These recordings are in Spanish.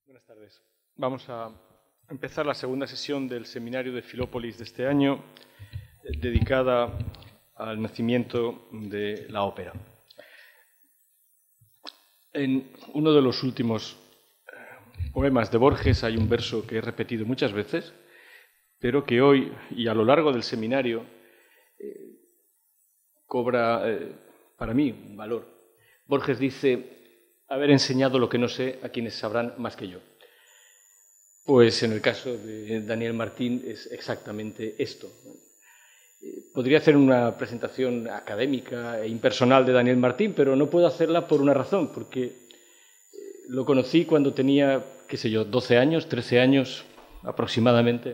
Buenas tardes. Vamos a empezar la segunda sesión del seminario de Filópolis de este año, dedicada al nacimiento de la ópera. En uno de los últimos poemas de Borges hay un verso que he repetido muchas veces, pero que hoy y a lo largo del seminario cobra para mí un valor. Borges dice: haber enseñado lo que no sé a quienes sabrán más que yo. Pues en el caso de Daniel Martín es exactamente esto. Podría hacer una presentación académica e impersonal de Daniel Martín, pero no puedo hacerla por una razón, porque lo conocí cuando tenía, 12 años, 13 años aproximadamente,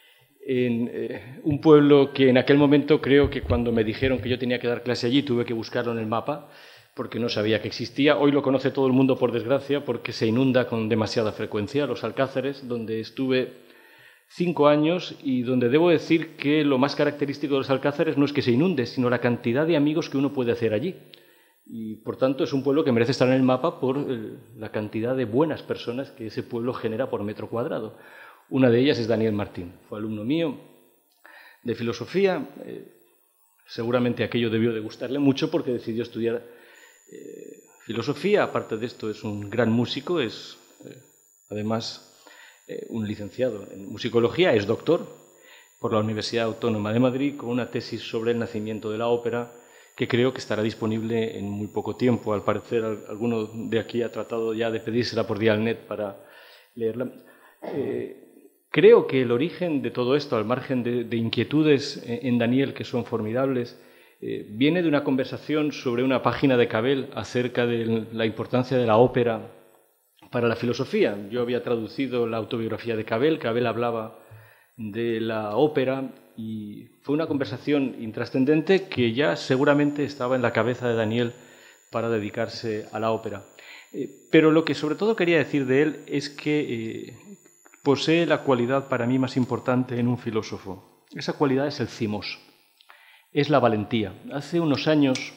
en un pueblo que en aquel momento, creo que cuando me dijeron que yo tenía que dar clase allí, tuve que buscarlo en el mapa, porque no sabía que existía. Hoy lo conoce todo el mundo, por desgracia, porque se inunda con demasiada frecuencia. Los Alcázares, donde estuve 5 años y donde debo decir que lo más característico de los Alcázares no es que se inunde, sino la cantidad de amigos que uno puede hacer allí. Y, por tanto, es un pueblo que merece estar en el mapa por la cantidad de buenas personas que ese pueblo genera por metro cuadrado. Una de ellas es Daniel Martín. Fue alumno mío de filosofía. Seguramente aquello debió de gustarle mucho porque decidió estudiar filosofía. Aparte de esto, es un gran músico, es además un licenciado en musicología, es doctor por la Universidad Autónoma de Madrid con una tesis sobre el nacimiento de la ópera que creo que estará disponible en muy poco tiempo. Al parecer, alguno de aquí ha tratado ya de pedírsela por Dialnet para leerla. Creo que el origen de todo esto, al margen de inquietudes en Daniel que son formidables, viene de una conversación sobre una página de Cabel acerca de la importancia de la ópera para la filosofía. Yo había traducido la autobiografía de Cabel. Cabel hablaba de la ópera y fue una conversación intrascendente que ya seguramente estaba en la cabeza de Daniel para dedicarse a la ópera. Pero lo que sobre todo quería decir de él es que posee la cualidad para mí más importante en un filósofo. Esa cualidad es el cimos. Es la valentía. Hace unos años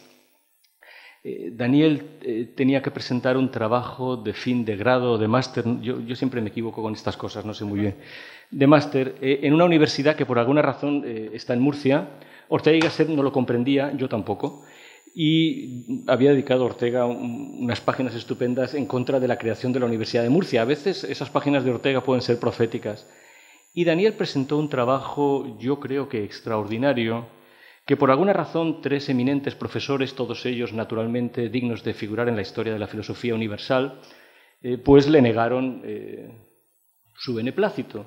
Daniel tenía que presentar un trabajo de fin de grado o de máster. Yo siempre me equivoco con estas cosas, no sé muy bien. De máster en una universidad que por alguna razón está en Murcia. Ortega y Gasset no lo comprendía, yo tampoco. Y había dedicado Ortega unas páginas estupendas en contra de la creación de la Universidad de Murcia. A veces esas páginas de Ortega pueden ser proféticas. Y Daniel presentó un trabajo, yo creo que extraordinario, que por alguna razón 3 eminentes profesores, todos ellos naturalmente dignos de figurar en la historia de la filosofía universal, pues le negaron su beneplácito.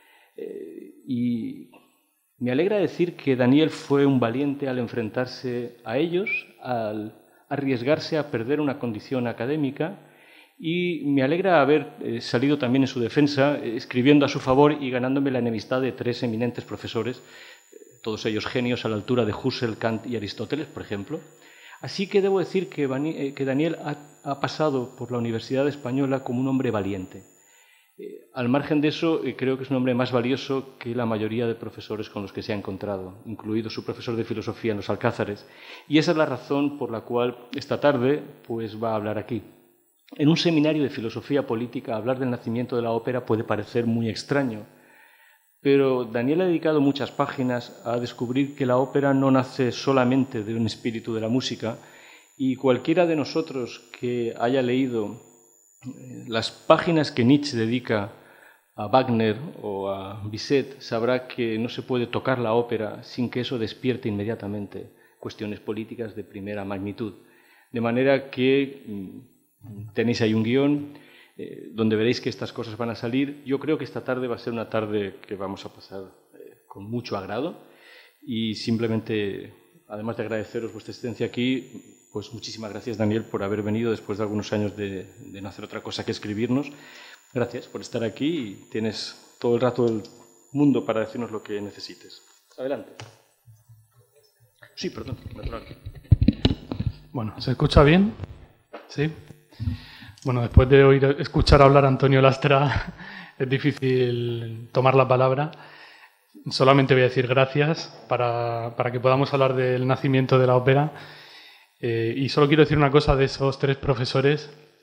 Y me alegra decir que Daniel fue un valiente al enfrentarse a ellos, al arriesgarse a perder una condición académica, y me alegra haber salido también en su defensa, escribiendo a su favor y ganándome la enemistad de 3 eminentes profesores, todos ellos genios a la altura de Husserl, Kant y Aristóteles, por ejemplo. Así que debo decir que Daniel ha pasado por la Universidad Española como un hombre valiente. Al margen de eso, creo que es un hombre más valioso que la mayoría de profesores con los que se ha encontrado, incluido su profesor de filosofía en los Alcázares. Y esa es la razón por la cual esta tarde pues, va a hablar aquí. En un seminario de filosofía política, hablar del nacimiento de la ópera puede parecer muy extraño, pero Daniel ha dedicado muchas páginas a descubrir que la ópera no nace solamente de un espíritu de la música, y cualquiera de nosotros que haya leído las páginas que Nietzsche dedica a Wagner o a Bizet sabrá que no se puede tocar la ópera sin que eso despierte inmediatamente cuestiones políticas de primera magnitud. De manera que tenéis ahí un guión donde veréis que estas cosas van a salir. Yo creo que esta tarde va a ser una tarde que vamos a pasar con mucho agrado y simplemente, además de agradeceros vuestra existencia aquí, pues muchísimas gracias, Daniel, por haber venido después de algunos años de no hacer otra cosa que escribirnos. Gracias por estar aquí y tienes todo el rato del mundo para decirnos lo que necesites. Adelante. Sí, perdón, natural. Bueno, ¿se escucha bien? ¿Sí? Bueno, después de escuchar hablar a Antonio Lastra es difícil tomar la palabra. Solamente voy a decir gracias para que podamos hablar del nacimiento de la ópera. Y solo quiero decir una cosa de esos 3 profesores.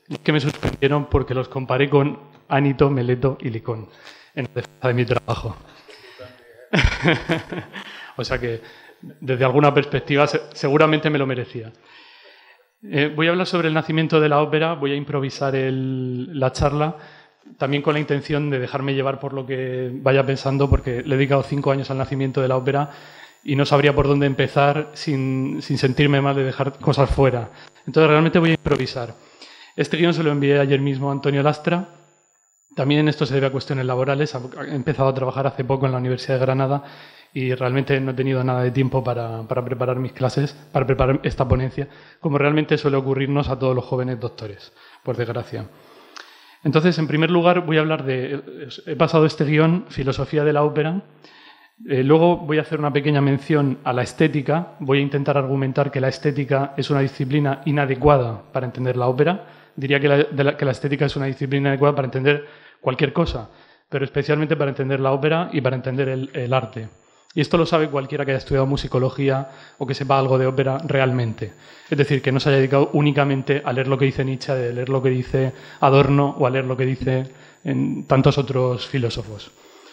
y que me suspendieron porque los comparé con Anito, Meleto y Licón en la defensa de mi trabajo. O sea que, desde alguna perspectiva, seguramente me lo merecía. Voy a hablar sobre el nacimiento de la ópera, voy a improvisar la charla, también con la intención de dejarme llevar por lo que vaya pensando, porque le he dedicado 5 años al nacimiento de la ópera y no sabría por dónde empezar sin sentirme mal de dejar cosas fuera. Entonces realmente voy a improvisar. Este guión se lo envié ayer mismo a Antonio Lastra. También esto se debe a cuestiones laborales. He empezado a trabajar hace poco en la Universidad de Granada y realmente no he tenido nada de tiempo para preparar mis clases, para preparar esta ponencia, como realmente suele ocurrirnos a todos los jóvenes doctores, por desgracia. Entonces, en primer lugar, voy a hablar he pasado este guión, filosofía de la ópera. Luego voy a hacer una pequeña mención a la estética. Voy a intentar argumentar que la estética es una disciplina inadecuada para entender la ópera. Diría que la estética es una disciplina adecuada para entender cualquier cosa, pero especialmente para entender la ópera y para entender el arte. Y esto lo sabe cualquiera que haya estudiado musicología o que sepa algo de ópera realmente. Es decir, que no se haya dedicado únicamente a leer lo que dice Nietzsche, a leer lo que dice Adorno o a leer lo que dice tantos otros filósofos.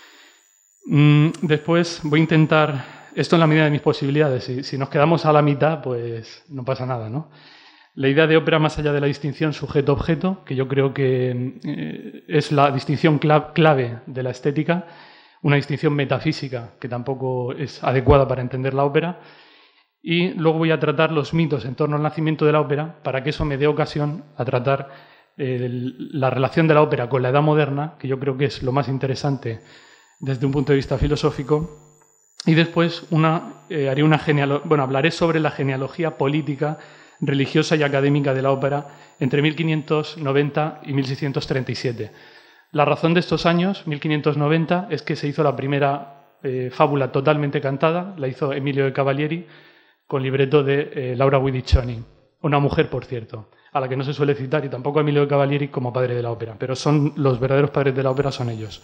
Después voy a intentar, esto en la medida de mis posibilidades, si nos quedamos a la mitad, pues no pasa nada, ¿no? La idea de ópera más allá de la distinción sujeto-objeto, que yo creo que es la distinción clave de la estética, una distinción metafísica que tampoco es adecuada para entender la ópera, y luego voy a tratar los mitos en torno al nacimiento de la ópera para que eso me dé ocasión a tratar la relación de la ópera con la Edad Moderna, que yo creo que es lo más interesante desde un punto de vista filosófico, y después hablaré sobre la genealogía política, religiosa y académica de la ópera entre 1590 y 1637. La razón de estos años, 1590, es que se hizo la primera fábula totalmente cantada, la hizo Emilio de Cavalieri, con libreto de Laura Guidiccioni, una mujer, por cierto, a la que no se suele citar, y tampoco a Emilio de Cavalieri como padre de la ópera, pero son los verdaderos padres de la ópera, son ellos.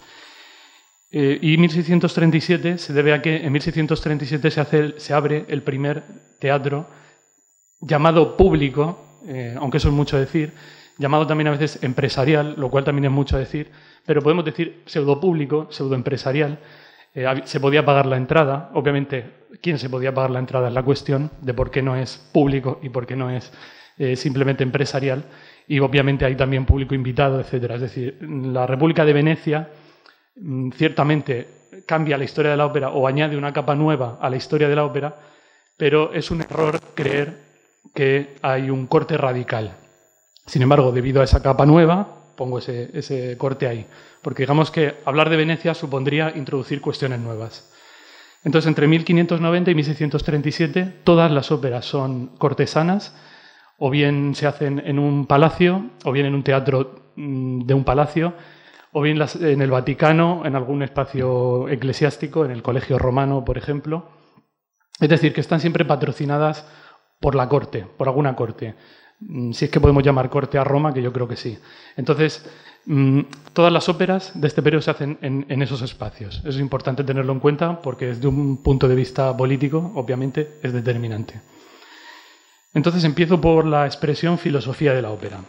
Y 1637 se debe a que en 1637 se abre el primer teatro llamado público, aunque eso es mucho decir, llamado también a veces empresarial, lo cual también es mucho decir, pero podemos decir pseudopúblico, pseudoempresarial. Se podía pagar la entrada. Obviamente, ¿quién se podía pagar la entrada? Es la cuestión de por qué no es público y por qué no es simplemente empresarial. Y obviamente hay también público invitado, etc. Es decir, la República de Venecia ciertamente cambia la historia de la ópera o añade una capa nueva a la historia de la ópera, pero es un error creer que hay un corte radical. Sin embargo, debido a esa capa nueva, pongo ese corte ahí, porque digamos que hablar de Venecia supondría introducir cuestiones nuevas. Entonces, entre 1590 y 1637, todas las óperas son cortesanas, o bien se hacen en un palacio, o bien en un teatro de un palacio, o bien en el Vaticano, en algún espacio eclesiástico, en el Colegio Romano, por ejemplo. Es decir, que están siempre patrocinadas por la corte, por alguna corte. Si es que podemos llamar corte a Roma, que yo creo que sí. Entonces, todas las óperas de este periodo se hacen en esos espacios. Eso es importante tenerlo en cuenta porque desde un punto de vista político, obviamente, es determinante. Entonces, empiezo por la expresión filosofía de la ópera.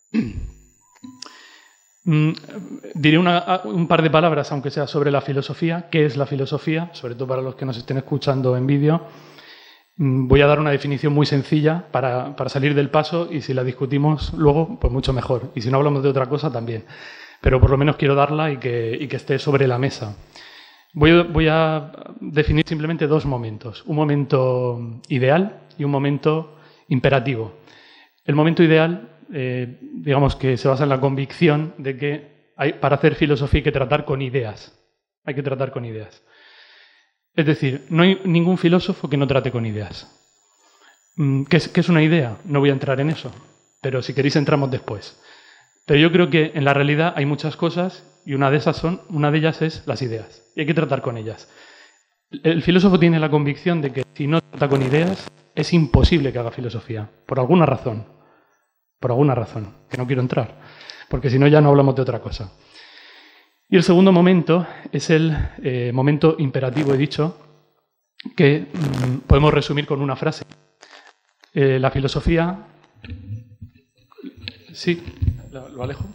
Diré un par de palabras, aunque sea sobre la filosofía. ¿Qué es la filosofía? Sobre todo para los que nos estén escuchando en vídeo. Voy a dar una definición muy sencilla para salir del paso, y si la discutimos luego, pues mucho mejor. Y si no hablamos de otra cosa, también. Pero por lo menos quiero darla y que esté sobre la mesa. Voy a definir simplemente dos momentos. Un momento ideal y un momento imperativo. El momento ideal, digamos que se basa en la convicción de que para hacer filosofía hay que tratar con ideas. Hay que tratar con ideas. Es decir, no hay ningún filósofo que no trate con ideas. ¿Qué es una idea? No voy a entrar en eso, pero si queréis entramos después. Pero yo creo que en la realidad hay muchas cosas y una de ellas es las ideas. Y hay que tratar con ellas. El filósofo tiene la convicción de que si no trata con ideas es imposible que haga filosofía, por alguna razón, que no quiero entrar, porque si no ya no hablamos de otra cosa. Y el segundo momento es el momento imperativo, he dicho, que podemos resumir con una frase. La filosofía... Sí, ¿Lo alejo?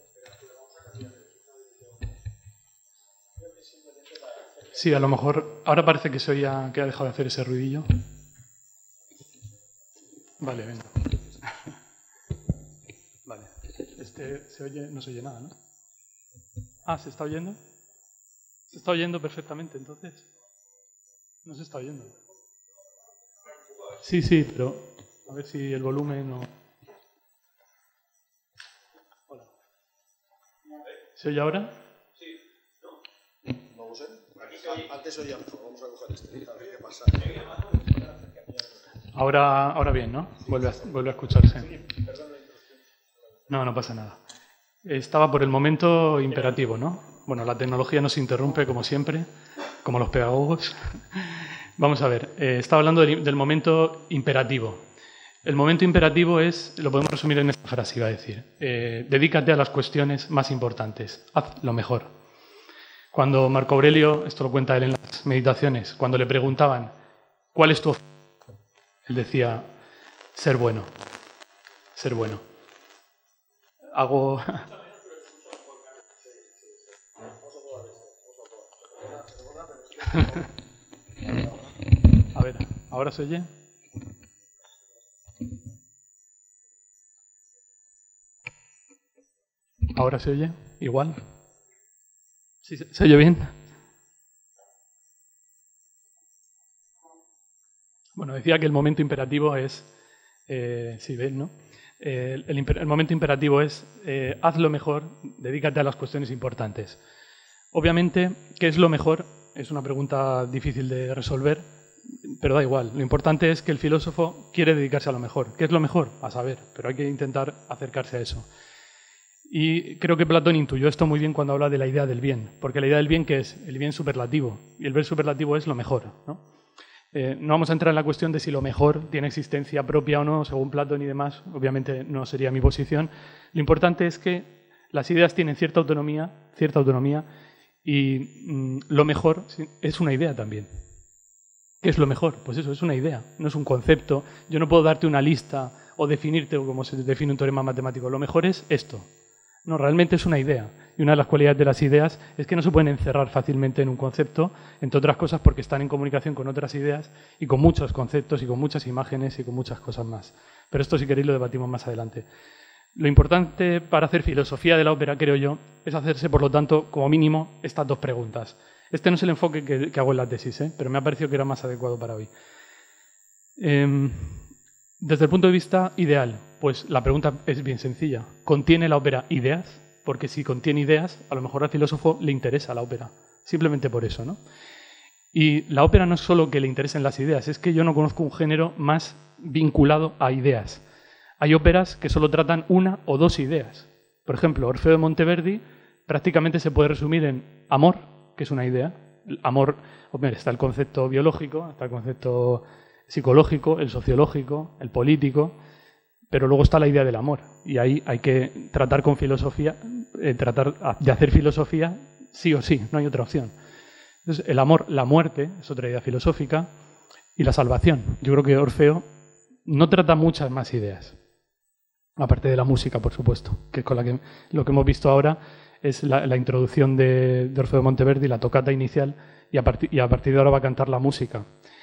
Sí, a lo mejor ahora parece que se oía, que ha dejado de hacer ese ruidillo. Vale, venga. Vale. Se oye, no se oye nada, ¿no? Ah, ¿se está oyendo? ¿Se está oyendo perfectamente entonces? No se está oyendo. Sí, sí, pero a ver si el volumen o... Hola. ¿Se oye ahora? Sí. ¿No lo sé? Antes se oía mejor. Vamos a coger este. A ver qué pasa. Ahora bien, ¿no? Vuelve a escucharse. No, no pasa nada. Estaba por el momento imperativo, ¿no? Bueno, la tecnología nos interrumpe como siempre, como los pedagogos. Vamos a ver, estaba hablando del momento imperativo. El momento imperativo lo podemos resumir en esta frase, iba a decir. Dedícate a las cuestiones más importantes, haz lo mejor. Cuando Marco Aurelio, esto lo cuenta él en las meditaciones, cuando le preguntaban, ¿cuál es tu oficio? Él decía, ser bueno, ser bueno. Hago... A ver, ¿ahora se oye? ¿Ahora se oye? ¿Igual? ¿Sí, se oye bien? Bueno, decía que el momento imperativo es... sí, ven, ¿no? El momento imperativo es haz lo mejor, dedícate a las cuestiones importantes. Obviamente, ¿qué es lo mejor? Es una pregunta difícil de resolver, pero da igual. Lo importante es que el filósofo quiere dedicarse a lo mejor. ¿Qué es lo mejor? A saber, pero hay que intentar acercarse a eso. Y creo que Platón intuyó esto muy bien cuando habla de la idea del bien, porque la idea del bien, ¿qué es? El bien superlativo, y el bien superlativo es lo mejor, ¿no? No vamos a entrar en la cuestión de si lo mejor tiene existencia propia o no, según Platón y demás, obviamente no sería mi posición. Lo importante es que las ideas tienen cierta autonomía y lo mejor es una idea también. ¿Qué es lo mejor? Pues eso, es una idea, no es un concepto. Yo no puedo darte una lista o definirte como se define un teorema matemático. Lo mejor es esto. No, realmente es una idea. Y una de las cualidades de las ideas es que no se pueden encerrar fácilmente en un concepto, entre otras cosas porque están en comunicación con otras ideas y con muchos conceptos y con muchas imágenes y con muchas cosas más. Pero esto, si queréis, lo debatimos más adelante. Lo importante para hacer filosofía de la ópera, creo yo, es hacerse, por lo tanto, como mínimo, estas dos preguntas. Este no es el enfoque que hago en la tesis, pero me ha parecido que era más adecuado para hoy. Desde el punto de vista ideal, pues la pregunta es bien sencilla. ¿Contiene la ópera ideas? Porque si contiene ideas, a lo mejor al filósofo le interesa la ópera. Simplemente por eso, ¿no? Y la ópera no es solo que le interesen las ideas, es que yo no conozco un género más vinculado a ideas. Hay óperas que solo tratan una o dos ideas. Por ejemplo, Orfeo de Monteverdi prácticamente se puede resumir en amor, que es una idea. Amor, hombre, está el concepto biológico, está el concepto psicológico, el sociológico, el político, pero luego está la idea del amor. Y ahí hay que tratar con filosofía, tratar de hacer filosofía sí o sí, no hay otra opción. Entonces, el amor, la muerte, es otra idea filosófica, y la salvación. Yo creo que Orfeo no trata muchas más ideas, aparte de la música, por supuesto, que es con la que lo que hemos visto ahora es la introducción de Orfeo de Monteverdi, la tocata inicial, y a partir de ahora va a cantar la música.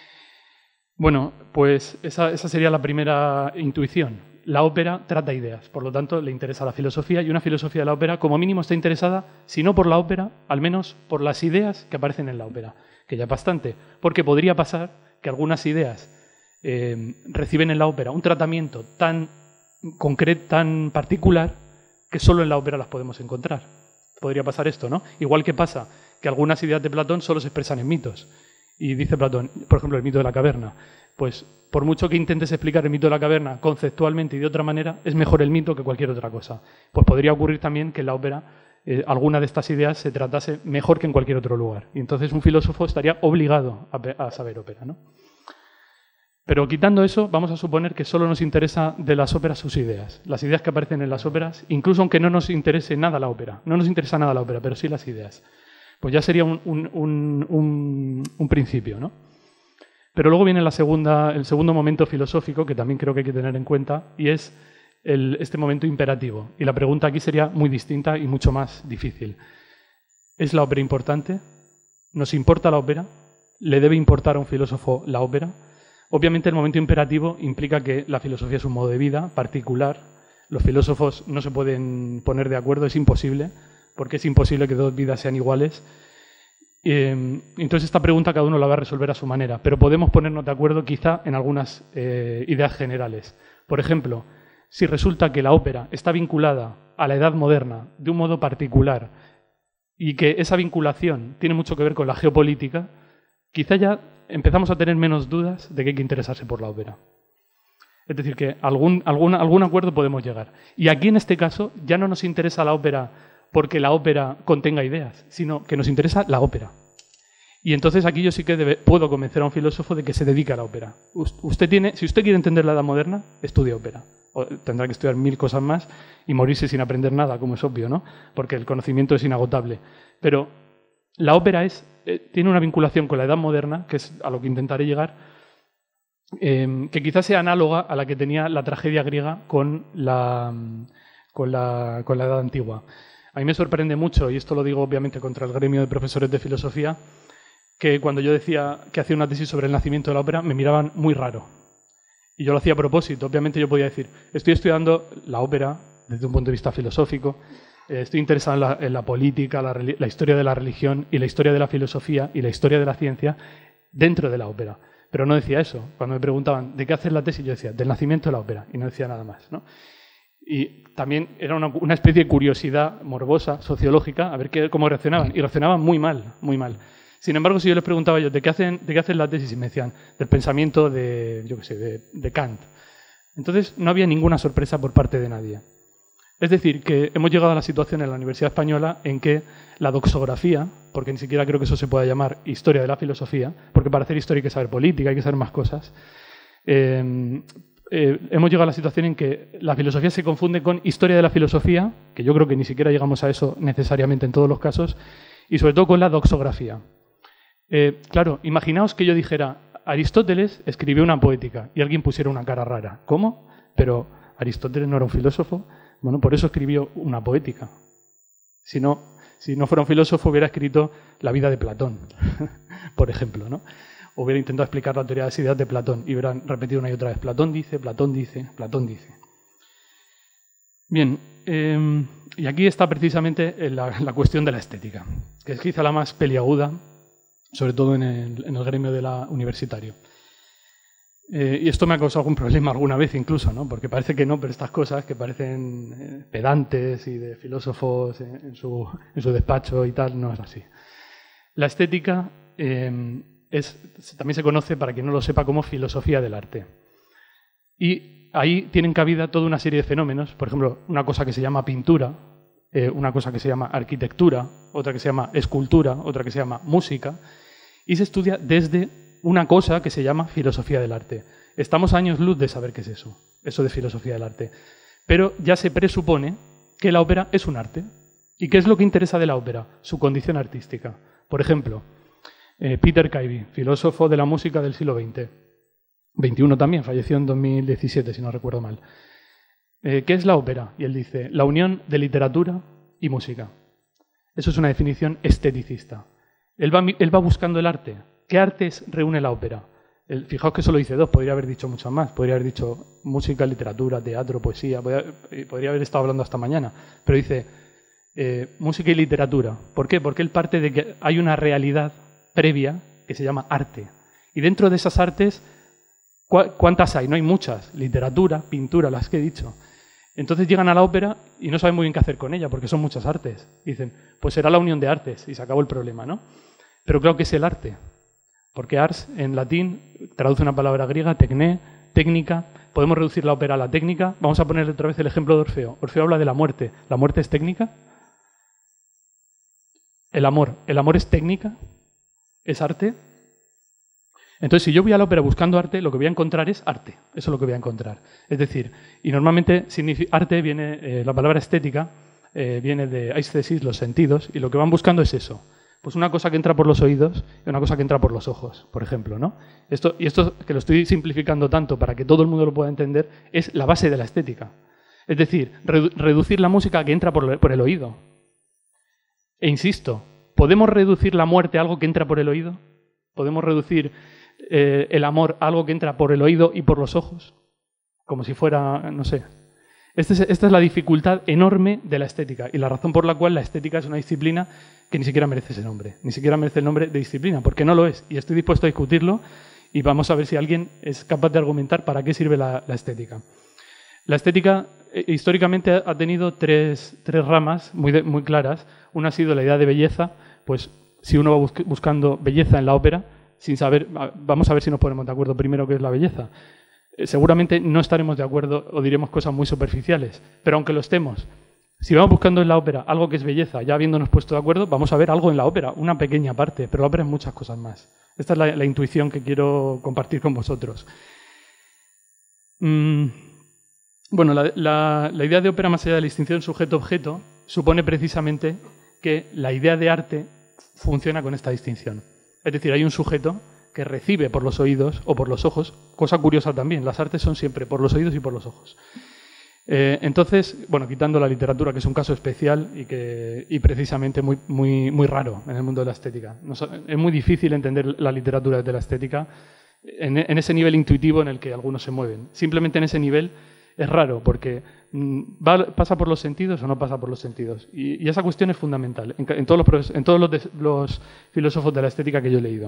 Bueno, pues esa sería la primera intuición. La ópera trata ideas, por lo tanto le interesa la filosofía, y una filosofía de la ópera como mínimo está interesada, si no por la ópera, al menos por las ideas que aparecen en la ópera, que ya es bastante, porque podría pasar que algunas ideas reciben en la ópera un tratamiento tan concreto, tan particular, que solo en la ópera las podemos encontrar. Podría pasar esto, ¿no? Igual que pasa que algunas ideas de Platón solo se expresan en mitos. Y dice Platón, por ejemplo, el mito de la caverna. Pues por mucho que intentes explicar el mito de la caverna conceptualmente y de otra manera, es mejor el mito que cualquier otra cosa. Pues podría ocurrir también que en la ópera alguna de estas ideas se tratase mejor que en cualquier otro lugar. Y entonces un filósofo estaría obligado a saber ópera, ¿no? Pero quitando eso, vamos a suponer que solo nos interesa de las óperas sus ideas. Las ideas que aparecen en las óperas, incluso aunque no nos interese nada la ópera. No nos interesa nada la ópera, pero sí las ideas. Pues ya sería un principio, ¿no? Pero luego viene el segundo momento filosófico, que también creo que hay que tener en cuenta, y es este momento imperativo. Y la pregunta aquí sería muy distinta y mucho más difícil. ¿Es la ópera importante? ¿Nos importa la ópera? ¿Le debe importar a un filósofo la ópera? Obviamente el momento imperativo implica que la filosofía es un modo de vida particular. Los filósofos no se pueden poner de acuerdo, es imposible, porque es imposible que dos vidas sean iguales. Entonces esta pregunta cada uno la va a resolver a su manera, pero podemos ponernos de acuerdo quizá en algunas ideas generales. Por ejemplo, si resulta que la ópera está vinculada a la edad moderna de un modo particular y que esa vinculación tiene mucho que ver con la geopolítica, quizá ya empezamos a tener menos dudas de que hay que interesarse por la ópera. Es decir, que algún acuerdo podemos llegar. Y aquí en este caso ya no nos interesa la ópera porque la ópera contenga ideas, sino que nos interesa la ópera. Y entonces aquí yo sí que puedo convencer a un filósofo de que se dedique a la ópera. Si usted quiere entender la edad moderna, estudie ópera. O tendrá que estudiar 1000 cosas más y morirse sin aprender nada, como es obvio, ¿no? Porque el conocimiento es inagotable. Pero la ópera tiene una vinculación con la edad moderna, que es a lo que intentaré llegar, que quizás sea análoga a la que tenía la tragedia griega con la edad antigua. A mí me sorprende mucho, y esto lo digo obviamente contra el gremio de profesores de filosofía, que cuando yo decía que hacía una tesis sobre el nacimiento de la ópera, me miraban muy raro. Y yo lo hacía a propósito. Obviamente yo podía decir, estoy estudiando la ópera desde un punto de vista filosófico, estoy interesado en la política, la historia de la religión y la historia de la filosofía y la historia de la ciencia dentro de la ópera. Pero no decía eso. Cuando me preguntaban, ¿de qué haces la tesis? Yo decía, del nacimiento de la ópera. Y no decía nada más, ¿no? Y también era una especie de curiosidad morbosa, sociológica, a ver cómo reaccionaban. Y reaccionaban muy mal, muy mal. Sin embargo, si yo les preguntaba ¿de qué hacen la tesis? Y me decían, del pensamiento de Kant. Entonces, no había ninguna sorpresa por parte de nadie. Es decir, que hemos llegado a la situación en la Universidad Española en que la doxografía, porque ni siquiera creo que eso se pueda llamar historia de la filosofía, porque para hacer historia hay que saber política, hay que saber más cosas, hemos llegado a la situación en que la filosofía se confunde con historia de la filosofía, que yo creo que ni siquiera llegamos a eso necesariamente en todos los casos, y sobre todo con la doxografía. Claro, imaginaos que yo dijera, Aristóteles escribió una poética y alguien pusiera una cara rara. ¿Cómo? Pero Aristóteles no era un filósofo. Bueno, por eso escribió una poética. Si no fuera un filósofo, hubiera escrito la vida de Platón, por ejemplo, ¿no? Hubiera intentado explicar la teoría de las ideas de Platón y hubieran repetido una y otra vez, Platón dice, Platón dice, Platón dice. Bien, y aquí está precisamente la cuestión de la estética, que es quizá la más peliaguda, sobre todo en el gremio de la universitario. Y esto me ha causado algún problema alguna vez incluso, ¿no? Porque parece que no, pero estas cosas que parecen pedantes y de filósofos en su despacho y tal, no es así. La estética también se conoce, para quien no lo sepa, como filosofía del arte. Y ahí tienen cabida toda una serie de fenómenos, por ejemplo, una cosa que se llama pintura, una cosa que se llama arquitectura, otra que se llama escultura, otra que se llama música, y se estudia desde una cosa que se llama filosofía del arte. Estamos a años luz de saber qué es eso de filosofía del arte. Pero ya se presupone que la ópera es un arte. ¿Y qué es lo que interesa de la ópera? Su condición artística. Por ejemplo, Peter Kaiby, filósofo de la música del siglo XX. 21 también, falleció en 2017, si no recuerdo mal. ¿Qué es la ópera? Y él dice, la unión de literatura y música. Eso es una definición esteticista. Él va buscando el arte. ¿Qué artes reúne la ópera? Fijaos que solo dice dos, podría haber dicho muchas más. Podría haber dicho música, literatura, teatro, poesía. Podría haber estado hablando hasta mañana. Pero dice música y literatura. ¿Por qué? Porque él parte de que hay una realidad previa que se llama arte. Y dentro de esas artes, ¿cuántas hay? No hay muchas. Literatura, pintura, las que he dicho. Entonces llegan a la ópera y no saben muy bien qué hacer con ella, porque son muchas artes. Dicen, pues será la unión de artes, y se acabó el problema, ¿no? Pero claro que es el arte, porque ars en latín traduce una palabra griega, tecné, técnica. Podemos reducir la ópera a la técnica. Vamos a poner otra vez el ejemplo de Orfeo. Orfeo habla de la muerte. ¿La muerte es técnica? ¿El amor es técnica? ¿Es arte? Entonces, si yo voy a la ópera buscando arte, lo que voy a encontrar es arte. Eso es lo que voy a encontrar. Es decir, y normalmente arte viene, la palabra estética viene de aesthesis, los sentidos, y lo que van buscando es eso. Pues una cosa que entra por los oídos y una cosa que entra por los ojos, por ejemplo, ¿no? Esto que lo estoy simplificando tanto para que todo el mundo lo pueda entender, es la base de la estética. Es decir, reducir la música que entra por el oído. E insisto, ¿podemos reducir la muerte a algo que entra por el oído? ¿Podemos reducir el amor a algo que entra por el oído y por los ojos? Como si fuera, no sé. Esta es la dificultad enorme de la estética y la razón por la cual la estética es una disciplina que ni siquiera merece ese nombre. Ni siquiera merece el nombre de disciplina, porque no lo es. Y estoy dispuesto a discutirlo y vamos a ver si alguien es capaz de argumentar para qué sirve la estética. La estética históricamente ha tenido tres ramas muy claras. Una ha sido la idea de belleza, pues si uno va buscando belleza en la ópera, sin saber, vamos a ver si nos ponemos de acuerdo primero qué es la belleza. Seguramente no estaremos de acuerdo o diremos cosas muy superficiales, pero aunque lo estemos, si vamos buscando en la ópera algo que es belleza, ya habiéndonos puesto de acuerdo, vamos a ver algo en la ópera, una pequeña parte, pero la ópera es muchas cosas más. Esta es la intuición que quiero compartir con vosotros. Bueno, la idea de ópera más allá de la distinción sujeto-objeto supone precisamente que la idea de arte funciona con esta distinción. Es decir, hay un sujeto que recibe por los oídos o por los ojos, cosa curiosa también, las artes son siempre por los oídos y por los ojos. Entonces, bueno, quitando la literatura, que es un caso especial y precisamente muy raro en el mundo de la estética. Es muy difícil entender la literatura desde la estética en ese nivel intuitivo en el que algunos se mueven. Simplemente en ese nivel es raro, porque ¿pasa por los sentidos o no pasa por los sentidos? Y esa cuestión es fundamental en todos los filósofos de la estética que yo he leído.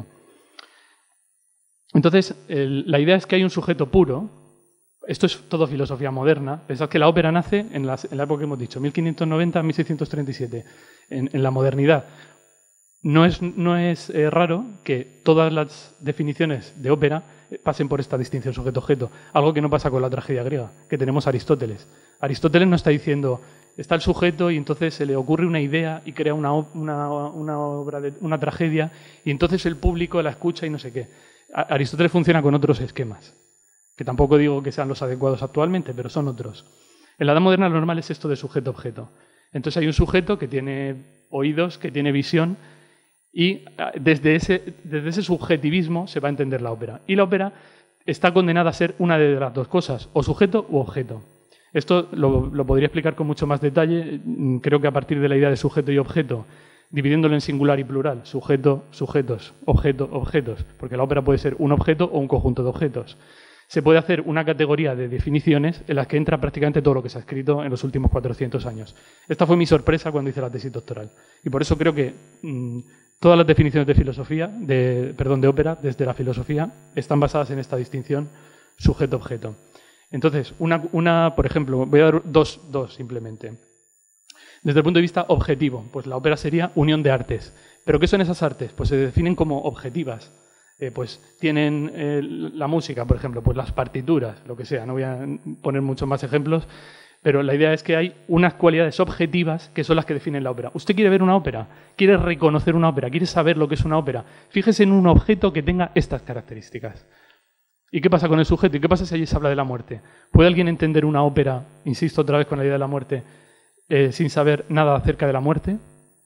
Entonces, la idea es que hay un sujeto puro. Esto es todo filosofía moderna. Pensad que la ópera nace en la época que hemos dicho, 1590-1637, en la modernidad. No es raro que todas las definiciones de ópera pasen por esta distinción sujeto-objeto, algo que no pasa con la tragedia griega, que tenemos a Aristóteles. Aristóteles no está diciendo, está el sujeto y entonces se le ocurre una idea y crea una obra, una tragedia, y entonces el público la escucha y no sé qué. Aristóteles funciona con otros esquemas, que tampoco digo que sean los adecuados actualmente, pero son otros. En la edad moderna lo normal es esto de sujeto-objeto. Entonces hay un sujeto que tiene oídos, que tiene visión, y desde ese subjetivismo se va a entender la ópera. Y la ópera está condenada a ser una de las dos cosas, o sujeto u objeto. Esto lo podría explicar con mucho más detalle, creo que a partir de la idea de sujeto y objeto, dividiéndolo en singular y plural, sujeto, sujetos, objeto, objetos, porque la ópera puede ser un objeto o un conjunto de objetos. Se puede hacer una categoría de definiciones en las que entra prácticamente todo lo que se ha escrito en los últimos 400 años. Esta fue mi sorpresa cuando hice la tesis doctoral. Y por eso creo que todas las definiciones de filosofía, de ópera, desde la filosofía, están basadas en esta distinción sujeto-objeto. Entonces, por ejemplo, voy a dar dos simplemente. Desde el punto de vista objetivo, pues la ópera sería unión de artes. ¿Pero qué son esas artes? Pues se definen como objetivas. Pues tienen la música, por ejemplo, pues las partituras, lo que sea. No voy a poner muchos más ejemplos, pero la idea es que hay unas cualidades objetivas que son las que definen la ópera. ¿Usted quiere ver una ópera? ¿Quiere reconocer una ópera? ¿Quiere saber lo que es una ópera? Fíjese en un objeto que tenga estas características. ¿Y qué pasa con el sujeto? ¿Y qué pasa si allí se habla de la muerte? ¿Puede alguien entender una ópera, insisto otra vez con la idea de la muerte, sin saber nada acerca de la muerte?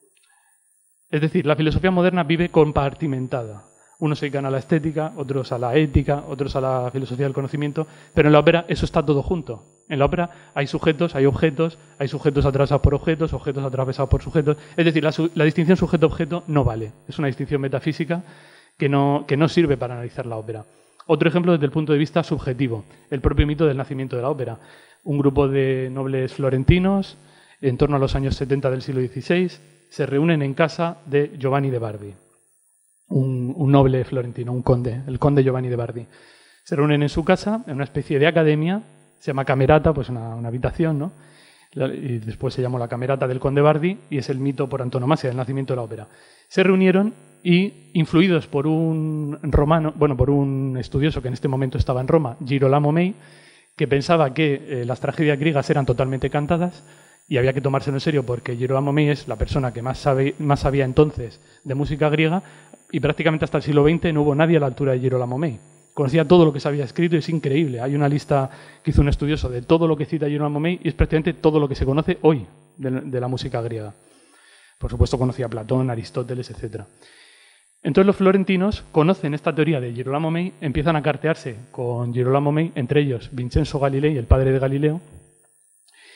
Es decir, la filosofía moderna vive compartimentada. Unos se dedican a la estética, otros a la ética, otros a la filosofía del conocimiento, pero en la ópera eso está todo junto. En la ópera hay sujetos, hay sujetos atravesados por objetos, objetos atravesados por sujetos. Es decir, la distinción sujeto-objeto no vale. Es una distinción metafísica que no sirve para analizar la ópera. Otro ejemplo desde el punto de vista subjetivo, el propio mito del nacimiento de la ópera. Un grupo de nobles florentinos, en torno a los años 70 del siglo XVI, se reúnen en casa de Giovanni de Bardi. Un noble florentino, un conde, el conde Giovanni de Bardi. Se reúnen en su casa, en una especie de academia, se llama camerata, pues una habitación, ¿no? Y después se llamó la camerata del conde Bardi y es el mito por antonomasia del nacimiento de la ópera. Se reunieron y, influidos por un romano, por un estudioso que en este momento estaba en Roma, Girolamo May, que pensaba que las tragedias griegas eran totalmente cantadas, y había que tomárselo en serio porque Girolamo May es la persona que más sabía entonces de música griega, y prácticamente hasta el siglo XX no hubo nadie a la altura de Girolamo May. Conocía todo lo que se había escrito y es increíble. Hay una lista que hizo un estudioso de todo lo que cita Girolamo May y es prácticamente todo lo que se conoce hoy de la música griega. Por supuesto conocía a Platón, Aristóteles, etc. Entonces los florentinos conocen esta teoría de Girolamo May, empiezan a cartearse con Girolamo May, entre ellos Vincenzo Galilei, el padre de Galileo,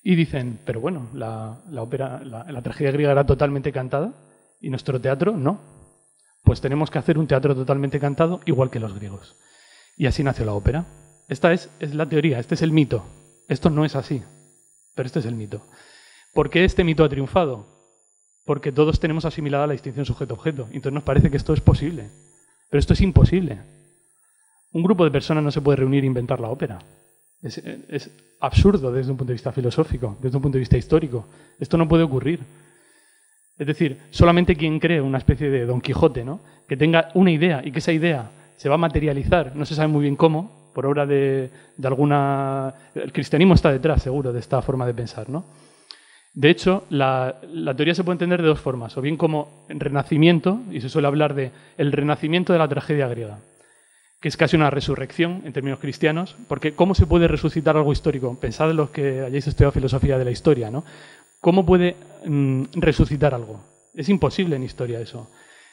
Y dicen, pero bueno, la tragedia griega era totalmente cantada y nuestro teatro no. Pues tenemos que hacer un teatro totalmente cantado igual que los griegos. Y así nació la ópera. Esta es la teoría, este es el mito. Esto no es así, pero este es el mito. ¿Por qué este mito ha triunfado? Porque todos tenemos asimilada la distinción sujeto-objeto. Entonces nos parece que esto es posible. Pero esto es imposible. Un grupo de personas no se puede reunir e inventar la ópera. Es absurdo desde un punto de vista filosófico, desde un punto de vista histórico. Esto no puede ocurrir. Es decir, solamente quien cree una especie de Don Quijote, ¿no? Que tenga una idea y que esa idea se va a materializar, no se sabe muy bien cómo, por obra de alguna... El cristianismo está detrás, seguro, de esta forma de pensar, ¿no? De hecho, la teoría se puede entender de dos formas, o bien como renacimiento, y se suele hablar de el renacimiento de la tragedia griega, que es casi una resurrección en términos cristianos, porque ¿cómo se puede resucitar algo histórico? Pensad en los que hayáis estudiado filosofía de la historia, ¿no? ¿Cómo puede resucitar algo? Es imposible en historia eso.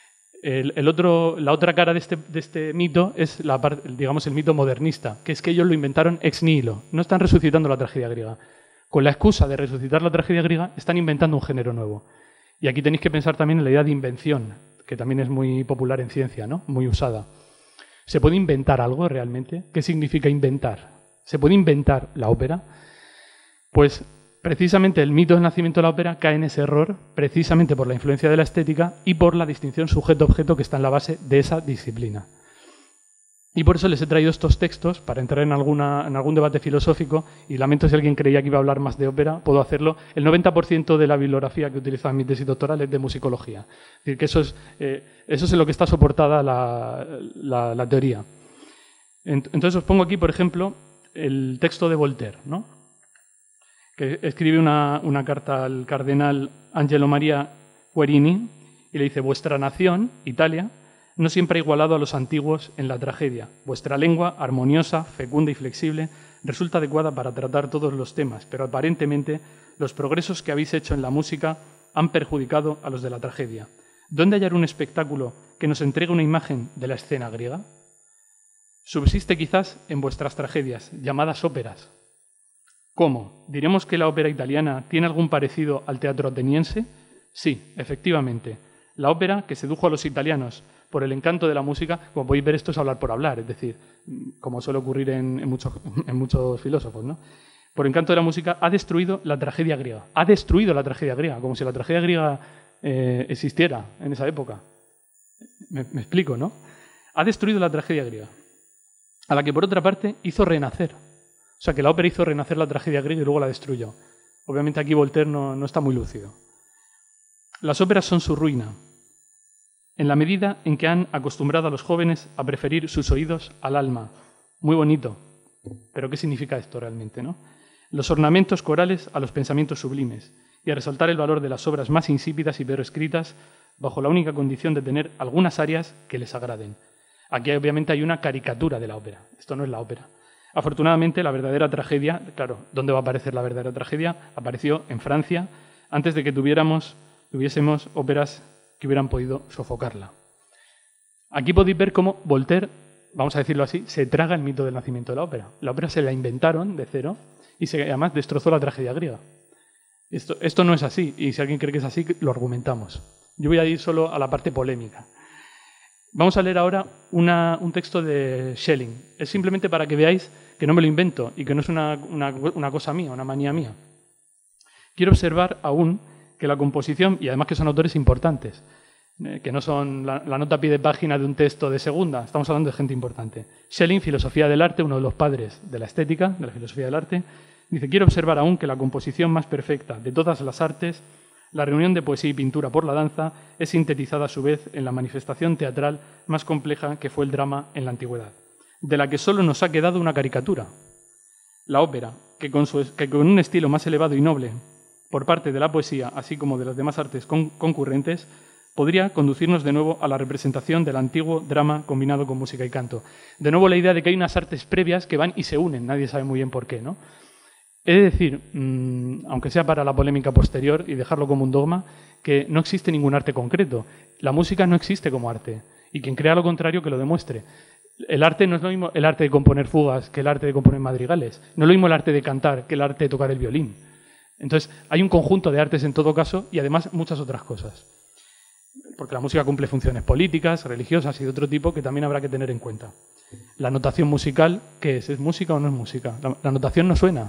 La otra cara de este mito es digamos, el mito modernista, que es que ellos lo inventaron ex nihilo. No están resucitando la tragedia griega. Con la excusa de resucitar la tragedia griega, están inventando un género nuevo. Y aquí tenéis que pensar también en la idea de invención, que también es muy popular en ciencia, ¿no? Muy usada. ¿Se puede inventar algo realmente? ¿Qué significa inventar? ¿Se puede inventar la ópera? Pues precisamente el mito del nacimiento de la ópera cae en ese error, precisamente por la influencia de la estética y por la distinción sujeto-objeto que está en la base de esa disciplina. Y por eso les he traído estos textos para entrar en algún debate filosófico, y lamento si alguien creía que iba a hablar más de ópera, puedo hacerlo. El 90% de la bibliografía que he utilizado en mi tesis doctoral es de musicología. Es decir, que eso es en lo que está soportada la teoría. Entonces os pongo aquí, por ejemplo, el texto de Voltaire, ¿no? Que escribe una carta al cardenal Angelo Maria Querini y le dice: vuestra nación, Italia, no siempre ha igualado a los antiguos en la tragedia. Vuestra lengua, armoniosa, fecunda y flexible, resulta adecuada para tratar todos los temas, pero aparentemente los progresos que habéis hecho en la música han perjudicado a los de la tragedia. ¿Dónde hallar un espectáculo que nos entregue una imagen de la escena griega? Subsiste quizás en vuestras tragedias, llamadas óperas. ¿Cómo? ¿Diremos que la ópera italiana tiene algún parecido al teatro ateniense? Sí, efectivamente. La ópera, que sedujo a los italianos por el encanto de la música, como podéis ver, esto es hablar por hablar, es decir, como suele ocurrir en muchos filósofos, ¿no? Por encanto de la música, ha destruido la tragedia griega. Ha destruido la tragedia griega, como si la tragedia griega existiera en esa época. Me explico, ¿no? Ha destruido la tragedia griega, a la que por otra parte hizo renacer. O sea, que la ópera hizo renacer la tragedia griega y luego la destruyó. Obviamente aquí Voltaire no está muy lúcido. Las óperas son su ruina, en la medida en que han acostumbrado a los jóvenes a preferir sus oídos al alma. Muy bonito, pero ¿qué significa esto realmente, no? Los ornamentos corales a los pensamientos sublimes, y a resaltar el valor de las obras más insípidas y peor escritas, bajo la única condición de tener algunas áreas que les agraden. Aquí obviamente hay una caricatura de la ópera. Esto no es la ópera. Afortunadamente, la verdadera tragedia, claro, ¿dónde va a aparecer la verdadera tragedia? Apareció en Francia, antes de que tuviésemos óperas que hubieran podido sofocarla. Aquí podéis ver cómo Voltaire, vamos a decirlo así, se traga el mito del nacimiento de la ópera. La ópera se la inventaron de cero y además destrozó la tragedia griega. Esto no es así, y si alguien cree que es así, lo argumentamos. Yo voy a ir solo a la parte polémica. Vamos a leer ahora un texto de Schelling. Es simplemente para que veáis que no me lo invento y que no es una cosa mía, una manía mía. Quiero observar aún que la composición, y además que son autores importantes, que no son la nota a pie de página de un texto de segunda, estamos hablando de gente importante. Schelling, Filosofía del Arte, uno de los padres de la estética, de la filosofía del arte, dice: quiero observar aún que la composición más perfecta de todas las artes, la reunión de poesía y pintura por la danza, es sintetizada a su vez en la manifestación teatral más compleja que fue el drama en la antigüedad, de la que solo nos ha quedado una caricatura. La ópera, que con un estilo más elevado y noble por parte de la poesía, así como de las demás artes concurrentes, podría conducirnos de nuevo a la representación del antiguo drama combinado con música y canto. De nuevo la idea de que hay unas artes previas que van y se unen, nadie sabe muy bien por qué, ¿no? He de decir, aunque sea para la polémica posterior y dejarlo como un dogma, que no existe ningún arte concreto. La música no existe como arte, y quien crea lo contrario que lo demuestre. El arte no es lo mismo el arte de componer fugas que el arte de componer madrigales. No es lo mismo el arte de cantar que el arte de tocar el violín. Entonces, hay un conjunto de artes en todo caso y además muchas otras cosas. Porque la música cumple funciones políticas, religiosas y de otro tipo que también habrá que tener en cuenta. La notación musical, ¿qué es? ¿Es música o no es música? La notación no suena.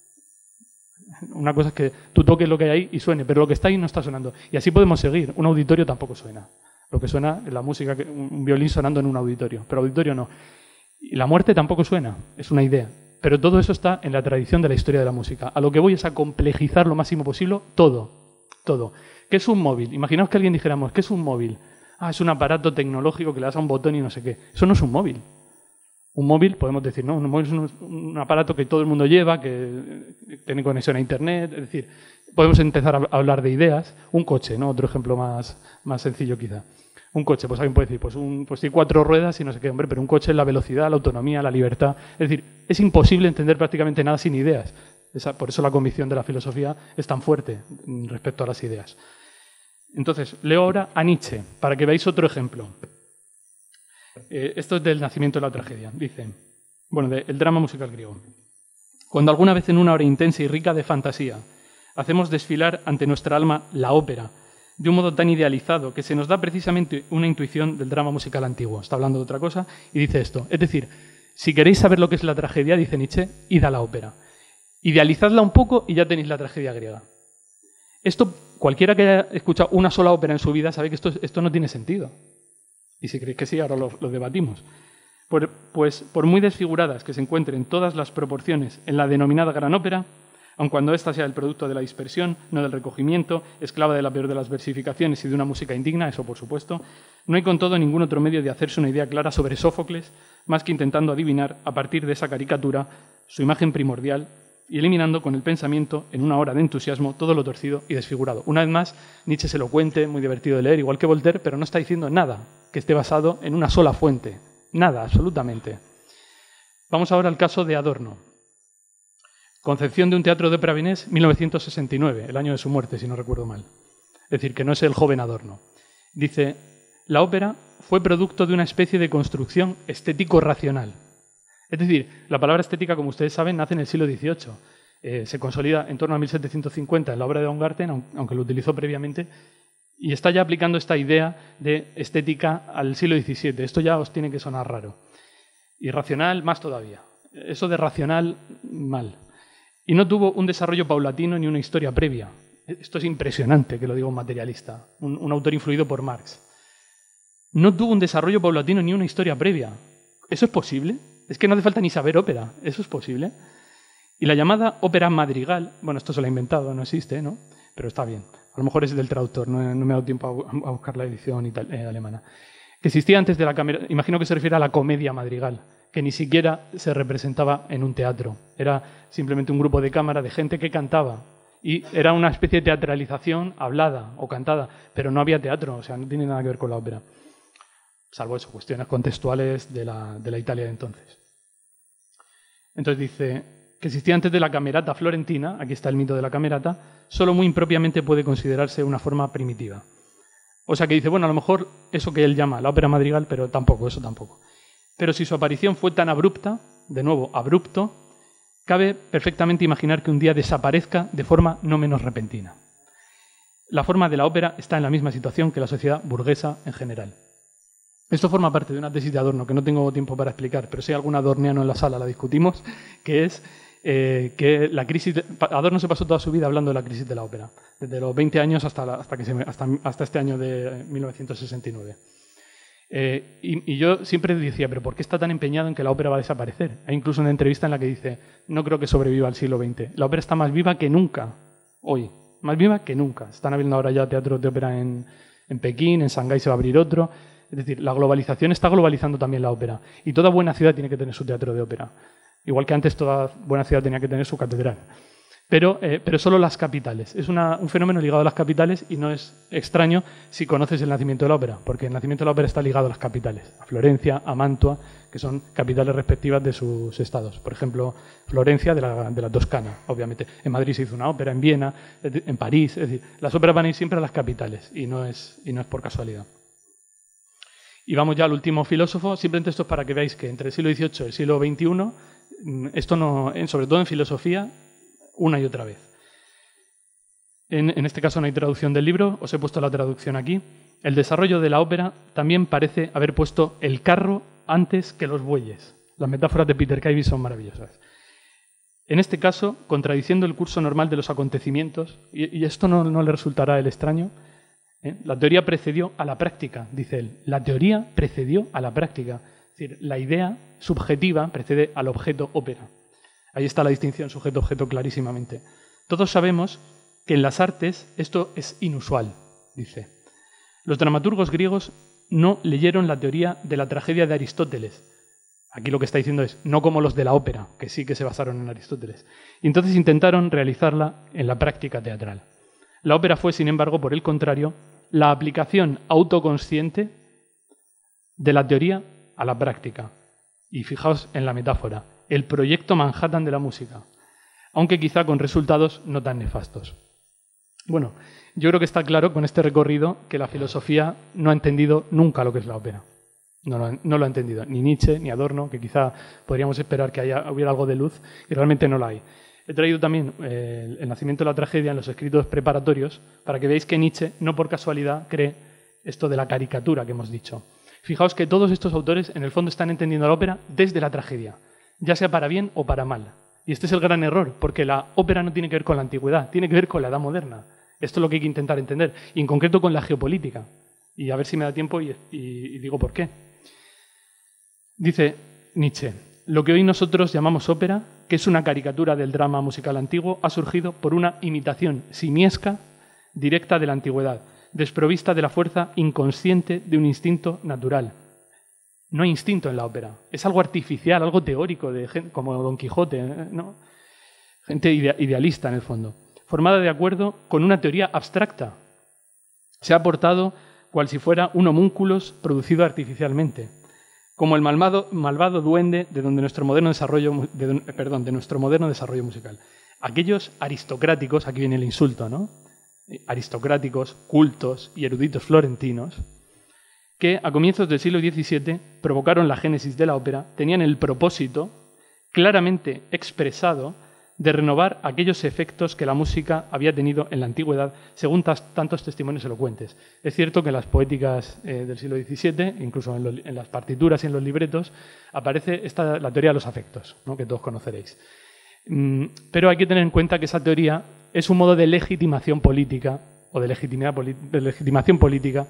Una cosa es que tú toques lo que hay ahí y suene, pero lo que está ahí no está sonando. Y así podemos seguir. Un auditorio tampoco suena. Lo que suena es la música, un violín sonando en un auditorio, pero auditorio no. Y la muerte tampoco suena, es una idea. Pero todo eso está en la tradición de la historia de la música. A lo que voy es a complejizar lo máximo posible todo. ¿Qué es un móvil? Imaginaos que alguien dijéramos, ¿qué es un móvil? Ah, es un aparato tecnológico que le das a un botón y no sé qué. Eso no es un móvil. Un móvil, podemos decir, no, un móvil es un aparato que todo el mundo lleva, que tiene conexión a Internet, es decir, podemos empezar a hablar de ideas. Un coche, ¿no? Otro ejemplo más sencillo quizá. Un coche, pues alguien puede decir, pues tiene 4 ruedas y no sé qué, hombre, pero un coche es la velocidad, la autonomía, la libertad. Es decir, es imposible entender prácticamente nada sin ideas. Por eso la convicción de la filosofía es tan fuerte respecto a las ideas. Entonces, leo ahora a Nietzsche, para que veáis otro ejemplo. Esto es del nacimiento de la tragedia. Dice, el drama musical griego. Cuando alguna vez en una hora intensa y rica de fantasía hacemos desfilar ante nuestra alma la ópera, de un modo tan idealizado que se nos da precisamente una intuición del drama musical antiguo. Está hablando de otra cosa y dice esto. Es decir, si queréis saber lo que es la tragedia, dice Nietzsche, id a la ópera. Idealizadla un poco y ya tenéis la tragedia griega. Esto, cualquiera que haya escuchado una sola ópera en su vida sabe que esto no tiene sentido. Y si creéis que sí, ahora lo debatimos. Pues por muy desfiguradas que se encuentren todas las proporciones en la denominada gran ópera, aun cuando ésta sea el producto de la dispersión, no del recogimiento, esclava de la peor de las versificaciones y de una música indigna, eso por supuesto, no hay con todo ningún otro medio de hacerse una idea clara sobre Sófocles, más que intentando adivinar, a partir de esa caricatura, su imagen primordial y eliminando con el pensamiento, en una hora de entusiasmo, todo lo torcido y desfigurado. Una vez más, Nietzsche es elocuente, muy divertido de leer, igual que Voltaire, pero no está diciendo nada que esté basado en una sola fuente. Nada, absolutamente. Vamos ahora al caso de Adorno. Concepción de un teatro de ópera vienés, 1969, el año de su muerte, si no recuerdo mal. Es decir, que no es el joven Adorno. Dice, la ópera fue producto de una especie de construcción estético-racional. Es decir, la palabra estética, como ustedes saben, nace en el siglo XVIII. Se consolida en torno a 1750 en la obra de Baumgarten, aunque lo utilizó previamente, y está ya aplicando esta idea de estética al siglo XVII. Esto ya os tiene que sonar raro. Y racional, más todavía. Eso de racional, mal. Y no tuvo un desarrollo paulatino ni una historia previa. Esto es impresionante, que lo diga un materialista, un autor influido por Marx. No tuvo un desarrollo paulatino ni una historia previa. ¿Eso es posible? Es que no hace falta ni saber ópera. ¿Eso es posible? Y la llamada ópera madrigal, bueno, esto se lo ha inventado, no existe, ¿no? Pero está bien. A lo mejor es del traductor, no me ha dado tiempo a buscar la edición alemana. Que existía antes de la cámara, imagino que se refiere a la comedia madrigal, que ni siquiera se representaba en un teatro. Era simplemente un grupo de cámara de gente que cantaba. Y era una especie de teatralización hablada o cantada, pero no había teatro, o sea, no tiene nada que ver con la ópera. Salvo eso, cuestiones contextuales de la Italia de entonces. Entonces dice que existía antes de la camerata florentina, aquí está el mito de la camerata, solo muy impropiamente puede considerarse una forma primitiva. O sea que dice, bueno, a lo mejor eso que él llama la ópera madrigal, pero tampoco, eso tampoco. Pero si su aparición fue tan abrupta, de nuevo, abrupto, cabe perfectamente imaginar que un día desaparezca de forma no menos repentina. La forma de la ópera está en la misma situación que la sociedad burguesa en general. Esto forma parte de una tesis de Adorno que no tengo tiempo para explicar, pero si hay algún adorniano en la sala la discutimos, que es que la crisis... Adorno se pasó toda su vida hablando de la crisis de la ópera, desde los 20 años hasta este año de 1969. Y yo siempre decía, ¿pero por qué está tan empeñado en que la ópera va a desaparecer? Hay incluso una entrevista en la que dice, no creo que sobreviva al siglo XX. La ópera está más viva que nunca, hoy. Más viva que nunca. Están habiendo ahora ya teatros de ópera en Pekín, en Shanghái se va a abrir otro. Es decir, la globalización está globalizando también la ópera. Y toda buena ciudad tiene que tener su teatro de ópera. Igual que antes toda buena ciudad tenía que tener su catedral. Pero solo las capitales. Es un fenómeno ligado a las capitales y no es extraño si conoces el nacimiento de la ópera, porque el nacimiento de la ópera está ligado a las capitales, a Florencia, a Mantua, que son capitales respectivas de sus estados. Por ejemplo, Florencia de la Toscana, obviamente. En Madrid se hizo una ópera, en Viena, en París. Es decir, las óperas van a ir siempre a las capitales y no es por casualidad. Y vamos ya al último filósofo. Simplemente esto es para que veáis que entre el siglo XVIII y el siglo XXI, esto no, sobre todo en filosofía, una y otra vez. En este caso no hay traducción del libro, os he puesto la traducción aquí. El desarrollo de la ópera también parece haber puesto el carro antes que los bueyes. Las metáforas de Peter Kavy son maravillosas. En este caso, contradiciendo el curso normal de los acontecimientos, y esto no le resultará a él extraño, la teoría precedió a la práctica, dice él. La teoría precedió a la práctica. Es decir, la idea subjetiva precede al objeto ópera. Ahí está la distinción sujeto-objeto clarísimamente. Todos sabemos que en las artes esto es inusual, dice. Los dramaturgos griegos no leyeron la teoría de la tragedia de Aristóteles. Aquí lo que está diciendo es, no como los de la ópera, que sí que se basaron en Aristóteles. Y entonces intentaron realizarla en la práctica teatral. La ópera fue, sin embargo, por el contrario, la aplicación autoconsciente de la teoría a la práctica. Y fijaos en la metáfora, el proyecto Manhattan de la música, aunque quizá con resultados no tan nefastos. Bueno, yo creo que está claro con este recorrido que la filosofía no ha entendido nunca lo que es la ópera. No lo ha entendido, ni Nietzsche ni Adorno, que quizá podríamos esperar que hubiera algo de luz, y realmente no la hay. He traído también el nacimiento de la tragedia en los escritos preparatorios para que veáis que Nietzsche, no por casualidad, cree esto de la caricatura que hemos dicho. Fijaos que todos estos autores, en el fondo, están entendiendo la ópera desde la tragedia, ya sea para bien o para mal. Y este es el gran error, porque la ópera no tiene que ver con la antigüedad, tiene que ver con la edad moderna. Esto es lo que hay que intentar entender, y en concreto con la geopolítica. Y a ver si me da tiempo y digo por qué. Dice Nietzsche, lo que hoy nosotros llamamos ópera, que es una caricatura del drama musical antiguo, ha surgido por una imitación simiesca directa de la antigüedad, desprovista de la fuerza inconsciente de un instinto natural. No hay instinto en la ópera, es algo artificial, algo teórico, como Don Quijote, ¿no? Gente idealista en el fondo, formada de acuerdo con una teoría abstracta. Se ha aportado cual si fuera un homúnculos producido artificialmente, como el malvado duende de nuestro moderno desarrollo musical. Aquellos aristocráticos, aquí viene el insulto, ¿no? Aristocráticos, cultos y eruditos florentinos, que a comienzos del siglo XVII provocaron la génesis de la ópera, tenían el propósito claramente expresado de renovar aquellos efectos que la música había tenido en la antigüedad, según tantos testimonios elocuentes. Es cierto que en las poéticas del siglo XVII, incluso en las partituras y en los libretos, aparece la teoría de los afectos, ¿no? Que todos conoceréis. Pero hay que tener en cuenta que esa teoría es un modo de legitimación política, o de legitimación política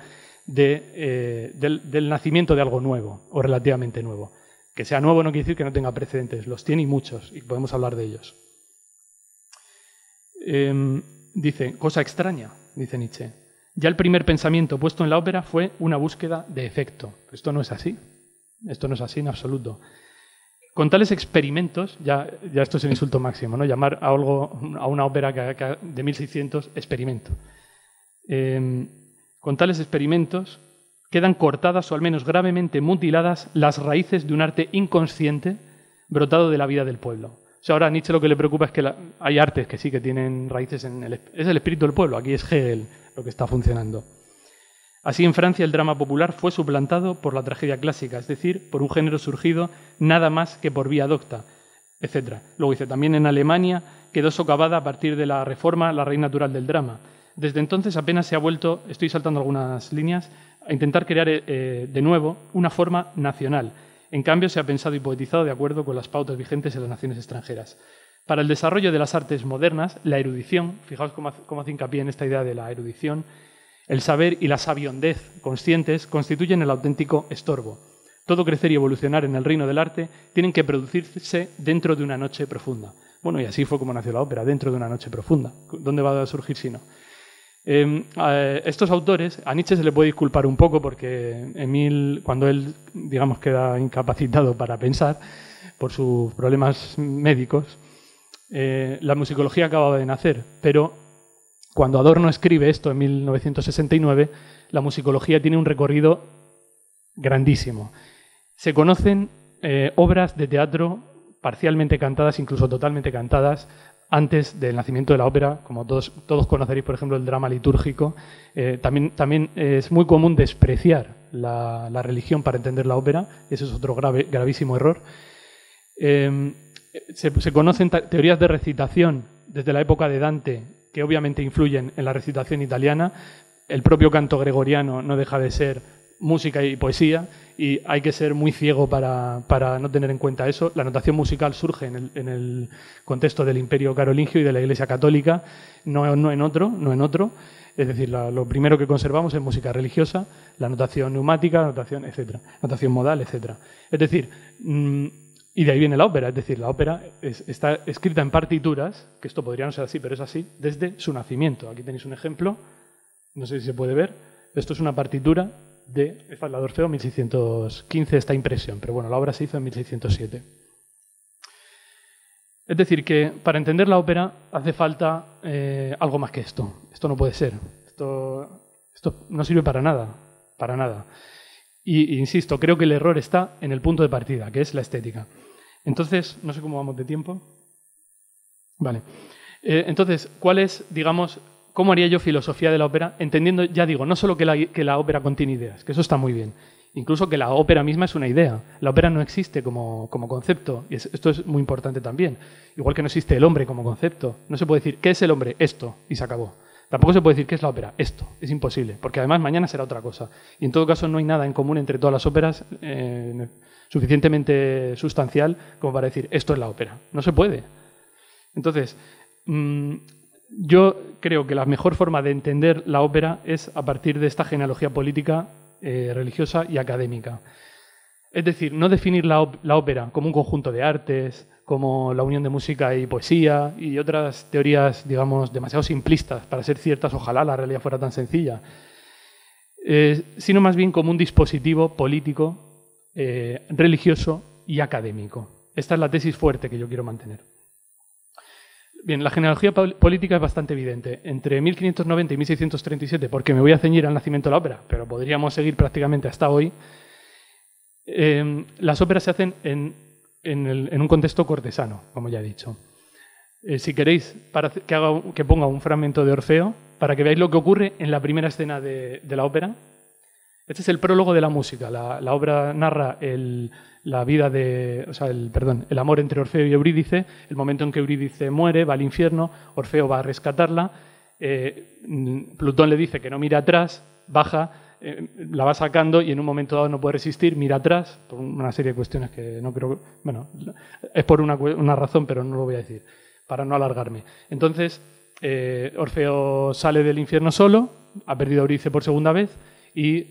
del nacimiento de algo nuevo, o relativamente nuevo. Que sea nuevo no quiere decir que no tenga precedentes, los tiene y muchos, y podemos hablar de ellos. Dice, cosa extraña, dice Nietzsche. Ya el primer pensamiento puesto en la ópera fue una búsqueda de efecto. Esto no es así. Esto no es así en absoluto. Con tales experimentos, ya esto es el insulto máximo, ¿no? Llamar a una ópera de 1600 experimento. Con tales experimentos quedan cortadas o al menos gravemente mutiladas las raíces de un arte inconsciente brotado de la vida del pueblo. O sea, ahora a Nietzsche lo que le preocupa es que hay artes que sí que tienen raíces es el espíritu del pueblo, aquí es Hegel lo que está funcionando. Así en Francia el drama popular fue suplantado por la tragedia clásica, es decir, por un género surgido nada más que por vía docta, etc. Luego dice, también en Alemania quedó socavada a partir de la Reforma la raíz natural del drama. Desde entonces apenas se ha vuelto, estoy saltando algunas líneas, a intentar crear de nuevo una forma nacional. En cambio, se ha pensado y poetizado de acuerdo con las pautas vigentes en las naciones extranjeras. Para el desarrollo de las artes modernas, la erudición, fijaos cómo hace hincapié en esta idea de la erudición, el saber y la sabiondez conscientes constituyen el auténtico estorbo. Todo crecer y evolucionar en el reino del arte tienen que producirse dentro de una noche profunda. Bueno, y así fue como nació la ópera, dentro de una noche profunda. ¿Dónde va a surgir si no? Estos autores, a Nietzsche se le puede disculpar un poco porque cuando él, digamos, queda incapacitado para pensar por sus problemas médicos, la musicología acababa de nacer, pero cuando Adorno escribe esto en 1969, la musicología tiene un recorrido grandísimo. Se conocen obras de teatro parcialmente cantadas, incluso totalmente cantadas, antes del nacimiento de la ópera, como todos conoceréis, por ejemplo, el drama litúrgico. También es muy común despreciar la religión para entender la ópera, ese es otro gravísimo error. Se conocen teorías de recitación desde la época de Dante que obviamente influyen en la recitación italiana. El propio canto gregoriano no deja de ser música y poesía, y hay que ser muy ciego para no tener en cuenta eso. La notación musical surge en el contexto del Imperio Carolingio y de la Iglesia Católica, no en otro. Es decir, lo primero que conservamos es música religiosa, la notación neumática, la notación, etcétera, notación modal, etcétera. Es decir, y de ahí viene la ópera. Es decir, la ópera está escrita en partituras, que esto podría no ser así, pero es así, desde su nacimiento. Aquí tenéis un ejemplo, no sé si se puede ver. Esto es una partitura de la de Orfeo, 1615, esta impresión, pero bueno, la obra se hizo en 1607. Es decir, que para entender la ópera hace falta algo más que esto. Esto no puede ser. Esto no sirve para nada, para nada. Y insisto, creo que el error está en el punto de partida, que es la estética. Entonces, no sé cómo vamos de tiempo. Vale. Entonces, ¿cuál es, digamos, cómo haría yo filosofía de la ópera? Entendiendo, ya digo, no solo que la ópera contiene ideas, que eso está muy bien. Incluso que la ópera misma es una idea. La ópera no existe como concepto, y esto es muy importante también. Igual que no existe el hombre como concepto. No se puede decir, ¿qué es el hombre? Esto, y se acabó. Tampoco se puede decir, ¿qué es la ópera? Esto. Es imposible, porque además mañana será otra cosa. Y en todo caso no hay nada en común entre todas las óperas suficientemente sustancial como para decir, esto es la ópera. No se puede. Entonces, yo creo que la mejor forma de entender la ópera es a partir de esta genealogía política, religiosa y académica. Es decir, no definir la ópera como un conjunto de artes, como la unión de música y poesía y otras teorías, digamos, demasiado simplistas para ser ciertas, ojalá la realidad fuera tan sencilla, sino más bien como un dispositivo político, religioso y académico. Esta es la tesis fuerte que yo quiero mantener. Bien, la genealogía política es bastante evidente. Entre 1590 y 1637, porque me voy a ceñir al nacimiento de la ópera, pero podríamos seguir prácticamente hasta hoy, las óperas se hacen en un contexto cortesano, como ya he dicho. Si queréis que ponga un fragmento de Orfeo, para que veáis lo que ocurre en la primera escena de la ópera. Este es el prólogo de la música. La obra narra la vida el amor entre Orfeo y Eurídice, el momento en que Eurídice muere, va al infierno, Orfeo va a rescatarla, Plutón le dice que no mire atrás, baja, la va sacando y en un momento dado no puede resistir, mira atrás, por una serie de cuestiones que no creo... Bueno, es por una razón, pero no lo voy a decir, para no alargarme. Entonces, Orfeo sale del infierno solo, ha perdido a Eurídice por segunda vez y...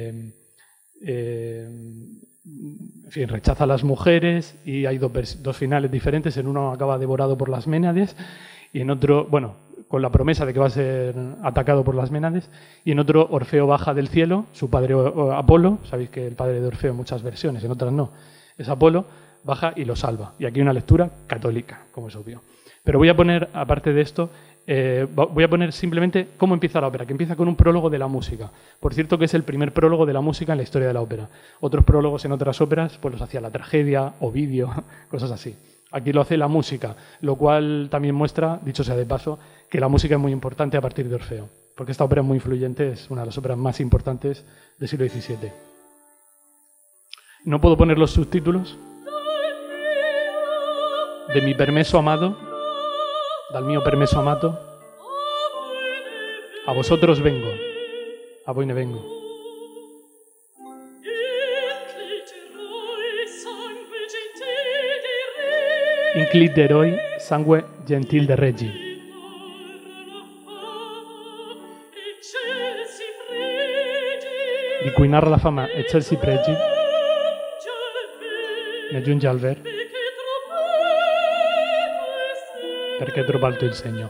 en fin, rechaza a las mujeres y hay dos finales diferentes. En uno acaba devorado por las Ménades y en otro, bueno, con la promesa de que va a ser atacado por las Ménades, y en otro Orfeo baja del cielo, su padre Apolo, sabéis que el padre de Orfeo en muchas versiones, en otras no, es Apolo, baja y lo salva. Y aquí una lectura católica, como es obvio. Pero voy a poner, aparte de esto, voy a poner simplemente cómo empieza la ópera, que empieza con un prólogo de la música. Por cierto, que es el primer prólogo de la música en la historia de la ópera. Otros prólogos en otras óperas pues los hacía la tragedia, Ovidio, cosas así. Aquí lo hace la música, lo cual también muestra, dicho sea de paso, que la música es muy importante a partir de Orfeo, porque esta ópera es muy influyente, es una de las óperas más importantes del siglo XVII. No puedo poner los subtítulos. De mi permeso amado, dal mio permeso amato, a vosotros vengo, a voi ne vengo. Incliteroi sangue gentil de regi. Di cui narra la fama Excelsi pregi, ne giunge al ver, perché è troppo alto il segno.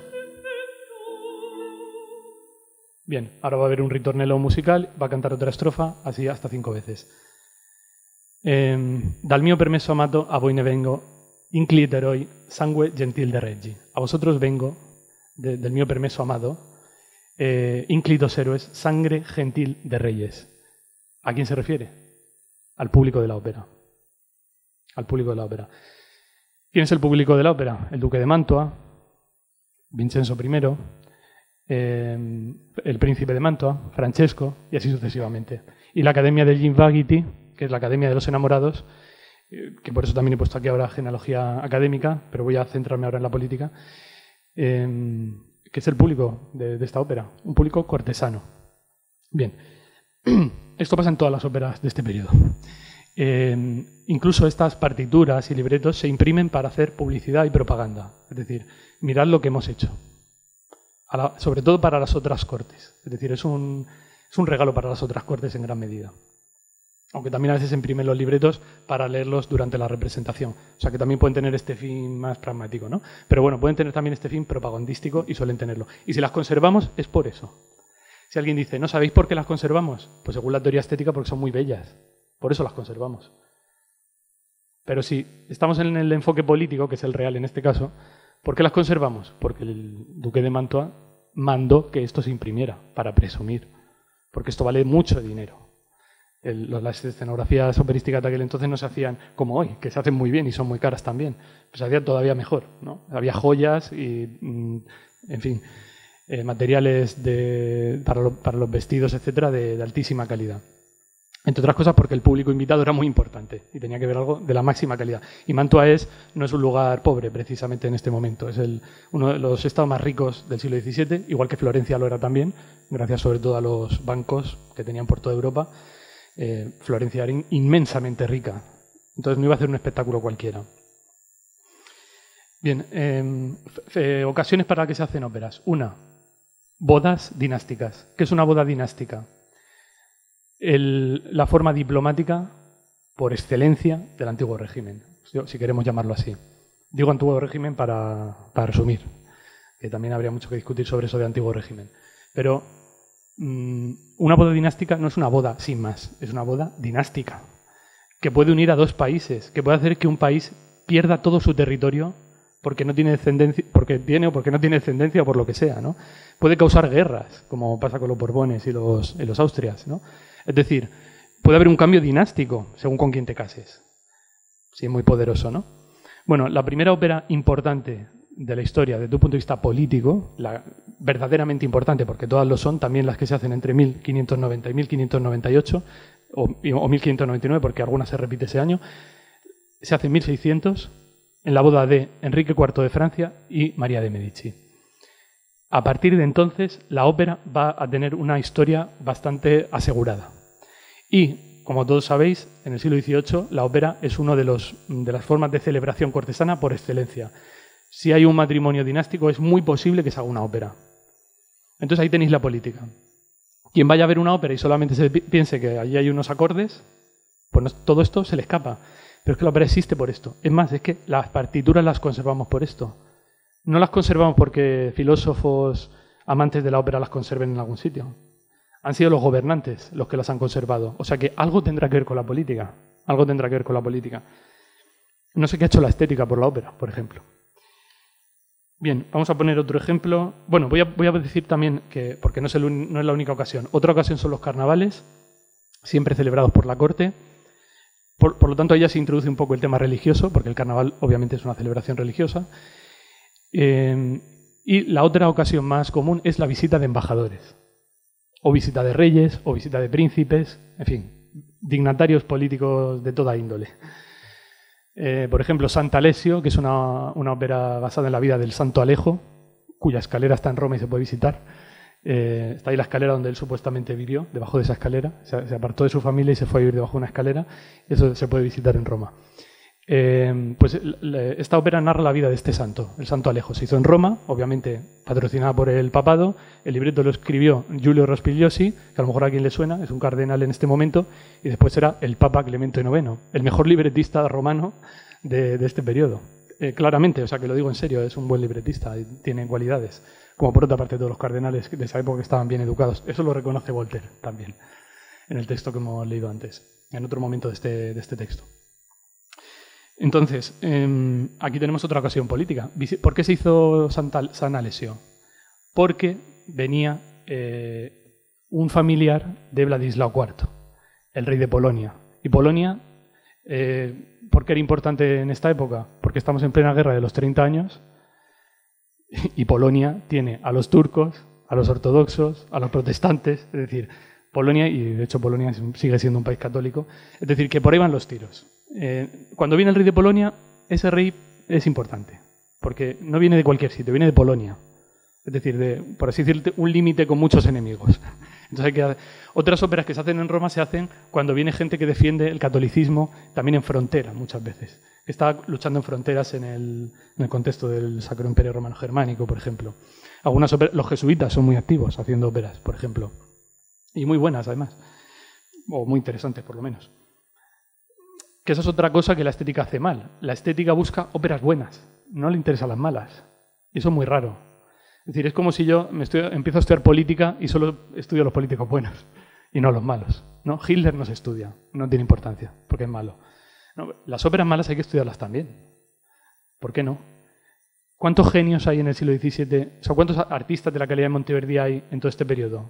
Bien, ahora va a haber un ritornello musical, va a cantar otra estrofa, así hasta 5 veces. Dal mio permesso amato a voi ne vengo, incliteroi sangue gentil de regi. A vosotros vengo, del mío permeso amado, ínclitos héroes, sangre gentil de reyes. ¿A quién se refiere? Al público de la ópera. Al público de la ópera. ¿Quién es el público de la ópera? El duque de Mantua, Vincenzo I, el príncipe de Mantua, Francesco, y así sucesivamente. Y la Academia del Invagiti, que es la Academia de los Enamorados, que por eso también he puesto aquí ahora genealogía académica, pero voy a centrarme ahora en la política, que es el público de esta ópera, un público cortesano. Bien, esto pasa en todas las óperas de este periodo. Incluso estas partituras y libretos se imprimen para hacer publicidad y propaganda. Es decir, mirad lo que hemos hecho. Sobre todo para las otras cortes. Es decir, es un regalo para las otras cortes en gran medida. Aunque también a veces se imprimen los libretos para leerlos durante la representación. O sea que también pueden tener este fin más pragmático, ¿no? Pero bueno, pueden tener también este fin propagandístico y suelen tenerlo. Y si las conservamos es por eso. Si alguien dice, ¿no sabéis por qué las conservamos? Pues según la teoría estética, porque son muy bellas. Por eso las conservamos. Pero si estamos en el enfoque político, que es el real en este caso, ¿por qué las conservamos? Porque el duque de Mantua mandó que esto se imprimiera para presumir. Porque esto vale mucho dinero. Las escenografías operísticas de aquel entonces no se hacían como hoy, que se hacen muy bien y son muy caras también. Pues se hacían todavía mejor, ¿no? Había joyas y, en fin, materiales para los vestidos, etcétera, de altísima calidad. Entre otras cosas porque el público invitado era muy importante y tenía que ver algo de la máxima calidad. Y Mantua no es un lugar pobre precisamente en este momento. Es uno de los estados más ricos del siglo XVII, igual que Florencia lo era también, gracias sobre todo a los bancos que tenían por toda Europa. Florencia era inmensamente rica. Entonces no iba a hacer un espectáculo cualquiera. Bien, ocasiones para que se hacen óperas. Una, bodas dinásticas. ¿Qué es una boda dinástica? La forma diplomática por excelencia del antiguo régimen, si queremos llamarlo así. Digo antiguo régimen para resumir, que también habría mucho que discutir sobre eso de antiguo régimen. Pero una boda dinástica no es una boda sin más, es una boda dinástica, que puede unir a dos países, que puede hacer que un país pierda todo su territorio porque no tiene descendencia, porque tiene o porque no tiene descendencia o por lo que sea, ¿no? Puede causar guerras, como pasa con los Borbones y los Austrias, ¿no? Es decir, puede haber un cambio dinástico según con quién te cases. Sí, es muy poderoso, ¿no? Bueno, la primera ópera importante de la historia desde un punto de vista político, la verdaderamente importante, porque todas lo son, también las que se hacen entre 1590 y 1598, o 1599, porque alguna se repite ese año, se hace en 1600, en la boda de Enrique IV de Francia y María de Medici. A partir de entonces, la ópera va a tener una historia bastante asegurada. Y, como todos sabéis, en el siglo XVIII la ópera es una de las formas de celebración cortesana por excelencia. Si hay un matrimonio dinástico, es muy posible que se haga una ópera. Entonces ahí tenéis la política. Quien vaya a ver una ópera y solamente se piense que allí hay unos acordes, pues todo esto se le escapa. Pero es que la ópera existe por esto. Es más, es que las partituras las conservamos por esto. No las conservamos porque filósofos amantes de la ópera las conserven en algún sitio. Han sido los gobernantes los que las han conservado. O sea que algo tendrá que ver con la política. Algo tendrá que ver con la política. No sé qué ha hecho la estética por la ópera, por ejemplo. Bien, vamos a poner otro ejemplo. Bueno, voy a decir también que, porque no es la única ocasión. Otra ocasión son los carnavales, siempre celebrados por la corte. Por lo tanto, ahí ya se introduce un poco el tema religioso, porque el carnaval obviamente es una celebración religiosa. Y la otra ocasión más común es la visita de embajadores, o visita de reyes, o visita de príncipes, en fin, dignatarios políticos de toda índole. Por ejemplo, Santa Alessio, que es una ópera basada en la vida del Santo Alejo, cuya escalera está en Roma y se puede visitar. Está ahí la escalera donde él supuestamente vivió, debajo de esa escalera. Se apartó de su familia y se fue a vivir debajo de una escalera. Eso se puede visitar en Roma. Pues esta ópera narra la vida de este santo, el Santo Alejo. Se hizo en Roma, obviamente patrocinada por el papado. El libreto lo escribió Giulio Rospigliosi, que a lo mejor a quien le suena, es un cardenal en este momento, y después será el Papa Clemente IX, el mejor libretista romano de este periodo. Claramente, o sea que lo digo en serio, es un buen libretista y tiene cualidades, como por otra parte todos los cardenales de esa época que estaban bien educados. Eso lo reconoce Voltaire también, en el texto que hemos leído antes, en otro momento de este texto. Entonces, aquí tenemos otra ocasión política. ¿Por qué se hizo San Alessio? Porque venía un familiar de Vladislao IV, el rey de Polonia. Y Polonia, ¿por qué era importante en esta época? Porque estamos en plena guerra de los 30 años y Polonia tiene a los turcos, a los ortodoxos, a los protestantes, es decir, Polonia, y de hecho Polonia sigue siendo un país católico, es decir, que por ahí van los tiros. Cuando viene el rey de Polonia, ese rey es importante, porque no viene de cualquier sitio, viene de Polonia. Es Es decir, por así decirte, un límite con muchos enemigos. Entonces otras óperas que se hacen en Roma se hacen cuando viene gente que defiende el catolicismo también en frontera, muchas veces. Está luchando en fronteras en el contexto del Sacro Imperio Romano Germánico, por ejemplo. Algunas óperas, los jesuitas son muy activos haciendo óperas, por ejemplo. Y muy buenas, además. O muy interesantes, por lo menos. Que esa es otra cosa que la estética hace mal. La estética busca óperas buenas, no le interesan las malas. Y eso es muy raro. Es decir, es como si yo empiezo a estudiar política y solo estudio los políticos buenos y no los malos, ¿no? Hitler no se estudia, no tiene importancia, porque es malo. No, las óperas malas hay que estudiarlas también. ¿Por qué no? ¿Cuántos genios hay en el siglo XVII? O sea, ¿cuántos artistas de la calidad de Monteverdi hay en todo este periodo?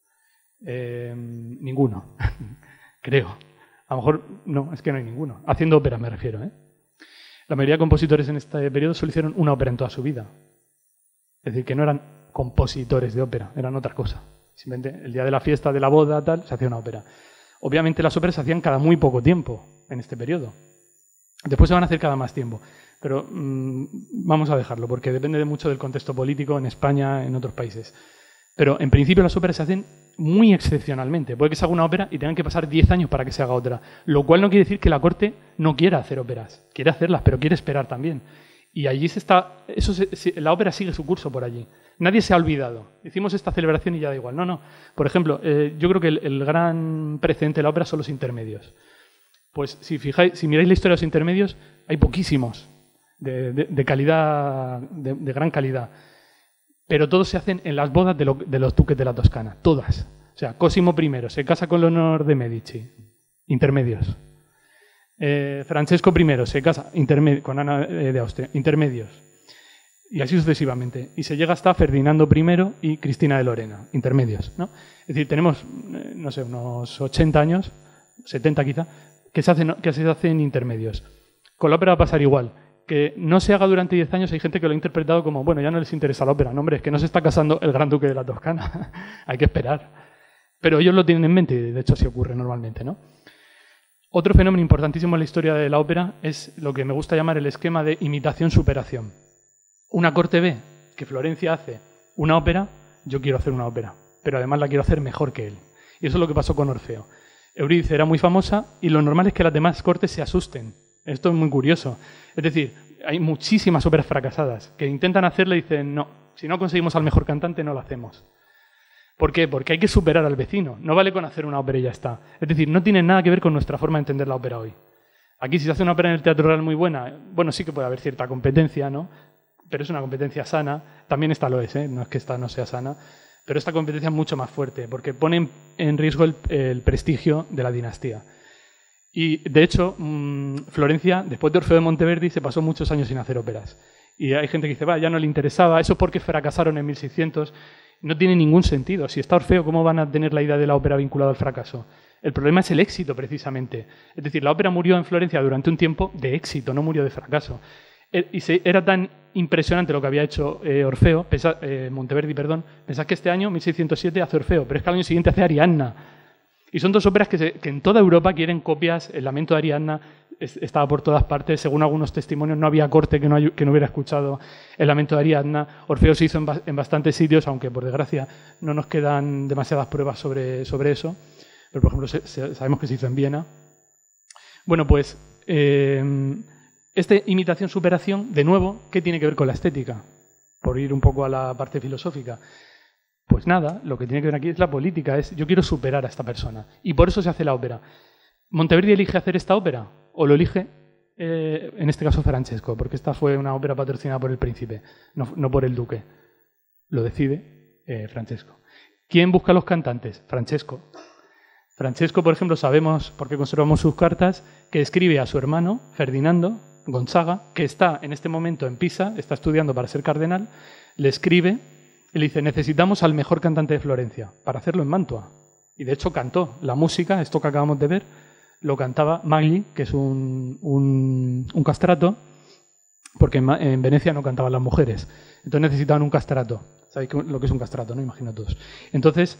Ninguno, creo. A lo mejor, no, es que no hay ninguno. Haciendo óperas me refiero, ¿eh? La mayoría de compositores en este periodo solo hicieron una ópera en toda su vida. Es decir, que no eran compositores de ópera, eran otra cosa. Simplemente el día de la fiesta, de la boda, tal, se hacía una ópera. Obviamente las óperas se hacían cada muy poco tiempo en este periodo. Después se van a hacer cada más tiempo. Pero vamos a dejarlo, porque depende mucho del contexto político en España, en otros países. Pero en principio las óperas se hacen muy excepcionalmente. Puede que se haga una ópera y tengan que pasar 10 años para que se haga otra. Lo cual no quiere decir que la corte no quiera hacer óperas. Quiere hacerlas, pero quiere esperar también. Y allí la ópera sigue su curso por allí. Nadie se ha olvidado. Hicimos esta celebración y ya da igual. No. Por ejemplo, yo creo que el gran precedente de la ópera son los intermedios. Pues si miráis la historia de los intermedios, hay poquísimos de calidad, de gran calidad. Pero todos se hacen en las bodas de los duques de la Toscana. Todas. O sea, Cosimo I se casa con Leonor de Medici. Intermedios. Francesco I se casa con Ana de Austria, intermedios, y así sucesivamente. Y se llega hasta Ferdinando I y Cristina de Lorena, intermedios, ¿no? Es decir, tenemos, no sé, unos 80 años, 70 quizá, que se hacen intermedios. Con la ópera va a pasar igual. Que no se haga durante 10 años, hay gente que lo ha interpretado como, bueno, ya no les interesa la ópera. No, hombre, es que no se está casando el gran duque de la Toscana. Hay que esperar. Pero ellos lo tienen en mente y, de hecho, así ocurre normalmente, ¿no? Otro fenómeno importantísimo en la historia de la ópera es lo que me gusta llamar el esquema de imitación-superación. Una corte ve que Florencia hace una ópera, yo quiero hacer una ópera, pero además la quiero hacer mejor que él. Y eso es lo que pasó con Orfeo. Eurídice era muy famosa y lo normal es que las demás cortes se asusten. Esto es muy curioso. Es decir, hay muchísimas óperas fracasadas que intentan hacerla y dicen, no, si no conseguimos al mejor cantante no la hacemos. ¿Por qué? Porque hay que superar al vecino. No vale con hacer una ópera y ya está. Es decir, no tiene nada que ver con nuestra forma de entender la ópera hoy. Aquí, si se hace una ópera en el Teatro Real muy buena, bueno, sí que puede haber cierta competencia, ¿no? Pero es una competencia sana. También esta lo es, ¿eh? No es que esta no sea sana. Pero esta competencia es mucho más fuerte, porque pone en riesgo el prestigio de la dinastía. Y, de hecho, Florencia, después de Orfeo de Monteverdi, se pasó muchos años sin hacer óperas. Y hay gente que dice, ya no le interesaba. Eso es porque fracasaron en 1600. No tiene ningún sentido. Si está Orfeo, ¿cómo van a tener la idea de la ópera vinculada al fracaso? El problema es el éxito, precisamente. Es decir, la ópera murió en Florencia durante un tiempo de éxito, no murió de fracaso. Era tan impresionante lo que había hecho Monteverdi, pensad que este año, 1607, hace Orfeo, pero es que al año siguiente hace Ariadna. Y son dos óperas que en toda Europa quieren copias. El Lamento de Ariadna estaba por todas partes. Según algunos testimonios, no había corte que no hubiera escuchado el Lamento de Ariadna. Orfeo se hizo en bastantes sitios, aunque por desgracia no nos quedan demasiadas pruebas sobre eso. Pero, por ejemplo, sabemos que se hizo en Viena. Bueno, pues, esta imitación-superación, de nuevo, ¿qué tiene que ver con la estética? Por ir un poco a la parte filosófica. Pues nada, lo que tiene que ver aquí es la política, es yo quiero superar a esta persona. Y por eso se hace la ópera. ¿Monteverdi elige hacer esta ópera? ¿O lo elige, en este caso, Francesco? Porque esta fue una ópera patrocinada por el príncipe, no por el duque. Lo decide Francesco. ¿Quién busca a los cantantes? Francesco. Francesco, por ejemplo, sabemos, porque conservamos sus cartas, que escribe a su hermano, Ferdinando Gonzaga, que está en este momento en Pisa, está estudiando para ser cardenal, le escribe y le dice, necesitamos al mejor cantante de Florencia, para hacerlo en Mantua. Y de hecho cantó la música, esto que acabamos de ver, lo cantaba Magli, que es un castrato, porque en Venecia no cantaban las mujeres. Entonces necesitaban un castrato. ¿Sabéis lo que es un castrato, no? Imagino todos. Entonces,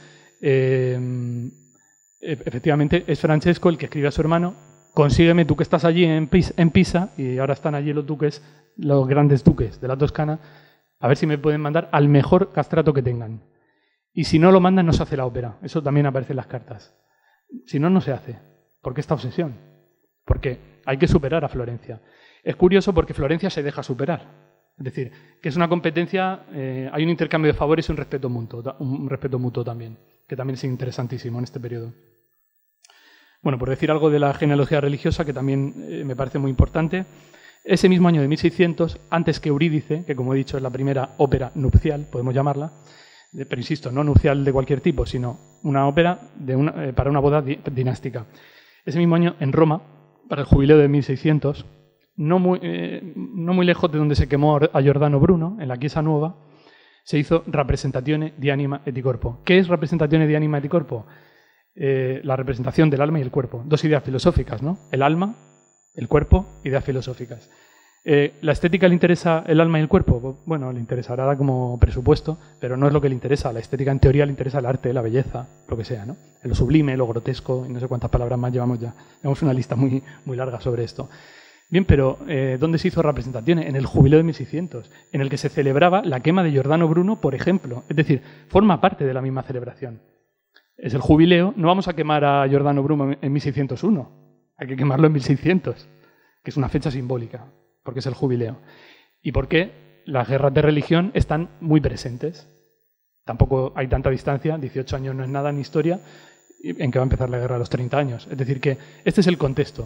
efectivamente, es Francesco el que escribe a su hermano, consígueme, tú que estás allí en Pisa, y ahora están allí los duques, los grandes duques de la Toscana, A ver si me pueden mandar al mejor castrato que tengan. Y si no lo mandan, no se hace la ópera. Eso también aparece en las cartas. Si no, no se hace. ¿Por qué esta obsesión? Porque hay que superar a Florencia. Es curioso porque Florencia se deja superar. Es decir, que es una competencia, hay un intercambio de favores y un respeto mutuo también, que también es interesantísimo en este periodo. Bueno, por decir algo de la genealogía religiosa, que también me parece muy importante, ese mismo año de 1600, antes que Eurídice, que como he dicho es la primera ópera nupcial, podemos llamarla, pero insisto, no nupcial de cualquier tipo, sino una ópera para una boda dinástica. Ese mismo año, en Roma, para el jubileo de 1600, no muy lejos de donde se quemó a Giordano Bruno, en la Chiesa Nuova, se hizo Rappresentazione di Anima et di Corpo. ¿Qué es Rappresentazione di Anima et di Corpo? La representación del alma y el cuerpo. Dos ideas filosóficas, ¿no? El alma, el cuerpo, ideas filosóficas. ¿La estética le interesa el alma y el cuerpo? Bueno, le interesará como presupuesto, pero no es lo que le interesa. La estética, en teoría, le interesa el arte, la belleza, lo que sea, ¿no? Lo sublime, lo grotesco, y no sé cuántas palabras más llevamos ya. Llevamos una lista muy, muy larga sobre esto. Bien, pero ¿dónde se hizo Rappresentazione? En el jubileo de 1600, en el que se celebraba la quema de Giordano Bruno, por ejemplo. Es decir, forma parte de la misma celebración. Es el jubileo, no vamos a quemar a Giordano Bruno en 1601, hay que quemarlo en 1600, que es una fecha simbólica, porque es el jubileo. Y porque las guerras de religión están muy presentes. Tampoco hay tanta distancia, 18 años no es nada en historia, en que va a empezar la guerra a los 30 años. Es decir, que este es el contexto.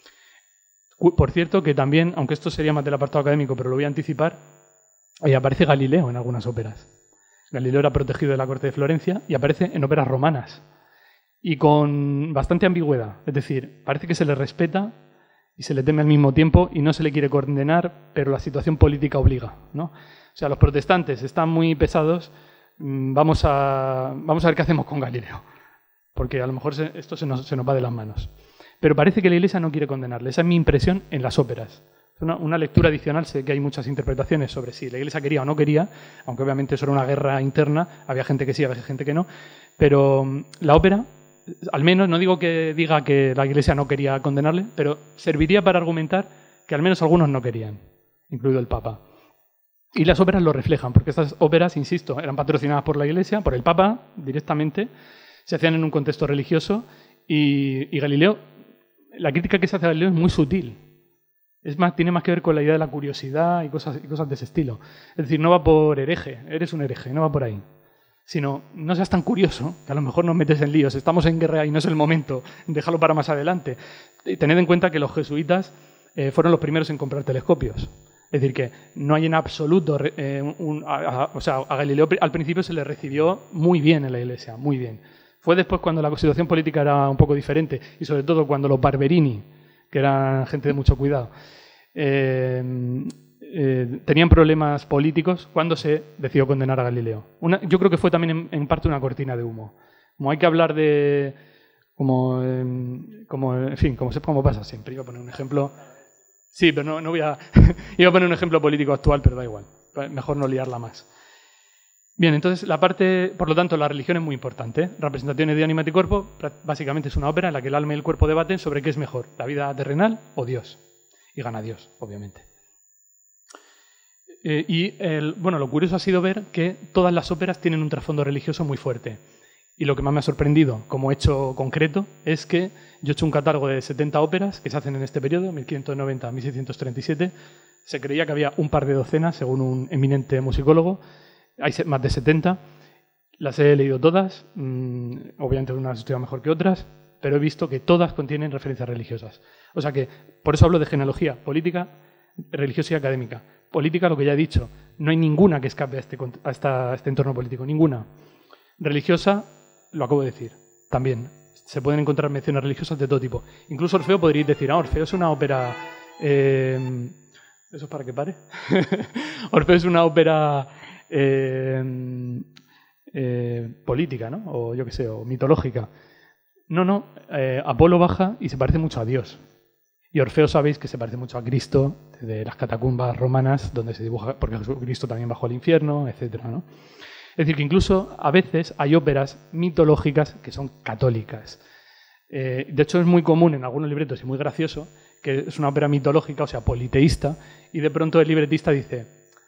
Por cierto, que también, aunque esto sería más del apartado académico, pero lo voy a anticipar, ahí aparece Galileo en algunas óperas. Galileo era protegido de la corte de Florencia y aparece en óperas romanas. Y con bastante ambigüedad. Es decir, parece que se le respeta y se le teme al mismo tiempo y no se le quiere condenar, pero la situación política obliga, ¿no? O sea, los protestantes están muy pesados, vamos a ver qué hacemos con Galileo, porque a lo mejor esto se nos va de las manos. Pero parece que la Iglesia no quiere condenarle. Esa es mi impresión en las óperas. Una lectura adicional, sé que hay muchas interpretaciones sobre si la Iglesia quería o no quería, aunque obviamente eso era una guerra interna, había gente que sí, había gente que no, pero la ópera, al menos, no digo que diga que la Iglesia no quería condenarle, pero serviría para argumentar que al menos algunos no querían, incluido el Papa. Y las óperas lo reflejan, porque estas óperas, insisto, eran patrocinadas por la Iglesia, por el Papa directamente, se hacían en un contexto religioso y Galileo, la crítica que se hace a Galileo es muy sutil. Es más, tiene más que ver con la idea de la curiosidad y cosas de ese estilo. Es decir, no va por hereje, eres un hereje, no va por ahí. Sino, no seas tan curioso, que a lo mejor nos metes en líos, estamos en guerra y no es el momento, déjalo para más adelante. Y tened en cuenta que los jesuitas fueron los primeros en comprar telescopios. Es decir, que no hay en absoluto... a Galileo al principio se le recibió muy bien en la Iglesia, muy bien. Fue después cuando la situación política era un poco diferente y sobre todo cuando los Barberini, que eran gente de mucho cuidado, tenían problemas políticos cuando se decidió condenar a Galileo. Yo creo que fue también en parte una cortina de humo. Como hay que hablar de... en fin, como pasa siempre. Iba a poner un ejemplo... Sí, pero no voy a... Iba a poner un ejemplo político actual, pero da igual. Mejor no liarla más. Bien, entonces la parte... Por lo tanto, la religión es muy importante. Rappresentazione di Anima et di Corpo básicamente es una ópera en la que el alma y el cuerpo debaten sobre qué es mejor, la vida terrenal o Dios. Y gana Dios, obviamente. Lo curioso ha sido ver que todas las óperas tienen un trasfondo religioso muy fuerte. Y lo que más me ha sorprendido como hecho concreto es que yo he hecho un catálogo de 70 óperas que se hacen en este periodo, 1590 a 1637. Se creía que había un par de docenas, según un eminente musicólogo. Hay más de 70. Las he leído todas. Obviamente unas he estudiado mejor que otras, pero he visto que todas contienen referencias religiosas. O sea que, por eso hablo de genealogía política, religiosa y académica. Política, lo que ya he dicho, no hay ninguna que escape a este entorno político, ninguna. Religiosa, lo acabo de decir, también. Se pueden encontrar menciones religiosas de todo tipo. Incluso Orfeo podríais decir, Orfeo es una ópera... ¿Eso es para que pare? Orfeo es una ópera política, ¿no? O yo qué sé, o mitológica. No, Apolo baja y se parece mucho a Dios. Y Orfeo sabéis que se parece mucho a Cristo, de las catacumbas romanas, donde se dibuja, porque Cristo también bajó al infierno, etcétera, ¿no? Es decir, que incluso a veces hay óperas mitológicas que son católicas. De hecho, es muy común en algunos libretos y muy gracioso que es una ópera mitológica, o sea, politeísta, y de pronto el libretista dice,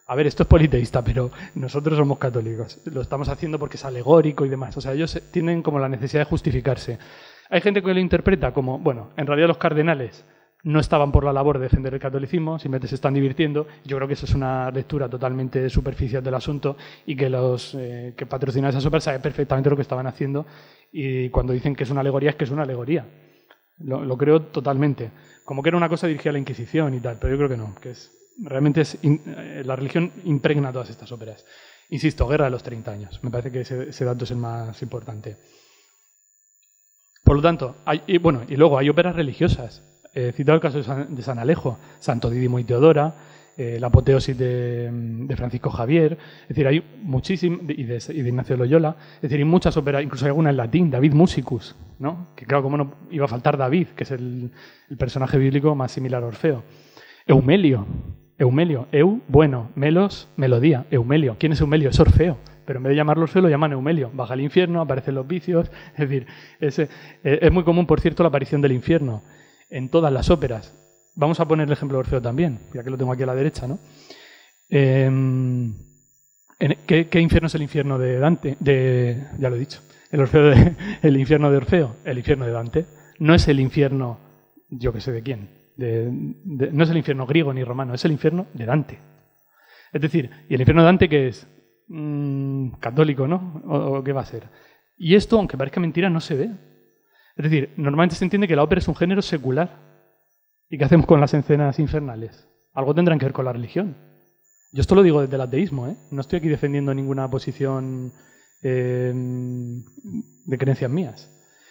a ver, esto es politeísta, pero nosotros somos católicos. Lo estamos haciendo porque es alegórico y demás. O sea, ellos tienen como la necesidad de justificarse. Hay gente que lo interpreta como, bueno, en realidad los cardenales no estaban por la labor de defender el catolicismo, simplemente se están divirtiendo. Yo creo que eso es una lectura totalmente superficial del asunto y que los que patrocinan esas obras saben perfectamente lo que estaban haciendo, y cuando dicen que es una alegoría, es que es una alegoría. Lo creo totalmente. Como que era una cosa dirigida a la Inquisición y tal, pero yo creo que no, que realmente la religión impregna todas estas óperas. Insisto, Guerra de los 30 años. Me parece que ese dato es el más importante. Por lo tanto, y luego hay óperas religiosas. Citado el caso de San Alejo, Santo Dídimo y Teodora, la apoteosis de Francisco Javier. Es decir, hay muchísimas, y de Ignacio Loyola. Es decir, hay muchas óperas, incluso hay alguna en latín, David Musicus, ¿no? Que claro, cómo no iba a faltar David, que es el personaje bíblico más similar a Orfeo. Eumelio, bueno, melos, melodía. Eumelio, ¿quién es Eumelio? Es Orfeo. Pero en vez de llamarlo Orfeo, lo llaman Eumelio. Baja al infierno, aparecen los vicios. Es decir, es muy común, por cierto, la aparición del infierno en todas las óperas. Vamos a poner el ejemplo de Orfeo también, ya que lo tengo aquí a la derecha, ¿no? ¿Qué infierno es el infierno de Dante? Ya lo he dicho. El infierno de Orfeo, el infierno de Dante. No es el infierno, yo que sé de quién. No es el infierno griego ni romano, es el infierno de Dante. Es decir, ¿y el infierno de Dante qué es? Católico, ¿no? ¿O qué va a ser? Y esto, aunque parezca mentira, no se ve. Es decir, normalmente se entiende que la ópera es un género secular. ¿Y qué hacemos con las escenas infernales? Algo tendrán que ver con la religión. Yo esto lo digo desde el ateísmo, ¿eh? No estoy aquí defendiendo ninguna posición de creencias mías.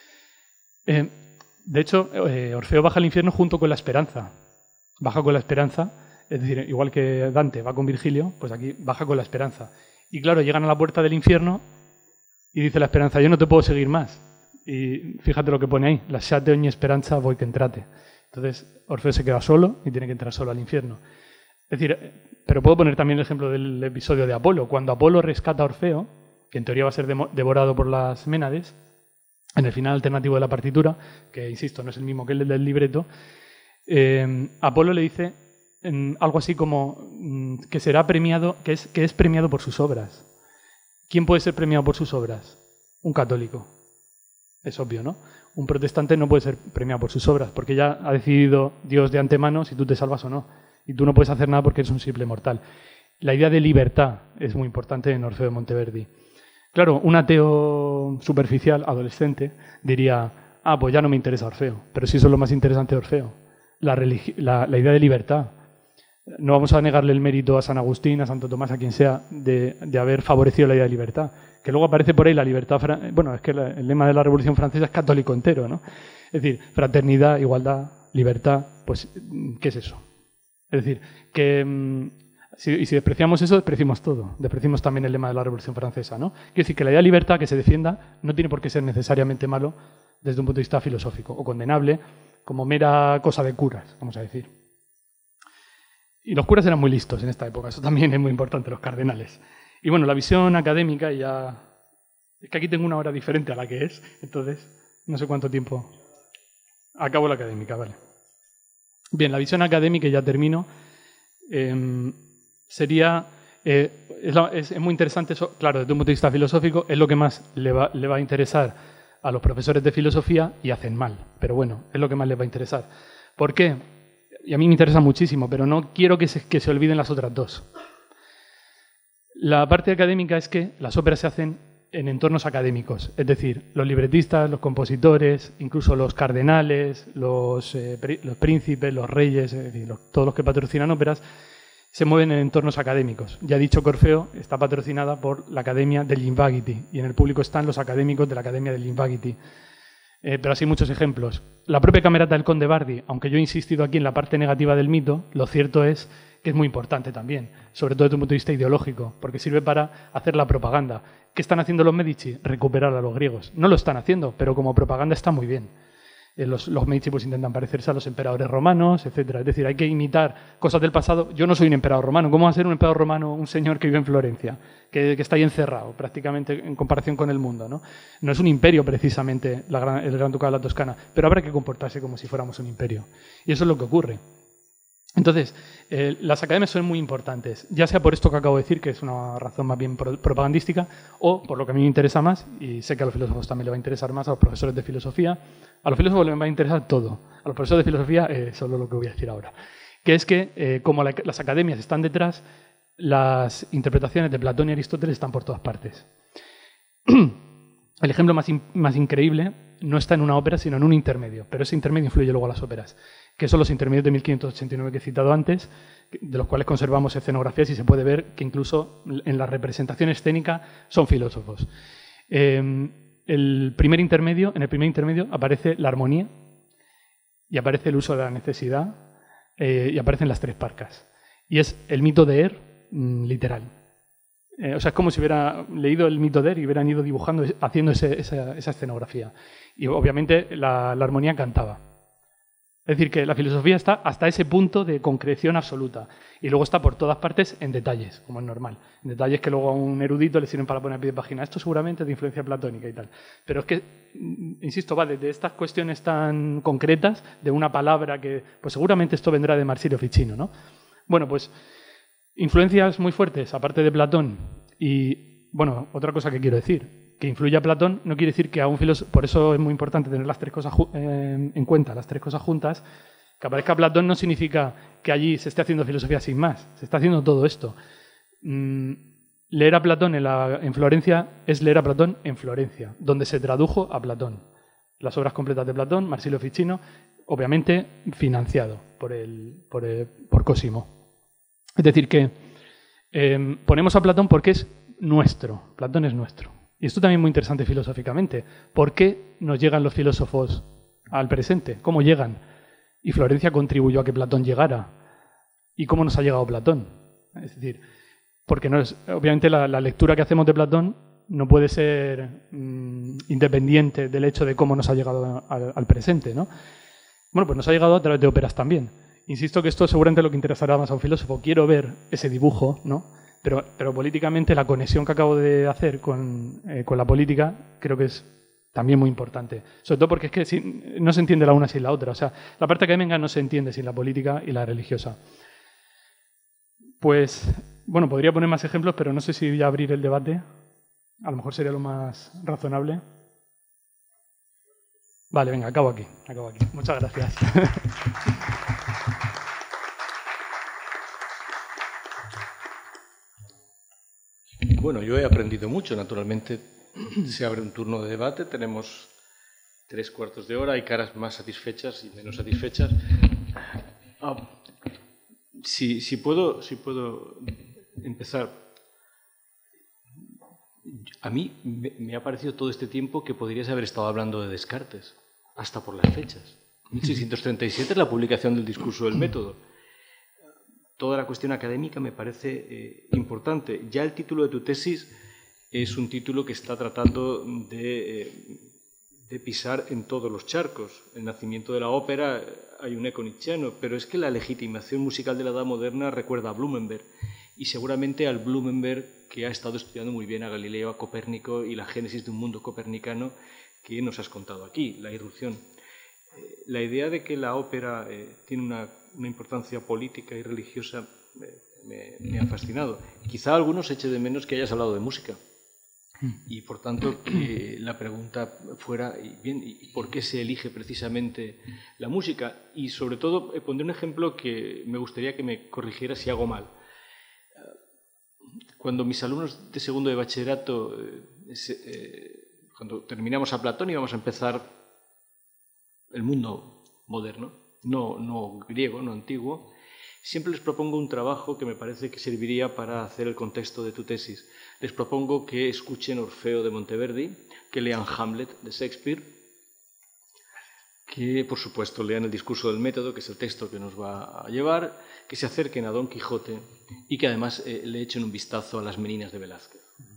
De hecho, Orfeo baja al infierno junto con la esperanza. Baja con la esperanza, es decir, igual que Dante va con Virgilio, pues aquí baja con la esperanza. Y claro, llegan a la puerta del infierno y dice la esperanza, yo no te puedo seguir más. Y fíjate lo que pone ahí, lasciate ogni speranza voi che entrate. Entonces, Orfeo se queda solo y tiene que entrar solo al infierno. Es decir, pero puedo poner también el ejemplo del episodio de Apolo. Cuando Apolo rescata a Orfeo, que en teoría va a ser devorado por las Ménades, en el final alternativo de la partitura, que insisto, no es el mismo que el del libreto, Apolo le dice algo así como que será premiado, que es premiado por sus obras. ¿Quién puede ser premiado por sus obras? Un católico. Es obvio, ¿no? Un protestante no puede ser premiado por sus obras, porque ya ha decidido Dios de antemano si tú te salvas o no. Y tú no puedes hacer nada porque eres un simple mortal. La idea de libertad es muy importante en Orfeo de Monteverdi. Claro, un ateo superficial, adolescente, diría, pues ya no me interesa Orfeo. Pero sí eso es lo más interesante de Orfeo. La idea de libertad. No vamos a negarle el mérito a San Agustín, a Santo Tomás, a quien sea, de haber favorecido la idea de libertad. Que luego aparece por ahí la libertad... Bueno, es que el lema de la Revolución Francesa es católico entero, ¿no? Es decir, fraternidad, igualdad, libertad, pues, ¿qué es eso? Es decir, que si despreciamos eso, despreciamos todo. Despreciamos también el lema de la Revolución Francesa, ¿no? Quiere decir que la idea de libertad que se defienda no tiene por qué ser necesariamente malo desde un punto de vista filosófico, o condenable como mera cosa de curas, vamos a decir. Y los curas eran muy listos en esta época, eso también es muy importante, los cardenales. Y bueno, la visión académica ya... Es que aquí tengo una hora diferente a la que es, entonces no sé cuánto tiempo... Acabo la académica, vale. Bien, la visión académica, y ya termino, sería... es muy interesante eso, claro, desde un punto de vista filosófico, es lo que más le va a interesar a los profesores de filosofía y hacen mal. Pero bueno, es lo que más les va a interesar. ¿Por qué? Y a mí me interesa muchísimo, pero no quiero que se olviden las otras dos. La parte académica es que las óperas se hacen en entornos académicos, es decir, los libretistas, los compositores, incluso los cardenales, los príncipes, los reyes, es decir, todos los que patrocinan óperas, se mueven en entornos académicos. Ya he dicho que Orfeo está patrocinada por la Academia del Gymnagiti y en el público están los académicos de la Academia del Gymnagiti. Pero así muchos ejemplos. La propia camerata del Conde Bardi, aunque yo he insistido aquí en la parte negativa del mito, lo cierto es que es muy importante también, sobre todo desde un punto de vista ideológico, porque sirve para hacer la propaganda. ¿Qué están haciendo los Medici? Recuperar a los griegos. No lo están haciendo, pero como propaganda está muy bien. Los Medici pues intentan parecerse a los emperadores romanos, etcétera. Es decir, hay que imitar cosas del pasado. Yo no soy un emperador romano. ¿Cómo va a ser un emperador romano un señor que vive en Florencia, que está ahí encerrado prácticamente en comparación con el mundo, ¿no? No es un imperio precisamente el Gran Ducado de la Toscana, pero habrá que comportarse como si fuéramos un imperio. Y eso es lo que ocurre. Entonces, las academias son muy importantes, ya sea por esto que acabo de decir, que es una razón más bien propagandística, o por lo que a mí me interesa más, y sé que a los filósofos también les va a interesar más, a los profesores de filosofía. A los filósofos les va a interesar todo. A los profesores de filosofía, solo lo que voy a decir ahora. Que es que, como las academias están detrás, las interpretaciones de Platón y Aristóteles están por todas partes. El ejemplo más increíble no está en una ópera, sino en un intermedio, pero ese intermedio influye luego a las óperas, que son los intermedios de 1589 que he citado antes, de los cuales conservamos escenografías y se puede ver que incluso en la representación escénica son filósofos. En el primer intermedio aparece la armonía y aparece el uso de la necesidad y aparecen las tres parcas. Y es el mito de literal. O sea, es como si hubiera leído el mito de y hubieran ido dibujando, haciendo esa escenografía. Y obviamente la armonía cantaba. Es decir, que la filosofía está hasta ese punto de concreción absoluta. Y luego está por todas partes en detalles, como es normal. En detalles que luego a un erudito le sirven para poner pie de página. Esto seguramente es de influencia platónica y tal. Pero es que, insisto, va desde estas cuestiones tan concretas, de una palabra que, pues seguramente esto vendrá de Marsilio Ficino, ¿no? Bueno, pues influencias muy fuertes, aparte de Platón. Y, bueno, otra cosa que quiero decir. Que influya Platón no quiere decir que a un filósofo... Por eso es muy importante tener las tres cosas en cuenta, las tres cosas juntas. Que aparezca Platón no significa que allí se esté haciendo filosofía sin más. Se está haciendo todo esto. Leer a Platón en Florencia es leer a Platón en Florencia, donde se tradujo a Platón. Las obras completas de Platón, Marsilio Ficino, obviamente financiado por Cosimo. Es decir, que ponemos a Platón porque es nuestro. Platón es nuestro. Y esto también es muy interesante filosóficamente. ¿Por qué nos llegan los filósofos al presente? ¿Cómo llegan? Y Florencia contribuyó a que Platón llegara. ¿Y cómo nos ha llegado Platón? Es decir, porque obviamente la lectura que hacemos de Platón no puede ser independiente del hecho de cómo nos ha llegado al presente, ¿no? Bueno, pues nos ha llegado a través de óperas también. Insisto que esto seguramente es lo que interesará más a un filósofo. Quiero ver ese dibujo, ¿no? Pero políticamente la conexión que acabo de hacer con la política creo que es también muy importante. Sobre todo porque es que no se entiende la una sin la otra. O sea, la parte académica no se entiende sin la política y la religiosa. Pues, bueno, podría poner más ejemplos, pero no sé si voy a abrir el debate. A lo mejor sería lo más razonable. Vale, venga, acabo aquí. Muchas gracias. Bueno, yo he aprendido mucho, naturalmente. Se abre un turno de debate, tenemos 3/4 de hora, hay caras más satisfechas y menos satisfechas. Si puedo empezar. A mí me ha parecido todo este tiempo que podrías haber estado hablando de Descartes, hasta por las fechas. 1637 es la publicación del Discurso del Método. Toda la cuestión académica me parece importante. Ya el título de tu tesis es un título que está tratando de pisar en todos los charcos. El nacimiento de la ópera, hay un eco nietzscheano, pero es que la legitimación musical de la Edad Moderna recuerda a Blumenberg, y seguramente al Blumenberg que ha estado estudiando muy bien a Galileo, a Copérnico y la génesis de un mundo copernicano que nos has contado aquí, la irrupción. La idea de que la ópera tiene una importancia política y religiosa me ha fascinado. Quizá a algunos eche de menos que hayas hablado de música. Y por tanto, que la pregunta fuera, ¿y por qué se elige precisamente la música? Y sobre todo, pondré un ejemplo que me gustaría que me corrigiera si hago mal. Cuando mis alumnos de segundo de bachillerato, cuando terminamos a Platón, íbamos a empezar el mundo moderno, no griego, no antiguo, siempre les propongo un trabajo que me parece que serviría para hacer el contexto de tu tesis. Les propongo que escuchen Orfeo de Monteverdi, que lean Hamlet de Shakespeare, que por supuesto lean el Discurso del Método, que es el texto que nos va a llevar, que se acerquen a Don Quijote y que además le echen un vistazo a las Meninas de Velázquez.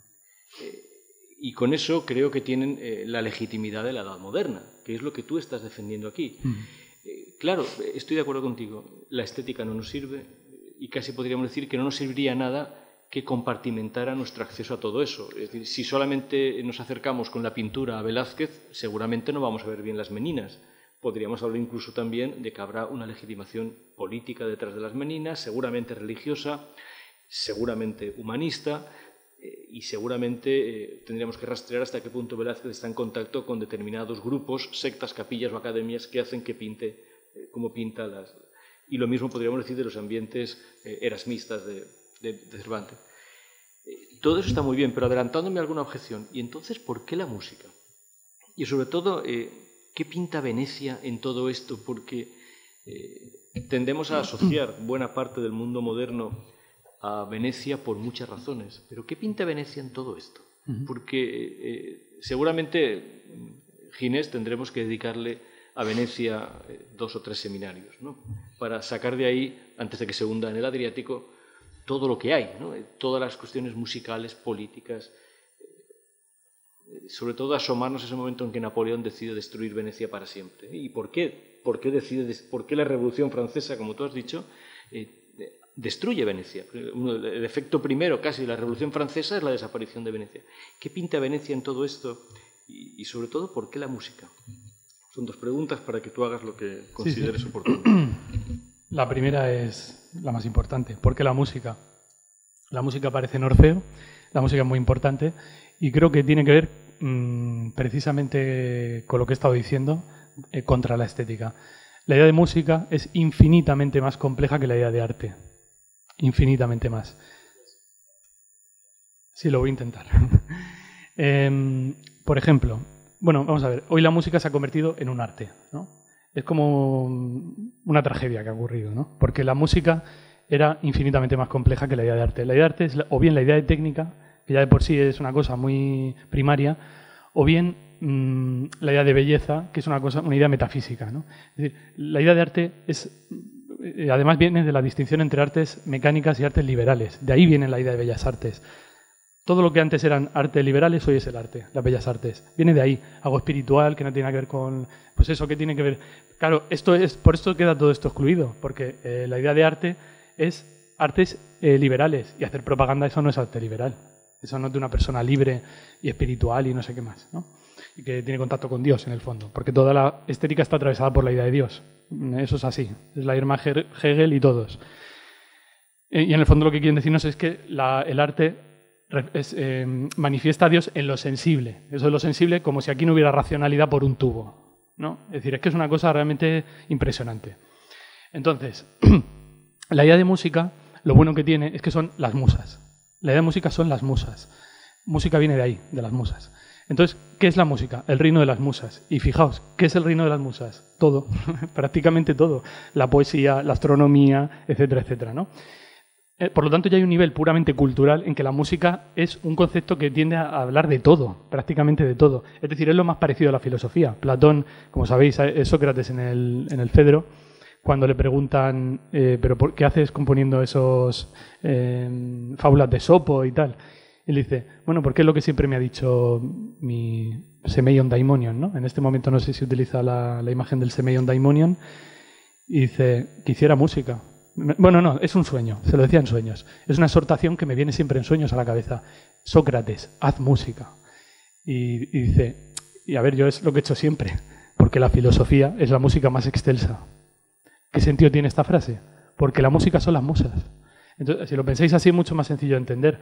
Y con eso creo que tienen la legitimidad de la Edad Moderna, que es lo que tú estás defendiendo aquí. Claro, estoy de acuerdo contigo, la estética no nos sirve y casi podríamos decir que no nos serviría nada que compartimentara nuestro acceso a todo eso. Es decir, si solamente nos acercamos con la pintura a Velázquez, seguramente no vamos a ver bien las Meninas, Podríamos hablar incluso también de que habrá una legitimación política detrás de las meninas, seguramente religiosa, seguramente humanista, y seguramente tendríamos que rastrear hasta qué punto Velázquez está en contacto con determinados grupos, sectas, capillas o academias que hacen que pinte como pinta las... Y lo mismo podríamos decir de los ambientes erasmistas de Cervantes. Todo eso está muy bien, pero adelantándome a alguna objeción. ¿Y entonces por qué la música? Y sobre todo, ¿qué pinta Venecia en todo esto? Porque tendemos a asociar buena parte del mundo moderno a Venecia por muchas razones. Pero ¿qué pinta Venecia en todo esto? Porque seguramente Ginés tendremos que dedicarle a Venecia 2 o 3 seminarios, ¿no? Para sacar de ahí, antes de que se hunda en el Adriático, todo lo que hay, ¿no? Todas las cuestiones musicales, políticas, sobre todo asomarnos a ese momento en que Napoleón decide destruir Venecia para siempre. ¿Y por qué? ¿Por qué la Revolución Francesa, como tú has dicho, destruye Venecia? El efecto primero casi de la Revolución Francesa es la desaparición de Venecia. ¿Qué pinta Venecia en todo esto? Y sobre todo, ¿por qué la música? Son 2 preguntas para que tú hagas lo que consideres oportuno. La primera es la más importante. ¿Por qué la música? La música aparece en Orfeo, la música es muy importante y creo que tiene que ver precisamente con lo que he estado diciendo contra la estética. La idea de música es infinitamente más compleja que la idea de arte. Infinitamente más. Sí, lo voy a intentar. Por ejemplo, bueno, vamos a ver, hoy la música se ha convertido en un arte, ¿no? Es como una tragedia que ha ocurrido, ¿no? Porque la música era infinitamente más compleja que la idea de arte. La idea de arte es o bien la idea de técnica, que ya de por sí es una cosa muy primaria, o bien la idea de belleza, que es una idea metafísica, ¿no? Es decir, la idea de arte es, además viene de la distinción entre artes mecánicas y artes liberales. De ahí viene la idea de bellas artes. Todo lo que antes eran artes liberales, hoy es el arte, las bellas artes. Viene de ahí, algo espiritual que no tiene que ver con... Pues eso, ¿qué tiene que ver? Claro, por esto queda todo esto excluido, porque la idea de arte es artes liberales, y hacer propaganda, eso no es arte liberal. Eso no es de una persona libre y espiritual y no sé qué más, ¿no? Y que tiene contacto con Dios, en el fondo, porque toda la estética está atravesada por la idea de Dios. Eso es así, es la Irma Hegel y todos. Y en el fondo lo que quieren decirnos es que el arte manifiesta a Dios en lo sensible. Eso es lo sensible, como si aquí no hubiera racionalidad por un tubo, ¿no? Es decir, es que es una cosa realmente impresionante. Entonces, la idea de música, lo bueno que tiene es que son las musas. La idea de música son las musas. Música viene de ahí, de las musas. Entonces, ¿qué es la música? El reino de las musas. Y fijaos, ¿qué es el reino de las musas? Todo, prácticamente todo. La poesía, la astronomía, etcétera, etcétera, ¿no? Por lo tanto, ya hay un nivel puramente cultural en que la música es un concepto que tiende a hablar de todo, prácticamente de todo. Es decir, es lo más parecido a la filosofía. Platón, como sabéis, es Sócrates en el Fedro, cuando le preguntan, ¿pero por qué haces componiendo esos fábulas de Esopo y tal? Y le dice, bueno, porque es lo que siempre me ha dicho mi Semeion Daimonion, ¿no? En este momento no sé si utiliza la imagen del Semeion Daimonion, y dice que hiciera música. Bueno, no, es un sueño, se lo decía en sueños. Es una exhortación que me viene siempre en sueños a la cabeza. Sócrates, haz música. Y dice, y a ver, yo es lo que he hecho siempre, porque la filosofía es la música más excelsa. ¿Qué sentido tiene esta frase? Porque la música son las musas. Entonces, si lo pensáis así, es mucho más sencillo de entender.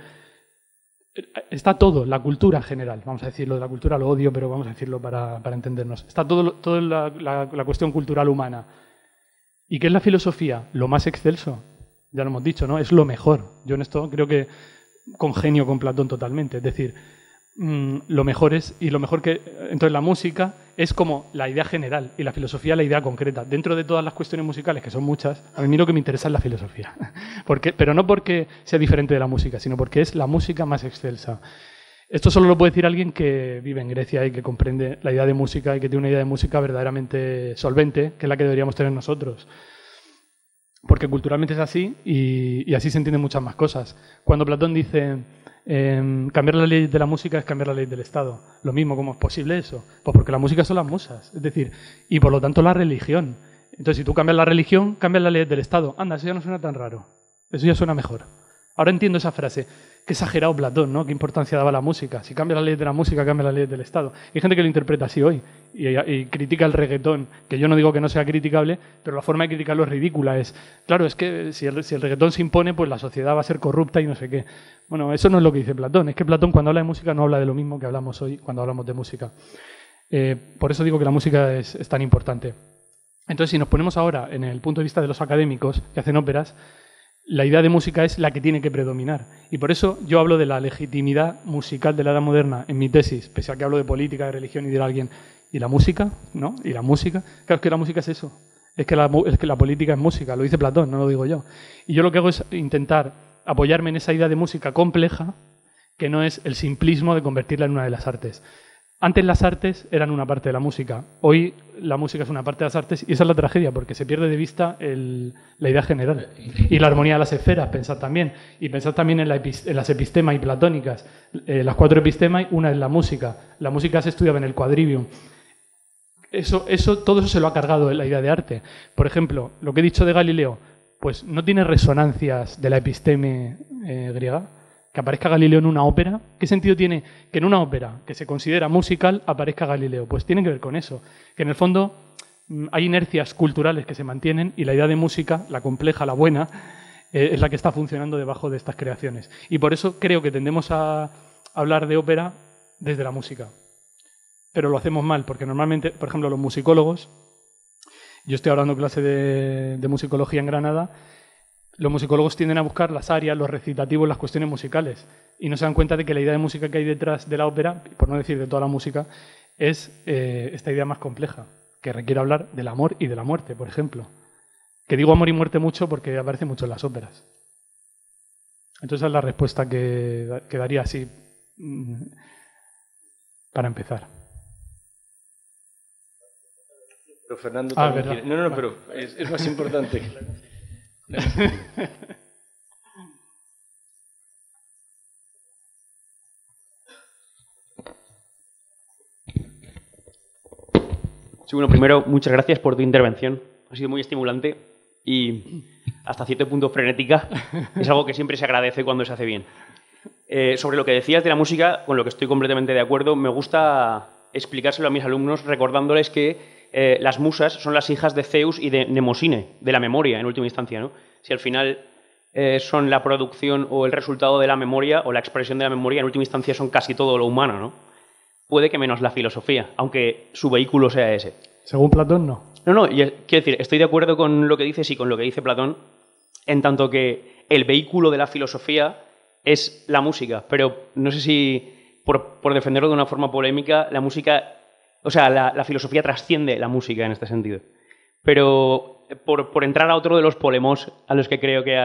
Está todo, la cultura en general, vamos a decirlo, de la cultura lo odio, pero vamos a decirlo para entendernos. Está todo la cuestión cultural humana. ¿Y qué es la filosofía? Lo más excelso, ya lo hemos dicho, ¿no? Es lo mejor. Yo en esto creo que congenio con Platón totalmente. Es decir, lo mejor es, y lo mejor que... Entonces la música es como la idea general y la filosofía la idea concreta. Dentro de todas las cuestiones musicales, que son muchas, a mí lo que me interesa es la filosofía. Pero no porque sea diferente de la música, sino porque es la música más excelsa. Esto solo lo puede decir alguien que vive en Grecia y que comprende la idea de música y que tiene una idea de música verdaderamente solvente, que es la que deberíamos tener nosotros. Porque culturalmente es así y así se entienden muchas más cosas. Cuando Platón dice cambiar la ley de la música es cambiar la ley del Estado. Lo mismo, ¿cómo es posible eso? Pues porque la música son las musas, es decir, y por lo tanto la religión. Entonces, si tú cambias la religión, cambias la ley del Estado. Anda, eso ya no suena tan raro. Eso ya suena mejor. Ahora entiendo esa frase. qué exagerado Platón, ¿no? Qué importancia daba la música. Si cambia la ley de la música, cambia la ley del Estado. Hay gente que lo interpreta así hoy y critica el reggaetón, que yo no digo que no sea criticable, pero la forma de criticarlo es ridícula. Claro, es que si el reggaetón se impone, pues la sociedad va a ser corrupta y no sé qué. Bueno, eso no es lo que dice Platón. Es que Platón, cuando habla de música, no habla de lo mismo que hablamos hoy cuando hablamos de música. Por eso digo que la música es tan importante. Entonces, si nos ponemos ahora en el punto de vista de los académicos que hacen óperas, la idea de música es la que tiene que predominar. Y por eso yo hablo de la legitimidad musical de la Edad Moderna en mi tesis, pese a que hablo de política, de religión y de alguien. ¿Y la música? ¿No? ¿Y la música? Claro, es que la música es eso. Es que la política es música, lo dice Platón, no lo digo yo. Y yo lo que hago es intentar apoyarme en esa idea de música compleja, que no es el simplismo de convertirla en una de las artes. Antes las artes eran una parte de la música. Hoy la música es una parte de las artes y esa es la tragedia, porque se pierde de vista la idea general. Y la armonía de las esferas, pensad también. Y pensad también en las epistemas y platónicas. Las 4 epistemas, una es la música. La música se estudiaba en el quadrivium. Todo eso se lo ha cargado la idea de arte. Por ejemplo, lo que he dicho de Galileo, pues no tiene resonancias de la episteme griega. Que aparezca Galileo en una ópera, ¿qué sentido tiene que en una ópera que se considera musical aparezca Galileo? Pues tiene que ver con eso, que en el fondo hay inercias culturales que se mantienen y la idea de música, la compleja, la buena, es la que está funcionando debajo de estas creaciones. Y por eso creo que tendemos a hablar de ópera desde la música. Pero lo hacemos mal, porque normalmente, por ejemplo, los musicólogos, yo estoy hablando clase de musicología en Granada. Los musicólogos tienden a buscar las arias, los recitativos, las cuestiones musicales y no se dan cuenta de que la idea de música que hay detrás de la ópera, por no decir de toda la música, es esta idea más compleja, que requiere hablar del amor y de la muerte, por ejemplo. Que digo amor y muerte mucho porque aparece mucho en las óperas. Entonces esa es la respuesta que daría así para empezar. Pero Fernando también ¿verdad? tiene... No, pero es más importante. Sí, bueno, primero, muchas gracias por tu intervención. Ha sido muy estimulante y hasta cierto punto frenética. Es algo que siempre se agradece cuando se hace bien. Sobre lo que decías de la música, con lo que estoy completamente de acuerdo, me gusta explicárselo a mis alumnos recordándoles que las musas son las hijas de Zeus y de Mnemosine, de la memoria, en última instancia, ¿no? Si al final son la producción o el resultado de la memoria o la expresión de la memoria, en última instancia son casi todo lo humano, ¿no? Puede que menos la filosofía, aunque su vehículo sea ese. Según Platón, no. No, quiero decir, estoy de acuerdo con lo que dices y con lo que dice Platón, en tanto que el vehículo de la filosofía es la música, pero no sé si, por defenderlo de una forma polémica, la música... O sea, la filosofía trasciende la música en este sentido. Pero por entrar a otro de los polemos a los que creo que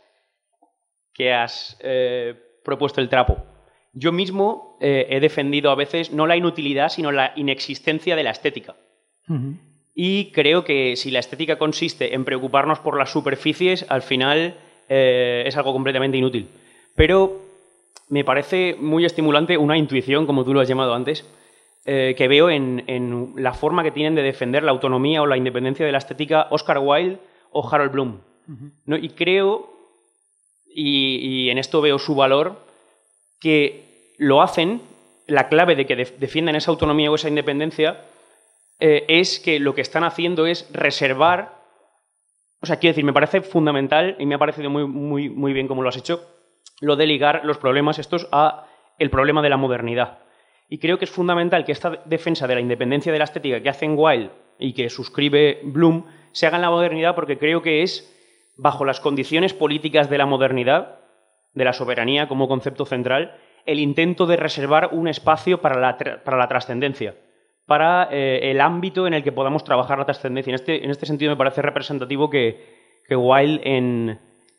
has propuesto el trapo. Yo mismo he defendido a veces no la inutilidad, sino la inexistencia de la estética. Uh-huh. Y creo que si la estética consiste en preocuparnos por las superficies, al final es algo completamente inútil. Pero me parece muy estimulante una intuición, como tú lo has llamado antes, que veo en la forma que tienen de defender la autonomía o la independencia de la estética Oscar Wilde o Harold Bloom. Uh-huh. ¿No? Y creo, y en esto veo su valor, que lo hacen, la clave de que defiendan esa autonomía o esa independencia es que lo que están haciendo es reservar, o sea, quiero decir, me parece fundamental y me ha parecido muy bien como lo has hecho, lo de ligar los problemas estos a el problema de la modernidad. Y creo que es fundamental que esta defensa de la independencia de la estética que hacen Wilde y que suscribe Bloom se haga en la modernidad, porque creo que es bajo las condiciones políticas de la modernidad, de la soberanía como concepto central, el intento de reservar un espacio para la trascendencia, para el ámbito en el que podamos trabajar la trascendencia. En este sentido me parece representativo que Wilde en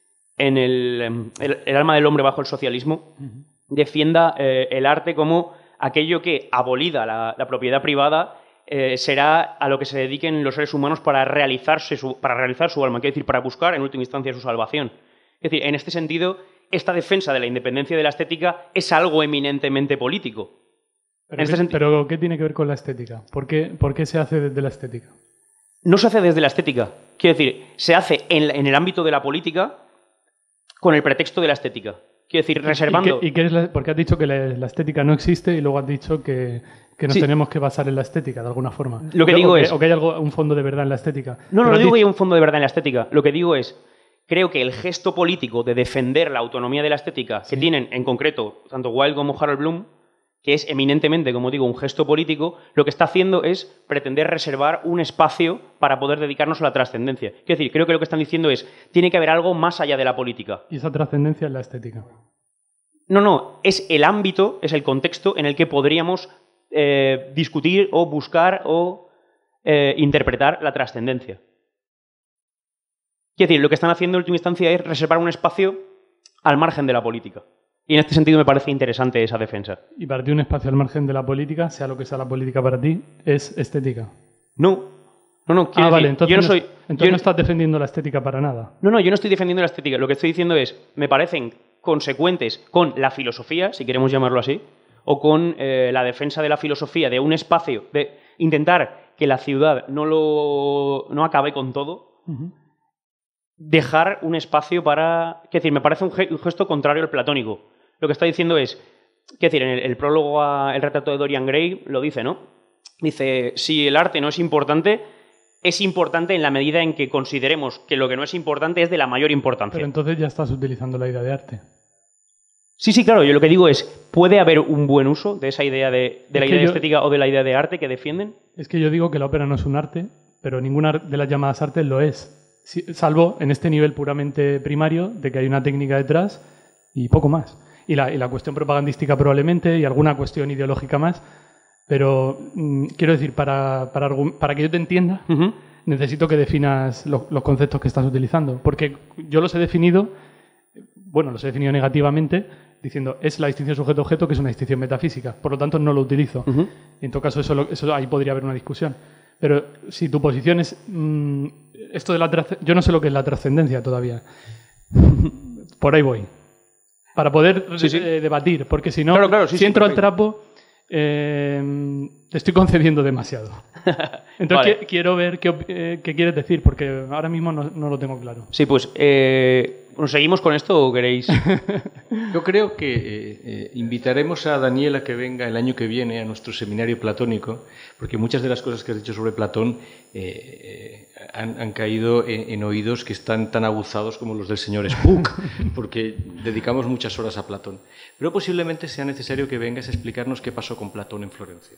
el alma del hombre bajo el socialismo defienda el arte como aquello que, abolida la propiedad privada, será a lo que se dediquen los seres humanos para realizar su alma, quiero decir, para buscar en última instancia su salvación. Es decir, en este sentido, esta defensa de la independencia de la estética es algo eminentemente político. Pero ¿qué tiene que ver con la estética? ¿Por qué se hace desde la estética? No se hace desde la estética. Quiero decir, se hace en el ámbito de la política con el pretexto de la estética. Quiero decir, reservando... ¿Y qué es porque has dicho que la estética no existe y luego has dicho que nos Sí. tenemos que basar en la estética, de alguna forma? Lo que digo es... ¿O que hay un fondo de verdad en la estética? No Pero digo que has hay un fondo de verdad en la estética. Lo que digo es, creo que el gesto político de defender la autonomía de la estética que tienen, en concreto, tanto Wilde como Harold Bloom, que es eminentemente, como digo, un gesto político, lo que está haciendo es pretender reservar un espacio para poder dedicarnos a la trascendencia. Quiero decir, creo que lo que están diciendo es, tiene que haber algo más allá de la política. ¿Y esa trascendencia en la estética? No, es el ámbito, es el contexto en el que podríamos discutir o buscar o interpretar la trascendencia. Quiero decir, lo que están haciendo en última instancia es reservar un espacio al margen de la política. Y en este sentido me parece interesante esa defensa. Y para ti un espacio al margen de la política, sea lo que sea la política para ti, es estética. No, quiero Vale, decir, entonces, yo no soy... entonces no estás defendiendo la estética para nada. No, yo no estoy defendiendo la estética. Lo que estoy diciendo es, me parecen consecuentes con la filosofía, si queremos llamarlo así, o con la defensa de la filosofía, de un espacio, de intentar que la ciudad no acabe con todo, dejar un espacio para... Quiero decir, me parece un gesto contrario al platónico. Lo que está diciendo es, quiero decir, en el prólogo al retrato de Dorian Gray lo dice, ¿no? Dice, si el arte no es importante en la medida en que consideremos que lo que no es importante es de la mayor importancia. Pero entonces ya estás utilizando la idea de arte. Sí, claro, yo lo que digo es, ¿puede haber un buen uso de esa idea de la idea de estética o de la idea de arte que defienden? Es que yo digo que la ópera no es un arte, pero ninguna de las llamadas artes lo es. Salvo en este nivel puramente primario de que hay una técnica detrás y poco más. Y la cuestión propagandística probablemente y alguna cuestión ideológica más. Pero quiero decir, para que yo te entienda, necesito que definas los conceptos que estás utilizando. Porque yo los he definido negativamente, diciendo es la distinción sujeto-objeto, que es una distinción metafísica. Por lo tanto, no lo utilizo. Y en todo caso, eso ahí podría haber una discusión. Pero si tu posición es... esto de yo no sé lo que es la trascendencia todavía. Por ahí voy. Para poder debatir, porque si no, Claro, si entro al trapo, te estoy concediendo demasiado. Entonces Vale. quiero ver qué quieres decir, porque ahora mismo no lo tengo claro. Sí, pues, ¿nos seguimos con esto o queréis...? Yo creo que invitaremos a Daniel a que venga el año que viene a nuestro seminario platónico, porque muchas de las cosas que has dicho sobre Platón han caído en oídos que están tan aguzados como los del señor Spook, porque dedicamos muchas horas a Platón. Pero posiblemente sea necesario que vengas a explicarnos qué pasó con Platón en Florencia.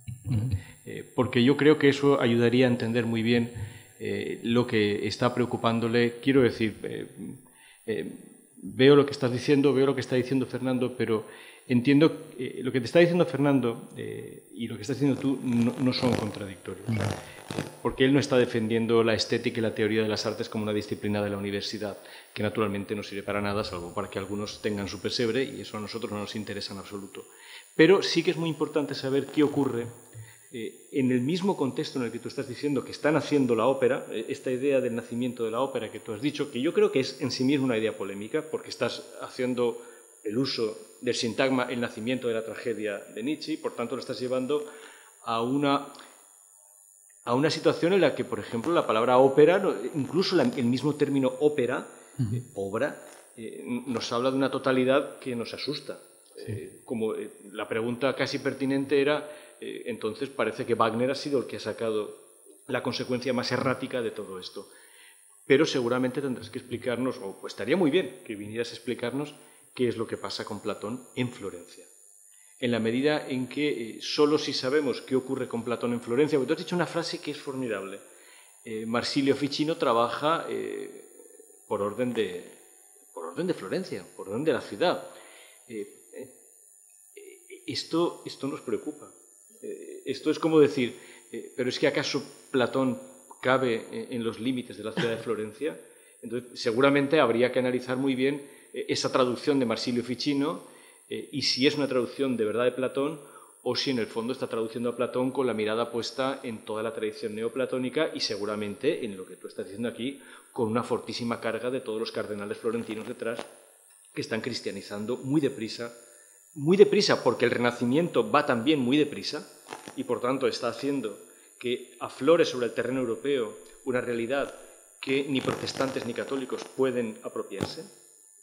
Porque yo creo que eso ayudaría a entender muy bien lo que está preocupándole. Quiero decir... veo lo que estás diciendo, veo lo que está diciendo Fernando, pero entiendo lo que te está diciendo Fernando y lo que estás diciendo tú no son contradictorios. Porque él no está defendiendo la estética y la teoría de las artes como una disciplina de la universidad, que naturalmente no sirve para nada, salvo para que algunos tengan su pesebre, y eso a nosotros no nos interesa en absoluto. Pero sí que es muy importante saber qué ocurre en el mismo contexto en el que tú estás diciendo que están haciendo la ópera, esta idea del nacimiento de la ópera que tú has dicho, que yo creo que es en sí misma una idea polémica, porque estás haciendo el uso del sintagma el nacimiento de la tragedia de Nietzsche, y por tanto lo estás llevando a una situación en la que, por ejemplo, la palabra ópera, incluso el mismo término ópera, obra, nos habla de una totalidad que nos asusta. Como la pregunta casi pertinente era... entonces parece que Wagner ha sido el que ha sacado la consecuencia más errática de todo esto. Pero seguramente tendrás que explicarnos, o pues estaría muy bien que vinieras a explicarnos qué es lo que pasa con Platón en Florencia. En la medida en que solo si sabemos qué ocurre con Platón en Florencia, porque tú has dicho una frase que es formidable. Marsilio Ficino trabaja por orden de Florencia, por orden de la ciudad. Esto nos preocupa. Esto es como decir, ¿pero es que acaso Platón cabe en los límites de la ciudad de Florencia? Entonces, seguramente habría que analizar muy bien esa traducción de Marsilio Ficino y si es una traducción de verdad de Platón o si en el fondo está traduciendo a Platón con la mirada puesta en toda la tradición neoplatónica y seguramente en lo que tú estás diciendo aquí con una fortísima carga de todos los cardenales florentinos detrás que están cristianizando muy deprisa porque el Renacimiento va también muy deprisa y por tanto está haciendo que aflore sobre el terreno europeo una realidad que ni protestantes ni católicos pueden apropiarse.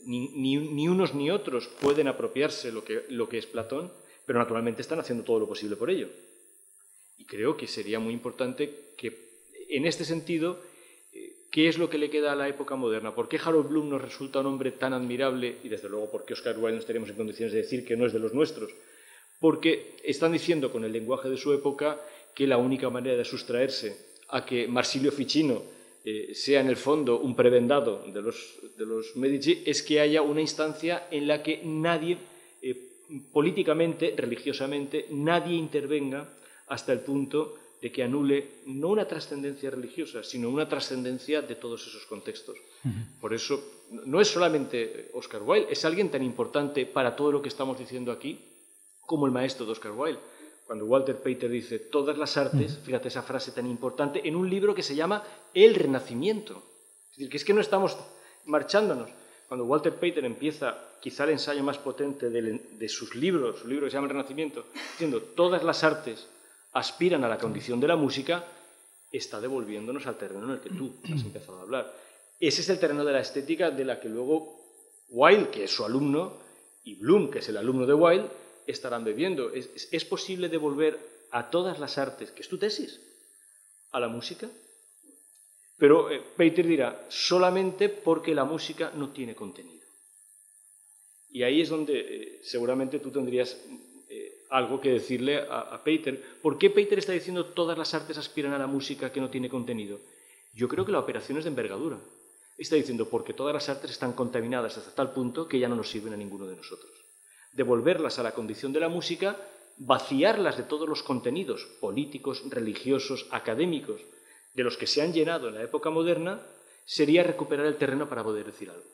ni unos ni otros pueden apropiarse lo que es Platón, pero naturalmente están haciendo todo lo posible por ello. Y creo que sería muy importante que, en este sentido, ¿qué es lo que le queda a la época moderna? ¿Por qué Harold Bloom nos resulta un hombre tan admirable? Y desde luego, ¿por qué Oscar Wilde no estaríamos en condiciones de decir que no es de los nuestros? Porque están diciendo con el lenguaje de su época que la única manera de sustraerse a que Marsilio Ficino sea en el fondo un prebendado de los Medici es que haya una instancia en la que nadie, políticamente, religiosamente, nadie intervenga hasta el punto de que anule no una trascendencia religiosa, sino una trascendencia de todos esos contextos. Por eso, no es solamente Oscar Wilde, es alguien tan importante para todo lo que estamos diciendo aquí como el maestro de Oscar Wilde. Cuando Walter Pater dice todas las artes, fíjate esa frase tan importante, en un libro que se llama El Renacimiento. Es decir, que es que no estamos marchándonos. Cuando Walter Pater empieza, quizá el ensayo más potente de sus libros, su libro que se llama El Renacimiento, diciendo todas las artes aspiran a la condición de la música, está devolviéndonos al terreno en el que tú has empezado a hablar. Ese es el terreno de la estética de la que luego Wilde, que es su alumno, y Bloom, que es el alumno de Wilde, estarán bebiendo. ¿Es posible devolver a todas las artes, que es tu tesis, a la música? Pero Pater dirá, solamente porque la música no tiene contenido. Y ahí es donde seguramente tú tendrías algo que decirle a Pater. ¿Por qué Pater está diciendo todas las artes aspiran a la música que no tiene contenido? Yo creo que la operación es de envergadura. Está diciendo porque todas las artes están contaminadas hasta tal punto que ya no nos sirven a ninguno de nosotros. Devolverlas a la condición de la música, vaciarlas de todos los contenidos políticos, religiosos, académicos, de los que se han llenado en la época moderna, sería recuperar el terreno para poder decir algo.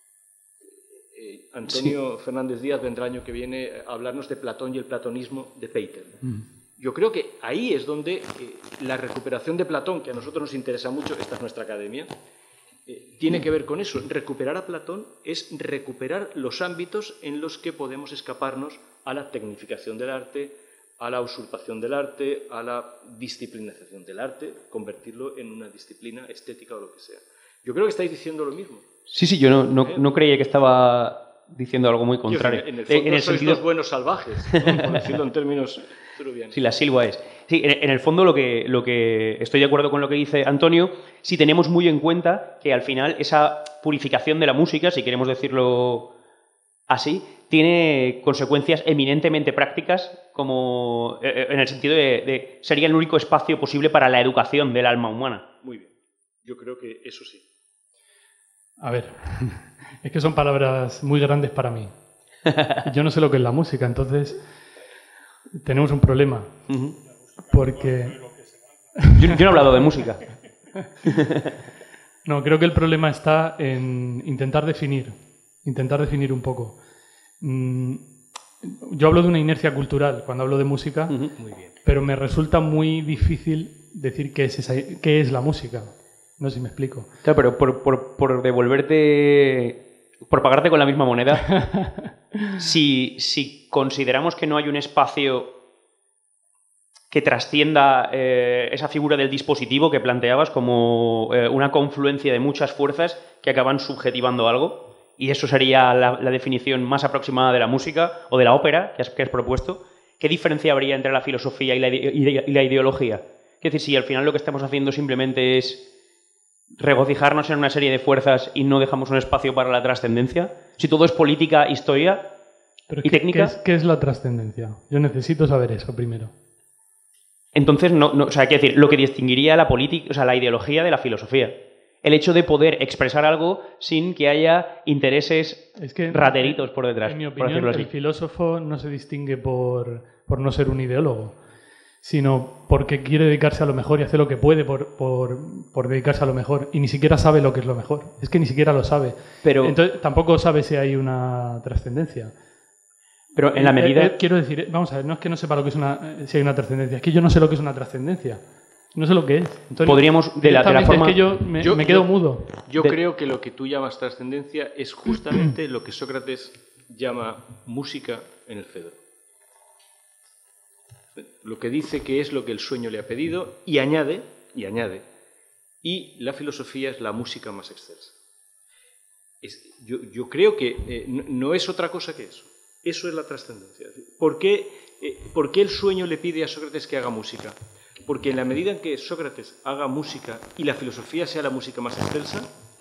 Antonio Fernández Díaz vendrá el año que viene a hablarnos de Platón y el platonismo de Pater. Yo creo que ahí es donde la recuperación de Platón, que a nosotros nos interesa mucho, esta es nuestra academia, tiene que ver con eso. Recuperar a Platón es recuperar los ámbitos en los que podemos escaparnos a la tecnificación del arte, a la usurpación del arte, a la disciplinización del arte, convertirlo en una disciplina estética o lo que sea. Yo creo que estáis diciendo lo mismo. Sí, yo no creía que estaba diciendo algo muy contrario. En el fondo sois dos buenos salvajes, ¿no? Por decirlo en términos truvianos. Sí, la silva es. Sí, en el fondo lo que estoy de acuerdo con lo que dice Antonio, si tenemos muy en cuenta que al final esa purificación de la música, si queremos decirlo así, tiene consecuencias eminentemente prácticas, como en el sentido de sería el único espacio posible para la educación del alma humana. Muy bien. Yo creo que eso sí. A ver, es que son palabras muy grandes para mí. Yo no sé lo que es la música, entonces tenemos un problema. Porque... Yo no he hablado de música. No, creo que el problema está en intentar definir un poco. Yo hablo de una inercia cultural cuando hablo de música, Muy bien. pero me resulta muy difícil decir qué es la música. No sé si me explico. Claro, pero por devolverte, por pagarte con la misma moneda, si consideramos que no hay un espacio que trascienda esa figura del dispositivo que planteabas como una confluencia de muchas fuerzas que acaban subjetivando algo, y eso sería la definición más aproximada de la música o de la ópera que has propuesto, ¿qué diferencia habría entre la filosofía y la ideología? Es decir, si al final lo que estamos haciendo simplemente es regocijarnos en una serie de fuerzas y no dejamos un espacio para la trascendencia, si todo es política, historia y técnica... ¿Qué es la trascendencia? Yo necesito saber eso primero. Entonces, o sea, quiero decir, lo que distinguiría la política, o sea, la ideología de la filosofía. El hecho de poder expresar algo sin que haya intereses rateritos por detrás. En mi opinión, el filósofo no se distingue por no ser un ideólogo, sino porque quiere dedicarse a lo mejor y hace lo que puede por dedicarse a lo mejor, y ni siquiera sabe lo que es lo mejor. Es que ni siquiera lo sabe. Entonces, tampoco sabe si hay una trascendencia. Pero en la medida... Quiero decir, vamos a ver, no es que no sepa lo que es si hay una trascendencia, es que yo no sé lo que es una trascendencia. No sé lo que es. Entonces, podríamos, de la forma... Es que yo me quedo mudo. Yo creo que lo que tú llamas trascendencia es justamente lo que Sócrates llama música en el Fedro. Lo que dice que es lo que el sueño le ha pedido y añade, y la filosofía es la música más excelsa. Yo creo que no es otra cosa que eso. Eso es la trascendencia. ¿Por qué el sueño le pide a Sócrates que haga música? Porque en la medida en que Sócrates haga música y la filosofía sea la música más excelsa,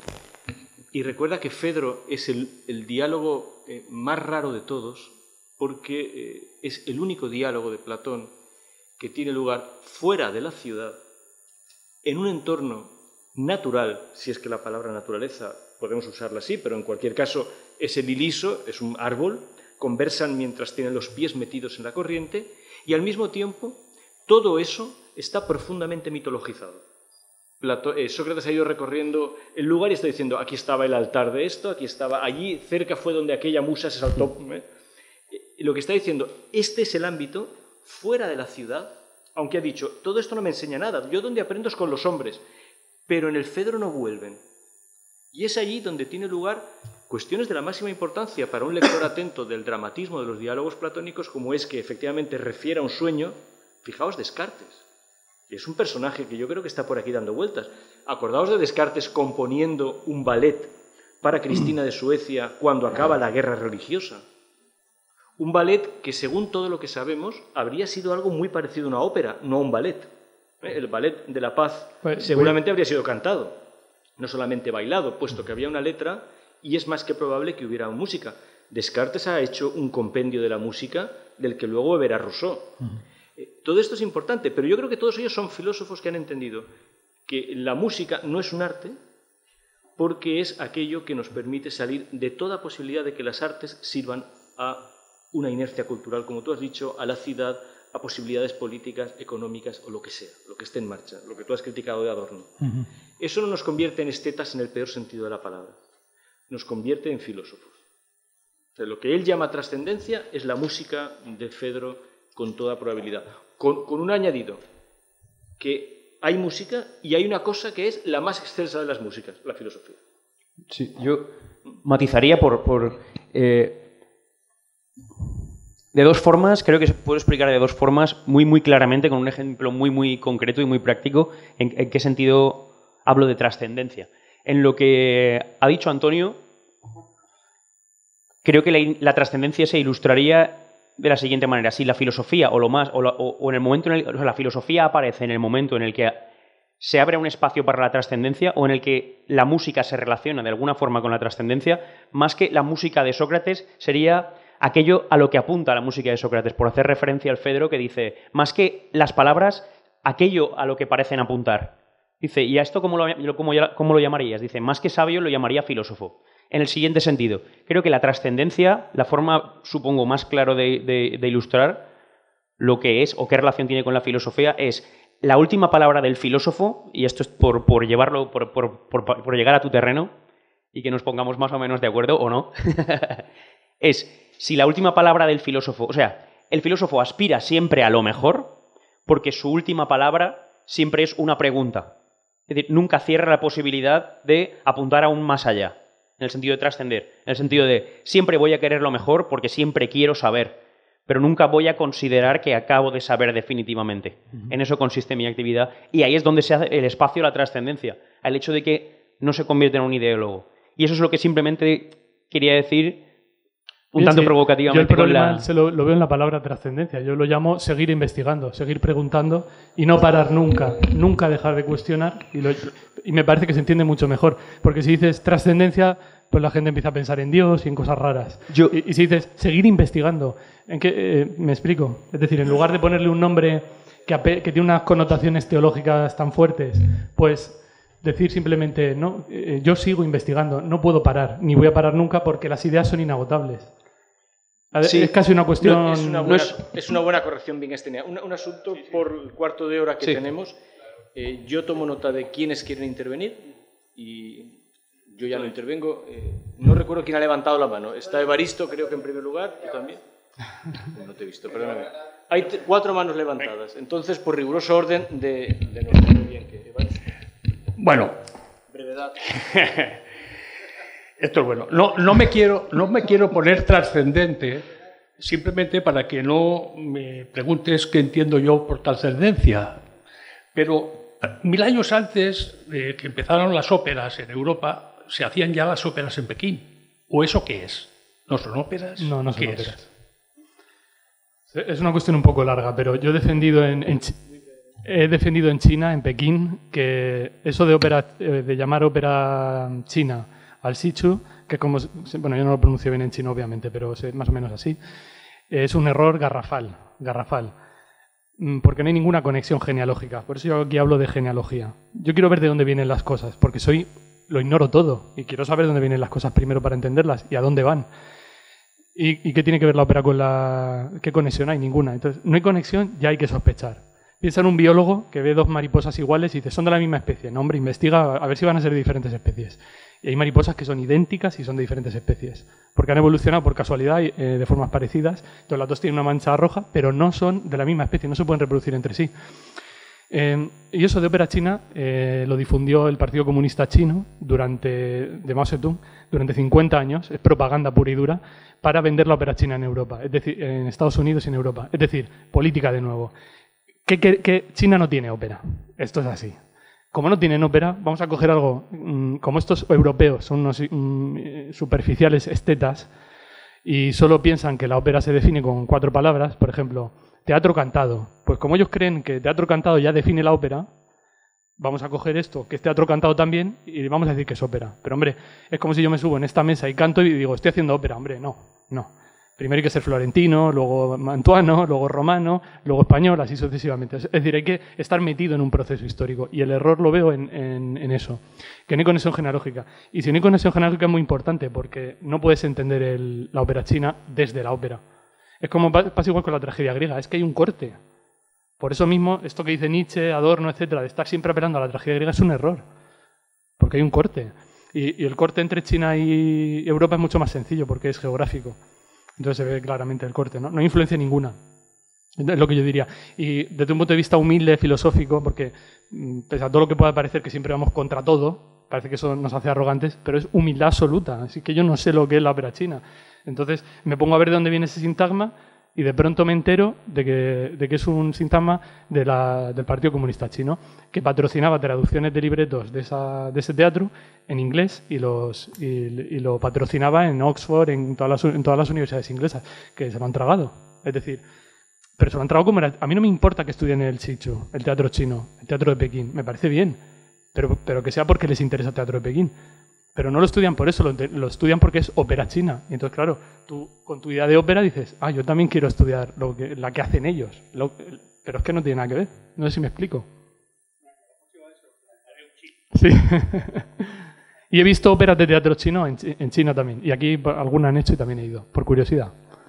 y recuerda que Fedro es el diálogo más raro de todos, porque es el único diálogo de Platón que tiene lugar fuera de la ciudad, en un entorno natural, si es que la palabra naturaleza podemos usarla así, pero en cualquier caso es el iliso, es un árbol, conversan mientras tienen los pies metidos en la corriente, y al mismo tiempo todo eso está profundamente mitologizado. Sócrates ha ido recorriendo el lugar y está diciendo, aquí estaba el altar de esto, aquí estaba, allí cerca fue donde aquella musa se saltó. Lo que está diciendo, este es el ámbito fuera de la ciudad, aunque ha dicho, todo esto no me enseña nada, yo donde aprendo es con los hombres, pero en el Fedro no vuelven. Y es allí donde tiene lugar cuestiones de la máxima importancia para un lector atento del dramatismo de los diálogos platónicos, como es que efectivamente refiere a un sueño. Fijaos, Descartes, que es un personaje que yo creo que está por aquí dando vueltas. Acordaos de Descartes componiendo un ballet para Cristina de Suecia cuando acaba la guerra religiosa. Un ballet que, según todo lo que sabemos, habría sido algo muy parecido a una ópera, no a un ballet. El ballet de la paz seguramente habría sido cantado, no solamente bailado, puesto que había una letra y es más que probable que hubiera música. Descartes ha hecho un compendio de la música del que luego beberá Rousseau. Todo esto es importante, pero yo creo que todos ellos son filósofos que han entendido que la música no es un arte porque es aquello que nos permite salir de toda posibilidad de que las artes sirvan a una inercia cultural, como tú has dicho, a la ciudad, a posibilidades políticas, económicas o lo que sea, lo que esté en marcha, lo que tú has criticado de Adorno. Eso no nos convierte en estetas en el peor sentido de la palabra, nos convierte en filósofos. O sea, lo que él llama trascendencia es la música de Fedro con toda probabilidad, con un añadido, que hay música y hay una cosa que es la más excelsa de las músicas, la filosofía. Sí, yo matizaría de dos formas, creo que se puede explicar de dos formas muy claramente, con un ejemplo muy concreto y muy práctico, en qué sentido hablo de trascendencia. En lo que ha dicho Antonio, creo que la trascendencia se ilustraría de la siguiente manera. Si la filosofía o en el momento en el que la filosofía aparece en el momento en el que se abre un espacio para la trascendencia o en el que la música se relaciona de alguna forma con la trascendencia, más que la música de Sócrates sería aquello a lo que apunta la música de Sócrates, por hacer referencia al Fedro que dice, más que las palabras, aquello a lo que parecen apuntar. Dice, ¿y a esto cómo lo llamarías? Dice, más que sabio lo llamaría filósofo. En el siguiente sentido, creo que la trascendencia, la forma, supongo, más claro de ilustrar lo que es o qué relación tiene con la filosofía es la última palabra del filósofo, y esto es por llevarlo, por llegar a tu terreno y que nos pongamos más o menos de acuerdo o no, es si la última palabra del filósofo, o sea, el filósofo aspira siempre a lo mejor porque su última palabra siempre es una pregunta. Es decir, nunca cierra la posibilidad de apuntar aún más allá, en el sentido de trascender, en el sentido de siempre voy a querer lo mejor porque siempre quiero saber, pero nunca voy a considerar que acabo de saber definitivamente. En eso consiste mi actividad y ahí es donde se hace el espacio de la trascendencia, al hecho de que no se convierte en un ideólogo. Y eso es lo que simplemente quería decir un tanto provocativamente. Yo el problema lo veo en la palabra trascendencia. Yo lo llamo seguir investigando, seguir preguntando y no parar nunca, nunca dejar de cuestionar. Y me parece que se entiende mucho mejor. Porque si dices trascendencia, pues la gente empieza a pensar en Dios y en cosas raras. Y si dices seguir investigando, ¿en qué? ¿Me explico? Es decir, en lugar de ponerle un nombre que tiene unas connotaciones teológicas tan fuertes, pues decir simplemente, no, yo sigo investigando, no puedo parar, ni voy a parar nunca porque las ideas son inagotables. Sí. Es casi una cuestión... Es una buena corrección bien esténica. Un asunto por el cuarto de hora que tenemos. Yo tomo nota de quiénes quieren intervenir y yo ya no intervengo. No recuerdo quién ha levantado la mano. Está Evaristo, creo que en primer lugar. ¿Tú también? No te he visto, perdóname. Hay 4 manos levantadas. Entonces, por riguroso orden de nosotros, bien que Evaristo. Bueno. Brevedad. Esto es bueno. No me quiero poner trascendente, simplemente para que no me preguntes qué entiendo yo por trascendencia. Pero 1000 años antes de que empezaron las óperas en Europa, se hacían ya las óperas en Pekín. ¿O eso qué es? ¿No son óperas? No, no son ¿Qué óperas. Es una cuestión un poco larga, pero yo he defendido en China, en Pekín, que eso de llamar ópera china al Sichu, que como, bueno, yo no lo pronuncio bien en chino obviamente, pero es más o menos así, es un error garrafal, porque no hay ninguna conexión genealógica. Por eso yo aquí hablo de genealogía. Yo quiero ver de dónde vienen las cosas, porque lo ignoro todo y quiero saber dónde vienen las cosas primero para entenderlas y a dónde van. ¿Y qué tiene que ver la ópera con qué conexión hay? Ninguna. Entonces, no hay conexión, ya hay que sospechar. Piensa en un biólogo que ve dos mariposas iguales y dice, son de la misma especie. No, hombre, investiga a ver si van a ser de diferentes especies. Y hay mariposas que son idénticas y son de diferentes especies. Porque han evolucionado por casualidad de formas parecidas. Entonces, las dos tienen una mancha roja, pero no son de la misma especie, no se pueden reproducir entre sí. Y eso de ópera china lo difundió el Partido Comunista Chino de Mao Zedong durante 50 años, es propaganda pura y dura, para vender la ópera china en Europa, es decir, en Estados Unidos y en Europa. Es decir, política de nuevo. Que China no tiene ópera, esto es así. Como no tienen ópera, vamos a coger algo, como estos europeos son unos superficiales estetas y solo piensan que la ópera se define con 4 palabras, por ejemplo, teatro cantado. Pues como ellos creen que teatro cantado ya define la ópera, vamos a coger esto, que es teatro cantado también, y vamos a decir que es ópera. Pero, hombre, es como si yo me subo en esta mesa y canto y digo, estoy haciendo ópera. Hombre, no. Primero hay que ser florentino, luego mantuano, luego romano, luego español, así sucesivamente. Es decir, hay que estar metido en un proceso histórico. Y el error lo veo en eso, que no hay conexión genealógica. Y si no hay conexión genealógica es muy importante, porque no puedes entender la ópera china desde la ópera. Es como pasa igual con la tragedia griega, es que hay un corte. Por eso mismo, esto que dice Nietzsche, Adorno, etcétera, de estar siempre apelando a la tragedia griega es un error. Porque hay un corte. Y el corte entre China y Europa es mucho más sencillo, porque es geográfico. Entonces se ve claramente el corte, ¿no? No hay influencia ninguna. Es lo que yo diría. Y desde un punto de vista humilde, filosófico, porque pese a todo lo que pueda parecer que siempre vamos contra todo, parece que eso nos hace arrogantes, pero es humildad absoluta. Así que yo no sé lo que es la ópera china. Entonces me pongo a ver de dónde viene ese sintagma y de pronto me entero de que es un sintagma del Partido Comunista Chino, que patrocinaba traducciones de libretos de ese teatro en inglés y lo patrocinaba en Oxford, en todas las universidades inglesas, que se lo han tragado. Es decir, pero se lo han tragado como era. A mí no me importa que estudien el Sichu, el teatro chino, el teatro de Pekín, me parece bien, pero que sea porque les interesa el teatro de Pekín. Pero no lo estudian por eso, lo estudian porque es ópera china. Y entonces, claro, tú con tu idea de ópera dices, yo también quiero estudiar la que hacen ellos. Pero es que no tiene nada que ver. No sé si me explico. Sí. Y he visto óperas de teatro chino en China también. Y aquí algunas han hecho y también he ido, por curiosidad.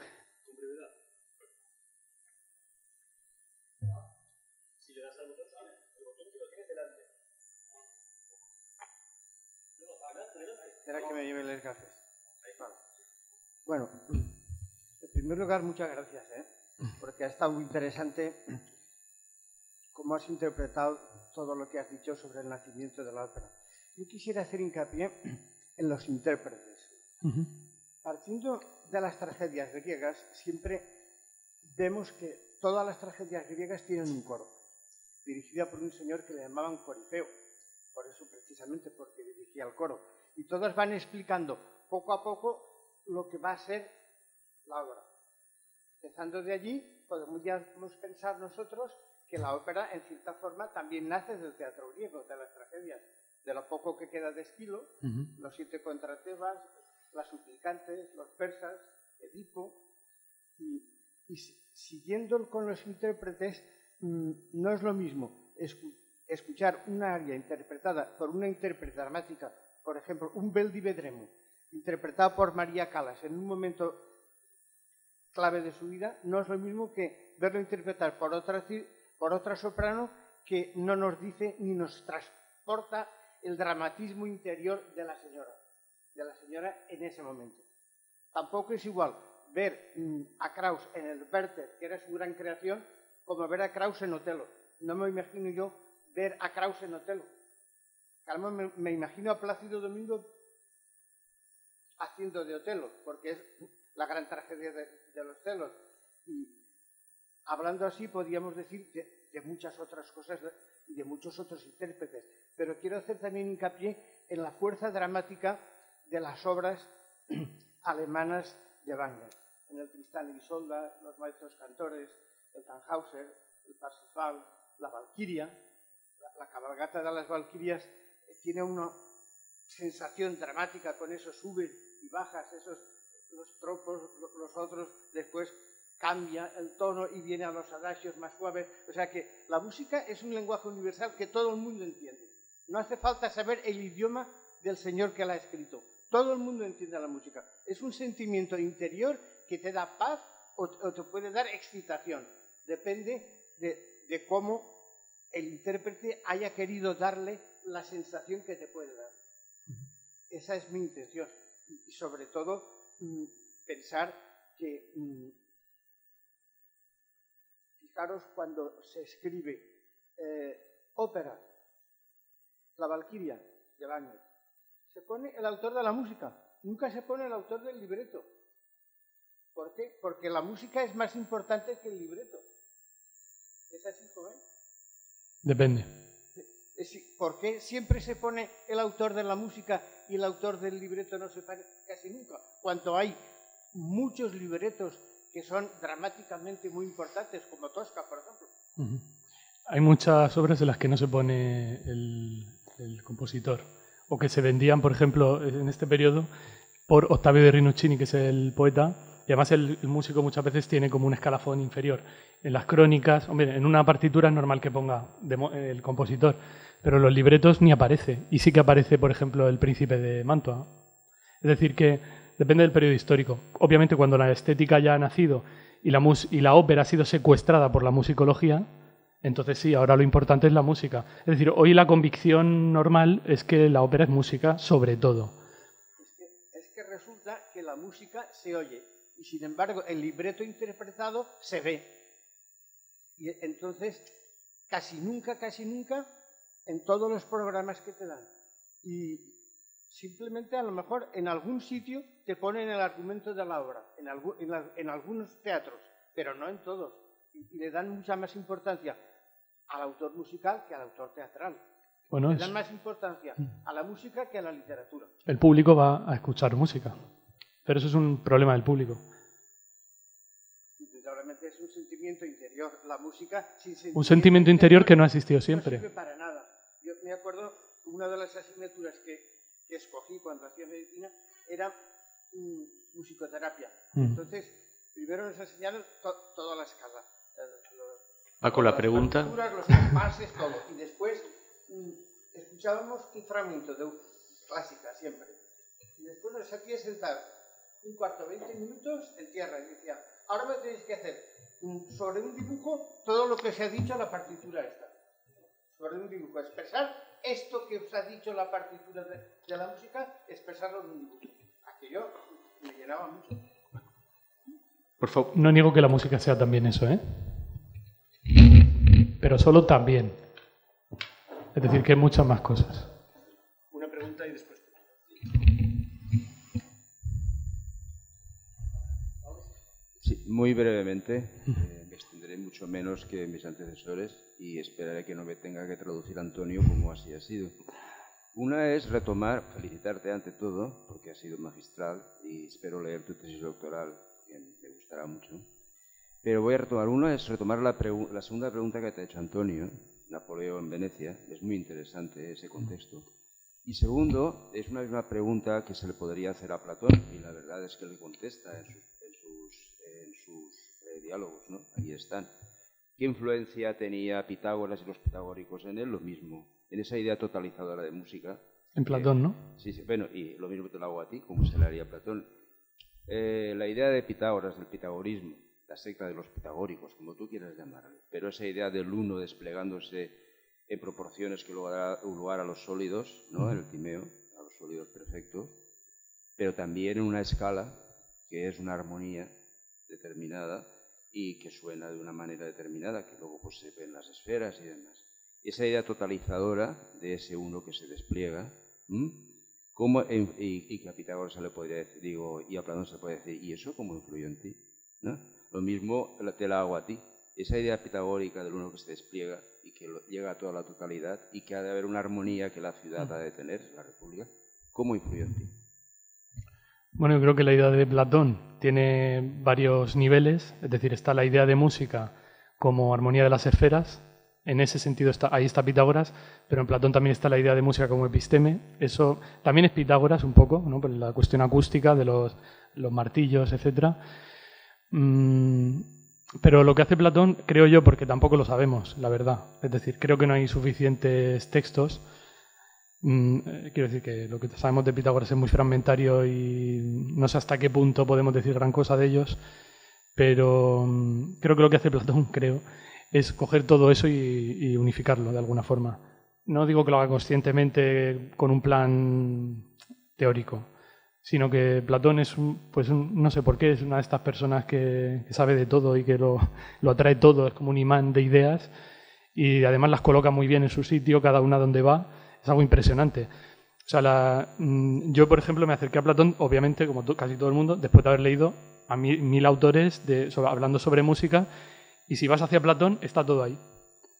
Espera que me lleven las gafas. Vale. Bueno, en primer lugar, muchas gracias, porque ha estado muy interesante cómo has interpretado todo lo que has dicho sobre el nacimiento de la ópera. Yo quisiera hacer hincapié en los intérpretes. Partiendo de las tragedias griegas, siempre vemos que todas las tragedias griegas tienen un coro, dirigida por un señor que le llamaban Corifeo, por eso precisamente porque dirigía el coro. Y todas van explicando poco a poco lo que va a ser la obra. Empezando de allí, podemos pensar nosotros que la ópera, en cierta forma, también nace del teatro griego, de las tragedias, de lo poco que queda de Esquilo, los 7 contra Tebas, las suplicantes, los persas, Edipo. Y siguiendo con los intérpretes, no es lo mismo escuchar una aria interpretada por una intérprete dramática, por ejemplo, un Bel di Vedremo, interpretado por María Callas en un momento clave de su vida, no es lo mismo que verlo interpretar por otra soprano que no nos dice ni nos transporta el dramatismo interior de la señora en ese momento. Tampoco es igual ver a Kraus en el Werther, que era su gran creación, como ver a Kraus en Otelo. No me imagino yo ver a Kraus en Otelo. Me imagino a Plácido Domingo haciendo de Otelo, porque es la gran tragedia de los celos. Y hablando así, podríamos decir de muchas otras cosas y de muchos otros intérpretes. Pero quiero hacer también hincapié en la fuerza dramática de las obras alemanas de Wagner. En el Tristán y Isolda, los maestros cantores, el Tannhäuser, el Parsifal, la Valquiria, la cabalgata de las Valquirias tiene una sensación dramática con esos subes y bajas, los tropos, los otros, después cambia el tono y viene a los adagios más suaves. O sea que la música es un lenguaje universal que todo el mundo entiende. No hace falta saber el idioma del señor que la ha escrito. Todo el mundo entiende la música. Es un sentimiento interior que te da paz o te puede dar excitación. Depende de cómo el intérprete haya querido darle la sensación que te puede dar. Esa es mi intención. Y sobre todo, pensar que, fijaros, cuando se escribe ópera, la Valquiria de Wagner, se pone el autor de la música, nunca se pone el autor del libreto. ¿Por qué? Porque la música es más importante que el libreto. ¿Es así, joven? Depende. ¿Por qué siempre se pone el autor de la música y el autor del libreto no se pone casi nunca? Cuando hay muchos libretos que son dramáticamente muy importantes, como Tosca, por ejemplo. Hay muchas obras en las que no se pone el compositor, o que se vendían, por ejemplo, en este periodo, por Ottavio de Rinuccini, que es el poeta, y además el músico muchas veces tiene como un escalafón inferior. En las crónicas, hombre, en una partitura es normal que ponga el compositor, pero en los libretos ni aparece. Y sí que aparece, por ejemplo, el Príncipe de Mantua. Es decir, que depende del periodo histórico. Obviamente, cuando la estética ya ha nacido y la ópera ha sido secuestrada por la musicología, entonces sí, ahora lo importante es la música. Es decir, hoy la convicción normal es que la ópera es música sobre todo. Es que resulta que la música se oye y, sin embargo, el libreto interpretado se ve. Y entonces, casi nunca, en todos los programas que te dan. Y simplemente, a lo mejor, en algún sitio te ponen el argumento de la obra, en algunos teatros, pero no en todos. Y le dan mucha más importancia al autor musical que al autor teatral. Bueno, le dan más importancia a la música que a la literatura. El público va a escuchar música, pero eso es un problema del público. Indudablemente es un sentimiento interior. La música sin un sentimiento interior que no ha existido siempre. No sirve para nada. Yo me acuerdo que una de las asignaturas que escogí cuando hacía medicina era musicoterapia. Entonces, primero nos enseñaron toda la escala. Paco, la pregunta. Los compases, todo. Y después escuchábamos un fragmento de clásica siempre. Y después nos hacía sentar un cuarto, 20 minutos en tierra. Y decía, ahora me tenéis que hacer sobre un dibujo todo lo que se ha dicho en la partitura esta. Sobre un dibujo. Expresar esto que os ha dicho la partitura de la música, expresarlo en un dibujo. Aquello me llenaba mucho. Por favor. No niego que la música sea también eso, ¿eh? Pero solo también. Es decir, que hay muchas más cosas. Una pregunta y después. Sí, muy brevemente. Me extenderé mucho menos que mis antecesores y esperaré que no me tenga que traducir Antonio como así ha sido. Una es retomar, felicitarte ante todo, porque has sido magistral y espero leer tu tesis doctoral, que me gustará mucho. Pero voy a retomar. Una es retomar la segunda pregunta que te ha hecho Antonio, Napoleón en Venecia. Es muy interesante ese contexto. Y segundo, es una misma pregunta que se le podría hacer a Platón, y la verdad es que le contesta en sus diálogos, ¿no? Ahí están. ¿Qué influencia tenía Pitágoras y los pitagóricos en él? Lo mismo, en esa idea totalizadora de música. En Platón, ¿no? Sí, sí, bueno, y lo mismo te lo hago a ti, como se le haría a Platón. La idea de Pitágoras, del pitagorismo, la secta de los pitagóricos, como tú quieras llamarle, pero esa idea del uno desplegándose en proporciones que luego dará lugar a los sólidos, ¿no? En el Timeo, a los sólidos perfectos, pero también en una escala que es una armonía determinada y que suena de una manera determinada, que luego pues, se ven las esferas y demás. Esa idea totalizadora de ese uno que se despliega, y que a Pitágoras se le podría decir, y a Platón se le puede decir, ¿y eso cómo influyó en ti? ¿No? Lo mismo te la hago a ti. Esa idea pitagórica del uno que se despliega y que llega a toda la totalidad y que ha de haber una armonía que la ciudad ha de tener, la República, ¿cómo influyó en ti? Bueno, yo creo que la idea de Platón tiene varios niveles, es decir, está la idea de música como armonía de las esferas, en ese sentido ahí está Pitágoras, pero en Platón también está la idea de música como episteme, eso también es Pitágoras un poco, ¿no? Por la cuestión acústica de los martillos, etcétera. Pero lo que hace Platón, creo yo, porque tampoco lo sabemos, la verdad, es decir, creo que no hay suficientes textos. Quiero decir que lo que sabemos de Pitágoras es muy fragmentario y no sé hasta qué punto podemos decir gran cosa de ellos, pero creo que lo que hace Platón, es coger todo eso y unificarlo de alguna forma. No digo que lo haga conscientemente con un plan teórico, sino que Platón es, no sé por qué, es una de estas personas que sabe de todo y que lo atrae todo, es como un imán de ideas y además las coloca muy bien en su sitio, cada una donde va. Es algo impresionante. O sea, yo, por ejemplo, me acerqué a Platón, obviamente, como casi todo el mundo, después de haber leído a 1000 autores hablando sobre música, y si vas hacia Platón, está todo ahí.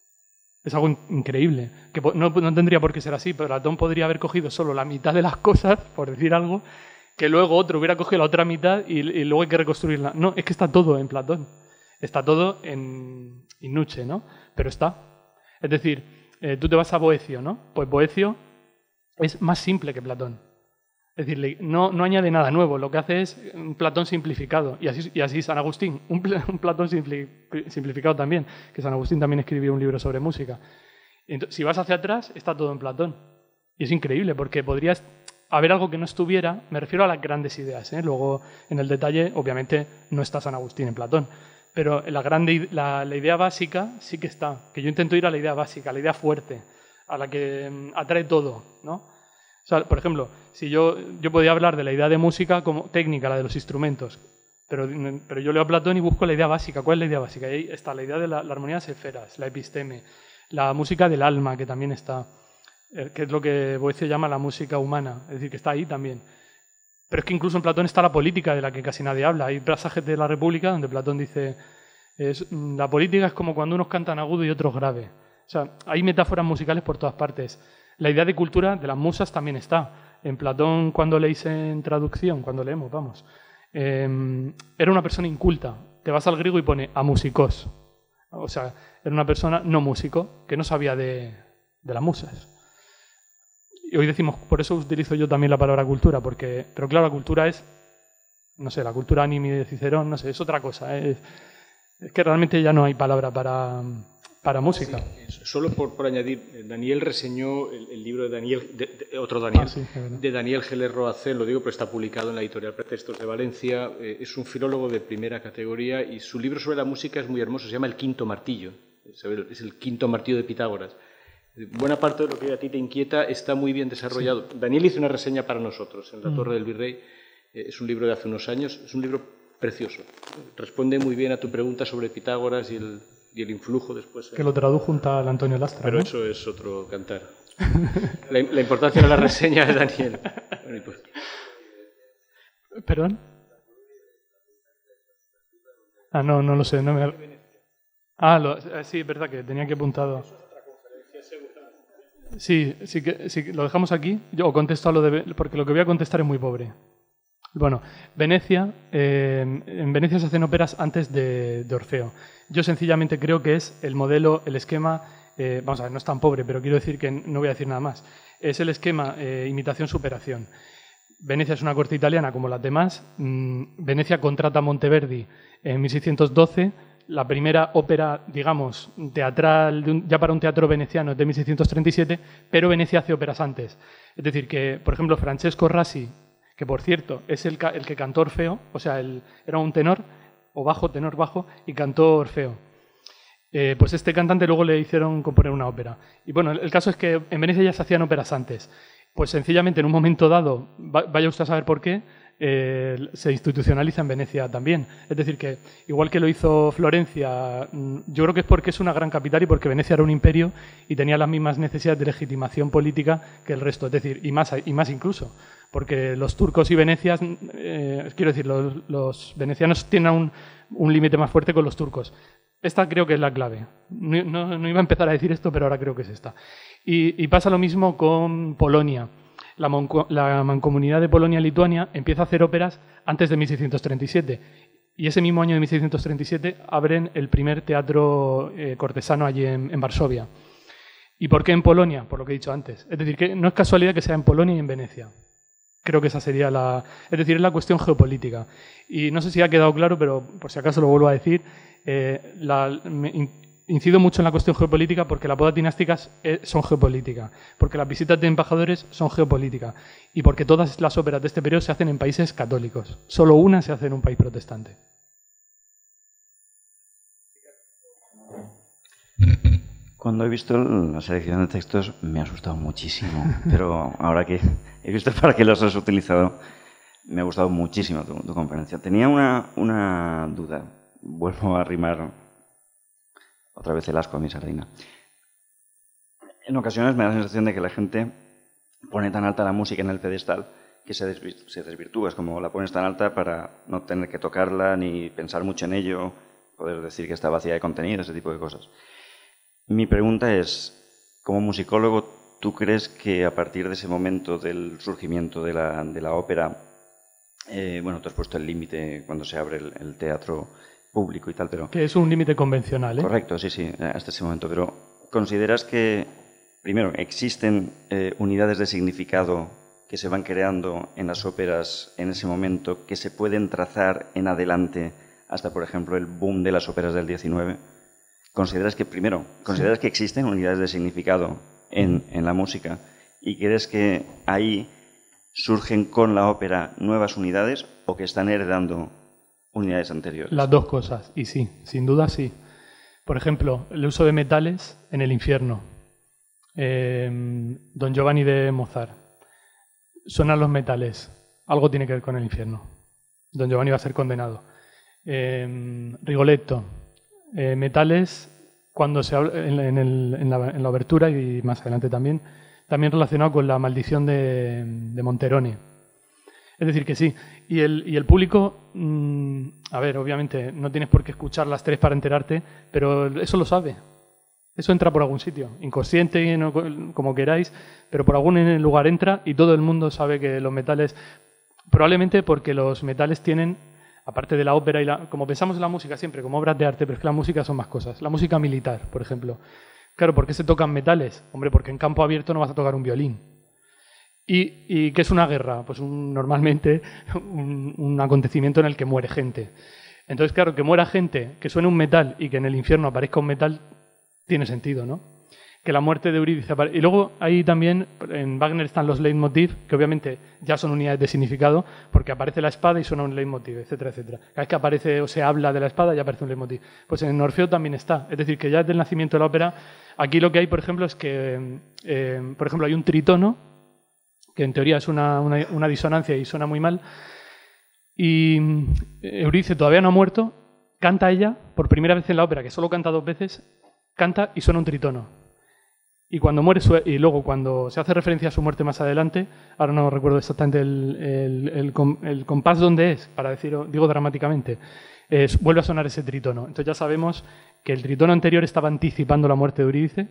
Es algo increíble. Que no tendría por qué ser así, pero Platón podría haber cogido solo la mitad de las cosas, por decir algo, que luego otro hubiera cogido la otra mitad y luego hay que reconstruirla. No, es que está todo en Platón. Está todo en Nietzsche, ¿no? Pero está. Es decir, tú te vas a Boecio, ¿no? Pues Boecio es más simple que Platón. Es decir, no añade nada nuevo, lo que hace es un Platón simplificado. Y así San Agustín, un Platón simplificado también, que San Agustín también escribió un libro sobre música. Entonces, si vas hacia atrás, está todo en Platón. Y es increíble, porque podrías haber algo que no estuviera, me refiero a las grandes ideas, ¿eh? Luego, en el detalle, obviamente, no está San Agustín en Platón. Pero la idea básica sí que está, que yo intento ir a la idea básica, a la idea fuerte, a la que atrae todo, ¿no? O sea, por ejemplo, si yo podía hablar de la idea de música como técnica, la de los instrumentos, pero yo leo a Platón y busco la idea básica. ¿Cuál es la idea básica? Y ahí está la idea de la armonía de las esferas, la episteme, la música del alma, que también está, que es lo que Boecio llama la música humana, es decir, que está ahí también. Pero es que incluso en Platón está la política, de la que casi nadie habla. Hay pasajes de la República donde Platón dice la política es como cuando unos cantan agudo y otros grave. O sea, hay metáforas musicales por todas partes. La idea de cultura de las musas también está. En Platón, cuando leéis en traducción, cuando leemos, vamos, era una persona inculta. Te vas al griego y pone amúsicos. O sea, era una persona no músico, que no sabía de las musas. Y hoy decimos, por eso utilizo yo también la palabra cultura, pero claro, la cultura es, no sé, la cultura animi de Cicerón, no sé, es otra cosa. Es que realmente ya no hay palabra para música. Sí, solo por añadir, Daniel reseñó el libro de Daniel, otro Daniel, de Daniel Geller Roacel, lo digo, pero está publicado en la editorial Pretextos de Valencia. Es un filólogo de primera categoría y su libro sobre la música es muy hermoso, se llama El Quinto Martillo, es el quinto martillo de Pitágoras. Buena parte de lo que a ti te inquieta está muy bien desarrollado. Sí. Daniel hizo una reseña para nosotros en la Torre del Virrey. Es un libro de hace unos años. Es un libro precioso. Responde muy bien a tu pregunta sobre Pitágoras y el influjo después. Que lo tradujo junto al Antonio Lastra. Pero ¿no? Eso es otro cantar. La importancia de la reseña de Daniel. Bueno, pues. ¿Perdón? No lo sé. No me... sí, es verdad que tenía que apuntado. Sí, lo dejamos aquí. Yo contesto a lo de... Porque lo que voy a contestar es muy pobre. Bueno, Venecia, en Venecia se hacen óperas antes de Orfeo. Yo sencillamente creo que es el modelo, el esquema, vamos a ver, no es tan pobre, pero quiero decir que no voy a decir nada más. Es el esquema imitación-superación. Venecia es una corte italiana como las demás. Venecia contrata a Monteverdi en 1612. La primera ópera, digamos, teatral, ya para un teatro veneciano, es de 1637, pero Venecia hace óperas antes. Es decir, que, por ejemplo, Francesco Rassi, que por cierto es el que cantó Orfeo, o sea, era un tenor, o bajo, tenor bajo, y cantó Orfeo. Pues este cantante luego le hicieron componer una ópera. Y bueno, el caso es que en Venecia ya se hacían óperas antes. Pues sencillamente en un momento dado, vaya usted a saber por qué, se institucionaliza en Venecia también. Es decir, que igual que lo hizo Florencia, yo creo que es porque es una gran capital y porque Venecia era un imperio y tenía las mismas necesidades de legitimación política que el resto. Es decir, y más incluso, porque los turcos y Venecia, quiero decir, los venecianos tienen un límite más fuerte con los turcos. Esta creo que es la clave. No iba a empezar a decir esto, pero ahora creo que es esta. Y pasa lo mismo con Polonia. La mancomunidad de Polonia-Lituania empieza a hacer óperas antes de 1637. Y ese mismo año de 1637 abren el primer teatro cortesano allí en Varsovia. ¿Y por qué en Polonia? Por lo que he dicho antes. Es decir, que no es casualidad que sea en Polonia y en Venecia. Creo que esa sería la... Es decir, es la cuestión geopolítica. Y no sé si ha quedado claro, pero por si acaso lo vuelvo a decir, incido mucho en la cuestión geopolítica porque las bodas dinásticas son geopolíticas, porque las visitas de embajadores son geopolíticas y porque todas las óperas de este periodo se hacen en países católicos. Solo una se hace en un país protestante. Cuando he visto la selección de textos me ha asustado muchísimo, pero ahora que he visto para qué los has utilizado, me ha gustado muchísimo tu conferencia. Tenía una duda, vuelvo a arrimar otra vez el asco a mi sardina. En ocasiones me da la sensación de que la gente pone tan alta la música en el pedestal que se desvirtúa. Es como la pones tan alta para no tener que tocarla ni pensar mucho en ello, poder decir que está vacía de contenido, ese tipo de cosas. Mi pregunta es, como musicólogo, ¿tú crees que a partir de ese momento del surgimiento de la ópera, bueno, tú has puesto el límite cuando se abre el teatro público y tal, pero... Que es un límite convencional, ¿eh? Correcto, sí, hasta ese momento. Pero ¿consideras que, primero, existen unidades de significado que se van creando en las óperas en ese momento que se pueden trazar en adelante hasta, por ejemplo, el boom de las óperas del 19? ¿Consideras que existen unidades de significado en la música y crees que ahí surgen con la ópera nuevas unidades o que están heredando unidades anteriores? Las dos cosas, y sí, sin duda sí. Por ejemplo, el uso de metales en el infierno. Don Giovanni de Mozart. Suenan los metales. Algo tiene que ver con el infierno. Don Giovanni va a ser condenado. Rigoletto. Metales, cuando se habla en la obertura y más adelante también relacionado con la maldición de Monterone. Es decir, que sí. Y el público, a ver, obviamente no tienes por qué escuchar las tres para enterarte, pero eso lo sabe. Eso entra por algún sitio, inconsciente, como queráis, pero por algún lugar entra y todo el mundo sabe que los metales, probablemente porque los metales tienen, aparte de la ópera como pensamos en la música siempre, como obras de arte, pero es que la música son más cosas. La música militar, por ejemplo. Claro, ¿por qué se tocan metales? Hombre, porque en campo abierto no vas a tocar un violín. ¿Y qué es una guerra? Pues normalmente un acontecimiento en el que muere gente. Entonces, claro, que muera gente, que suene un metal y que en el infierno aparezca un metal, tiene sentido, ¿no? Que la muerte de Eurídice aparezca. Y luego ahí también, en Wagner están los leitmotiv, que obviamente ya son unidades de significado, porque aparece la espada y suena un leitmotiv, etcétera, etcétera. Cada vez que aparece o se habla de la espada ya aparece un leitmotiv. Pues en Orfeo también está. Es decir, que ya desde el nacimiento de la ópera, aquí lo que hay, por ejemplo, es que, por ejemplo, hay un tritono, que en teoría es una disonancia y suena muy mal, y Eurídice todavía no ha muerto, canta ella, por primera vez en la ópera, que solo canta 2 veces, canta y suena un tritono. Y cuando muere, y luego cuando se hace referencia a su muerte más adelante, ahora no recuerdo exactamente el compás donde es, para decirlo, digo dramáticamente, vuelve a sonar ese tritono. Entonces ya sabemos que el tritono anterior estaba anticipando la muerte de Eurídice,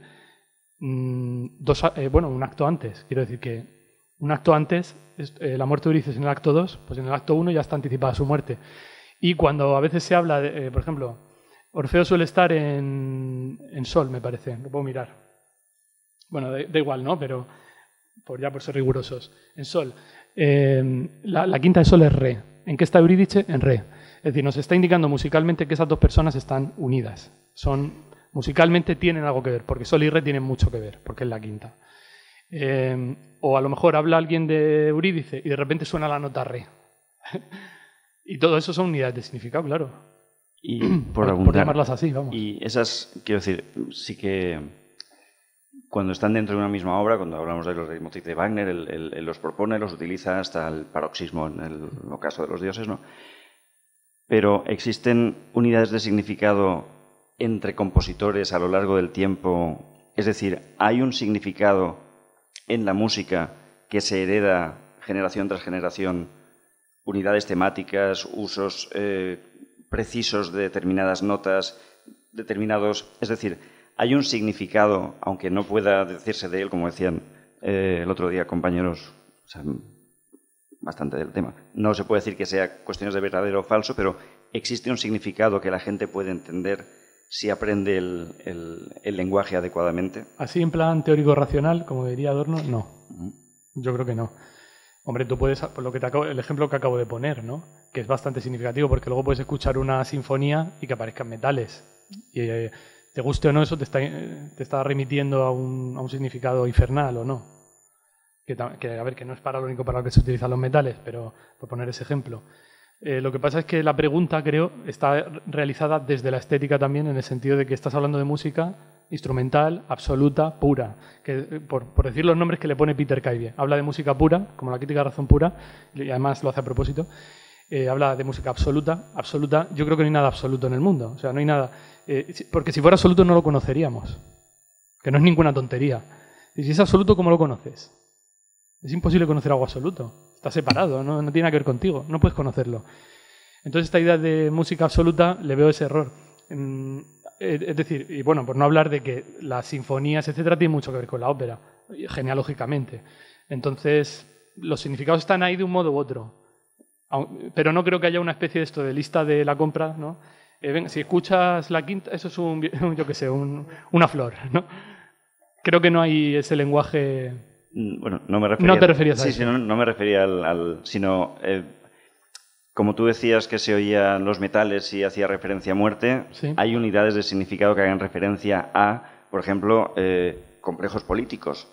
un acto antes. Quiero decir que un acto antes, la muerte de Eurídice en el acto 2, pues en el acto 1 ya está anticipada su muerte. Y cuando a veces se habla, por ejemplo, Orfeo suele estar en Sol, me parece, lo puedo mirar. Bueno, da igual, ¿no? Pero por ser rigurosos. En Sol. La quinta de Sol es Re. ¿En qué está Eurídice? En Re. Es decir, nos está indicando musicalmente que esas dos personas están unidas. Musicalmente tienen algo que ver, porque Sol y Re tienen mucho que ver, porque es la quinta. O a lo mejor habla alguien de Eurídice y de repente suena la nota Re. Y todo eso son unidades de significado, claro. Y por llamarlas así, vamos. Y esas, quiero decir, sí que cuando están dentro de una misma obra, cuando hablamos de los leitmotiv de Wagner, él los propone, los utiliza hasta el paroxismo en el ocaso de los dioses, ¿no? Pero existen unidades de significado entre compositores a lo largo del tiempo. Es decir, hay un significado en la música que se hereda generación tras generación, unidades temáticas, usos precisos de determinadas notas, determinados... Es decir, hay un significado, aunque no pueda decirse de él, como decían el otro día compañeros, o sea, bastante del tema. No se puede decir que sea cuestiones de verdadero o falso, pero existe un significado que la gente puede entender si aprende el lenguaje adecuadamente. Así en plan teórico-racional, como diría Adorno, no. Yo creo que no. Hombre, tú puedes, por lo que el ejemplo que acabo de poner, ¿no? Que es bastante significativo, porque luego puedes escuchar una sinfonía y que aparezcan metales. Y te guste o no, eso te está remitiendo a un significado infernal, ¿o no? Que, a ver, que no es para lo único para lo que se utilizan los metales, pero por poner ese ejemplo. Lo que pasa es que la pregunta, creo, está realizada desde la estética también, en el sentido de que estás hablando de música instrumental, absoluta, pura. Que, por decir los nombres que le pone Peter Kaive. Habla de música pura, como la crítica de razón pura, y además lo hace a propósito. Habla de música absoluta. Absoluta, yo creo que no hay nada absoluto en el mundo. O sea, no hay nada... porque si fuera absoluto no lo conoceríamos. Que no es ninguna tontería. Y si es absoluto, ¿cómo lo conoces? Es imposible conocer algo absoluto. Está separado, no tiene nada que ver contigo. No puedes conocerlo. Entonces, esta idea de música absoluta le veo ese error. Es decir, y bueno, por no hablar de que las sinfonías, etcétera, tienen mucho que ver con la ópera, genealógicamente. Entonces, los significados están ahí de un modo u otro. Pero no creo que haya una especie de esto de lista de la compra, ¿no? Venga, si escuchas la quinta, eso es yo qué sé, una flor, ¿no? Creo que no hay ese lenguaje... Bueno, no me refería... No te referías a sí, eso. Sí, no me refería al sino... como tú decías que se oían los metales y hacía referencia a muerte, sí. Hay unidades de significado que hagan referencia a, por ejemplo, complejos políticos,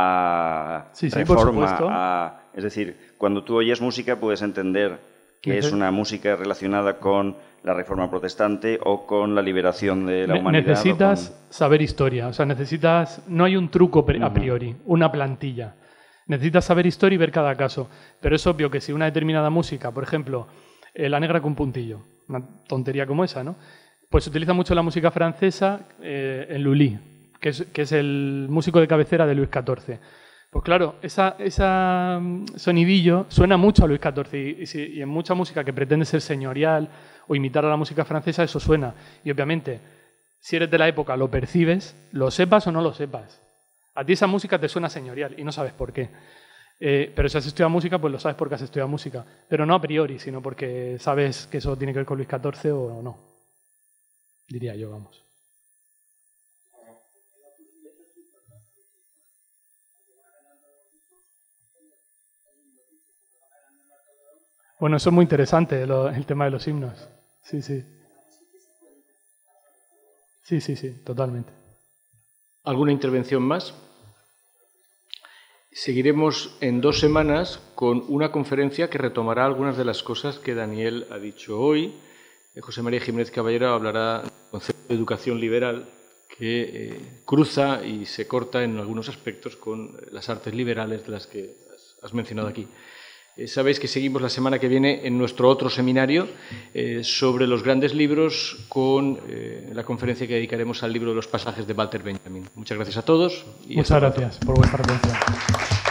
a sí, reforma, por a... Es decir, cuando tú oyes música puedes entender que es una música relacionada con la reforma protestante o con la liberación de la humanidad. Necesitas saber historia, o sea, no hay un truco a priori, una plantilla. Necesitas saber historia y ver cada caso. Pero es obvio que si una determinada música, por ejemplo, La negra con puntillo, una tontería como esa, ¿no? Pues se utiliza mucho la música francesa en Lully, que es el músico de cabecera de Luis XIV. Pues claro, esa sonidillo suena mucho a Luis XIV y en mucha música que pretende ser señorial o imitar a la música francesa, eso suena. Y obviamente, si eres de la época, lo percibes, lo sepas o no lo sepas. A ti esa música te suena señorial y no sabes por qué. Pero si has estudiado música, pues lo sabes porque has estudiado música. Pero no a priori, sino porque sabes que eso tiene que ver con Luis XIV o no. Diría yo, vamos. Bueno, eso es muy interesante, el tema de los himnos. Sí, sí. Sí, totalmente. ¿Alguna intervención más? Seguiremos en 2 semanas con una conferencia que retomará algunas de las cosas que Daniel ha dicho hoy. José María Jiménez Caballero hablará del concepto de educación liberal que cruza y se corta en algunos aspectos con las artes liberales de las que has mencionado aquí. Sabéis que seguimos la semana que viene en nuestro otro seminario sobre los grandes libros con la conferencia que dedicaremos al libro de los pasajes de Walter Benjamin. Muchas gracias a todos. Muchas gracias por vuestra atención.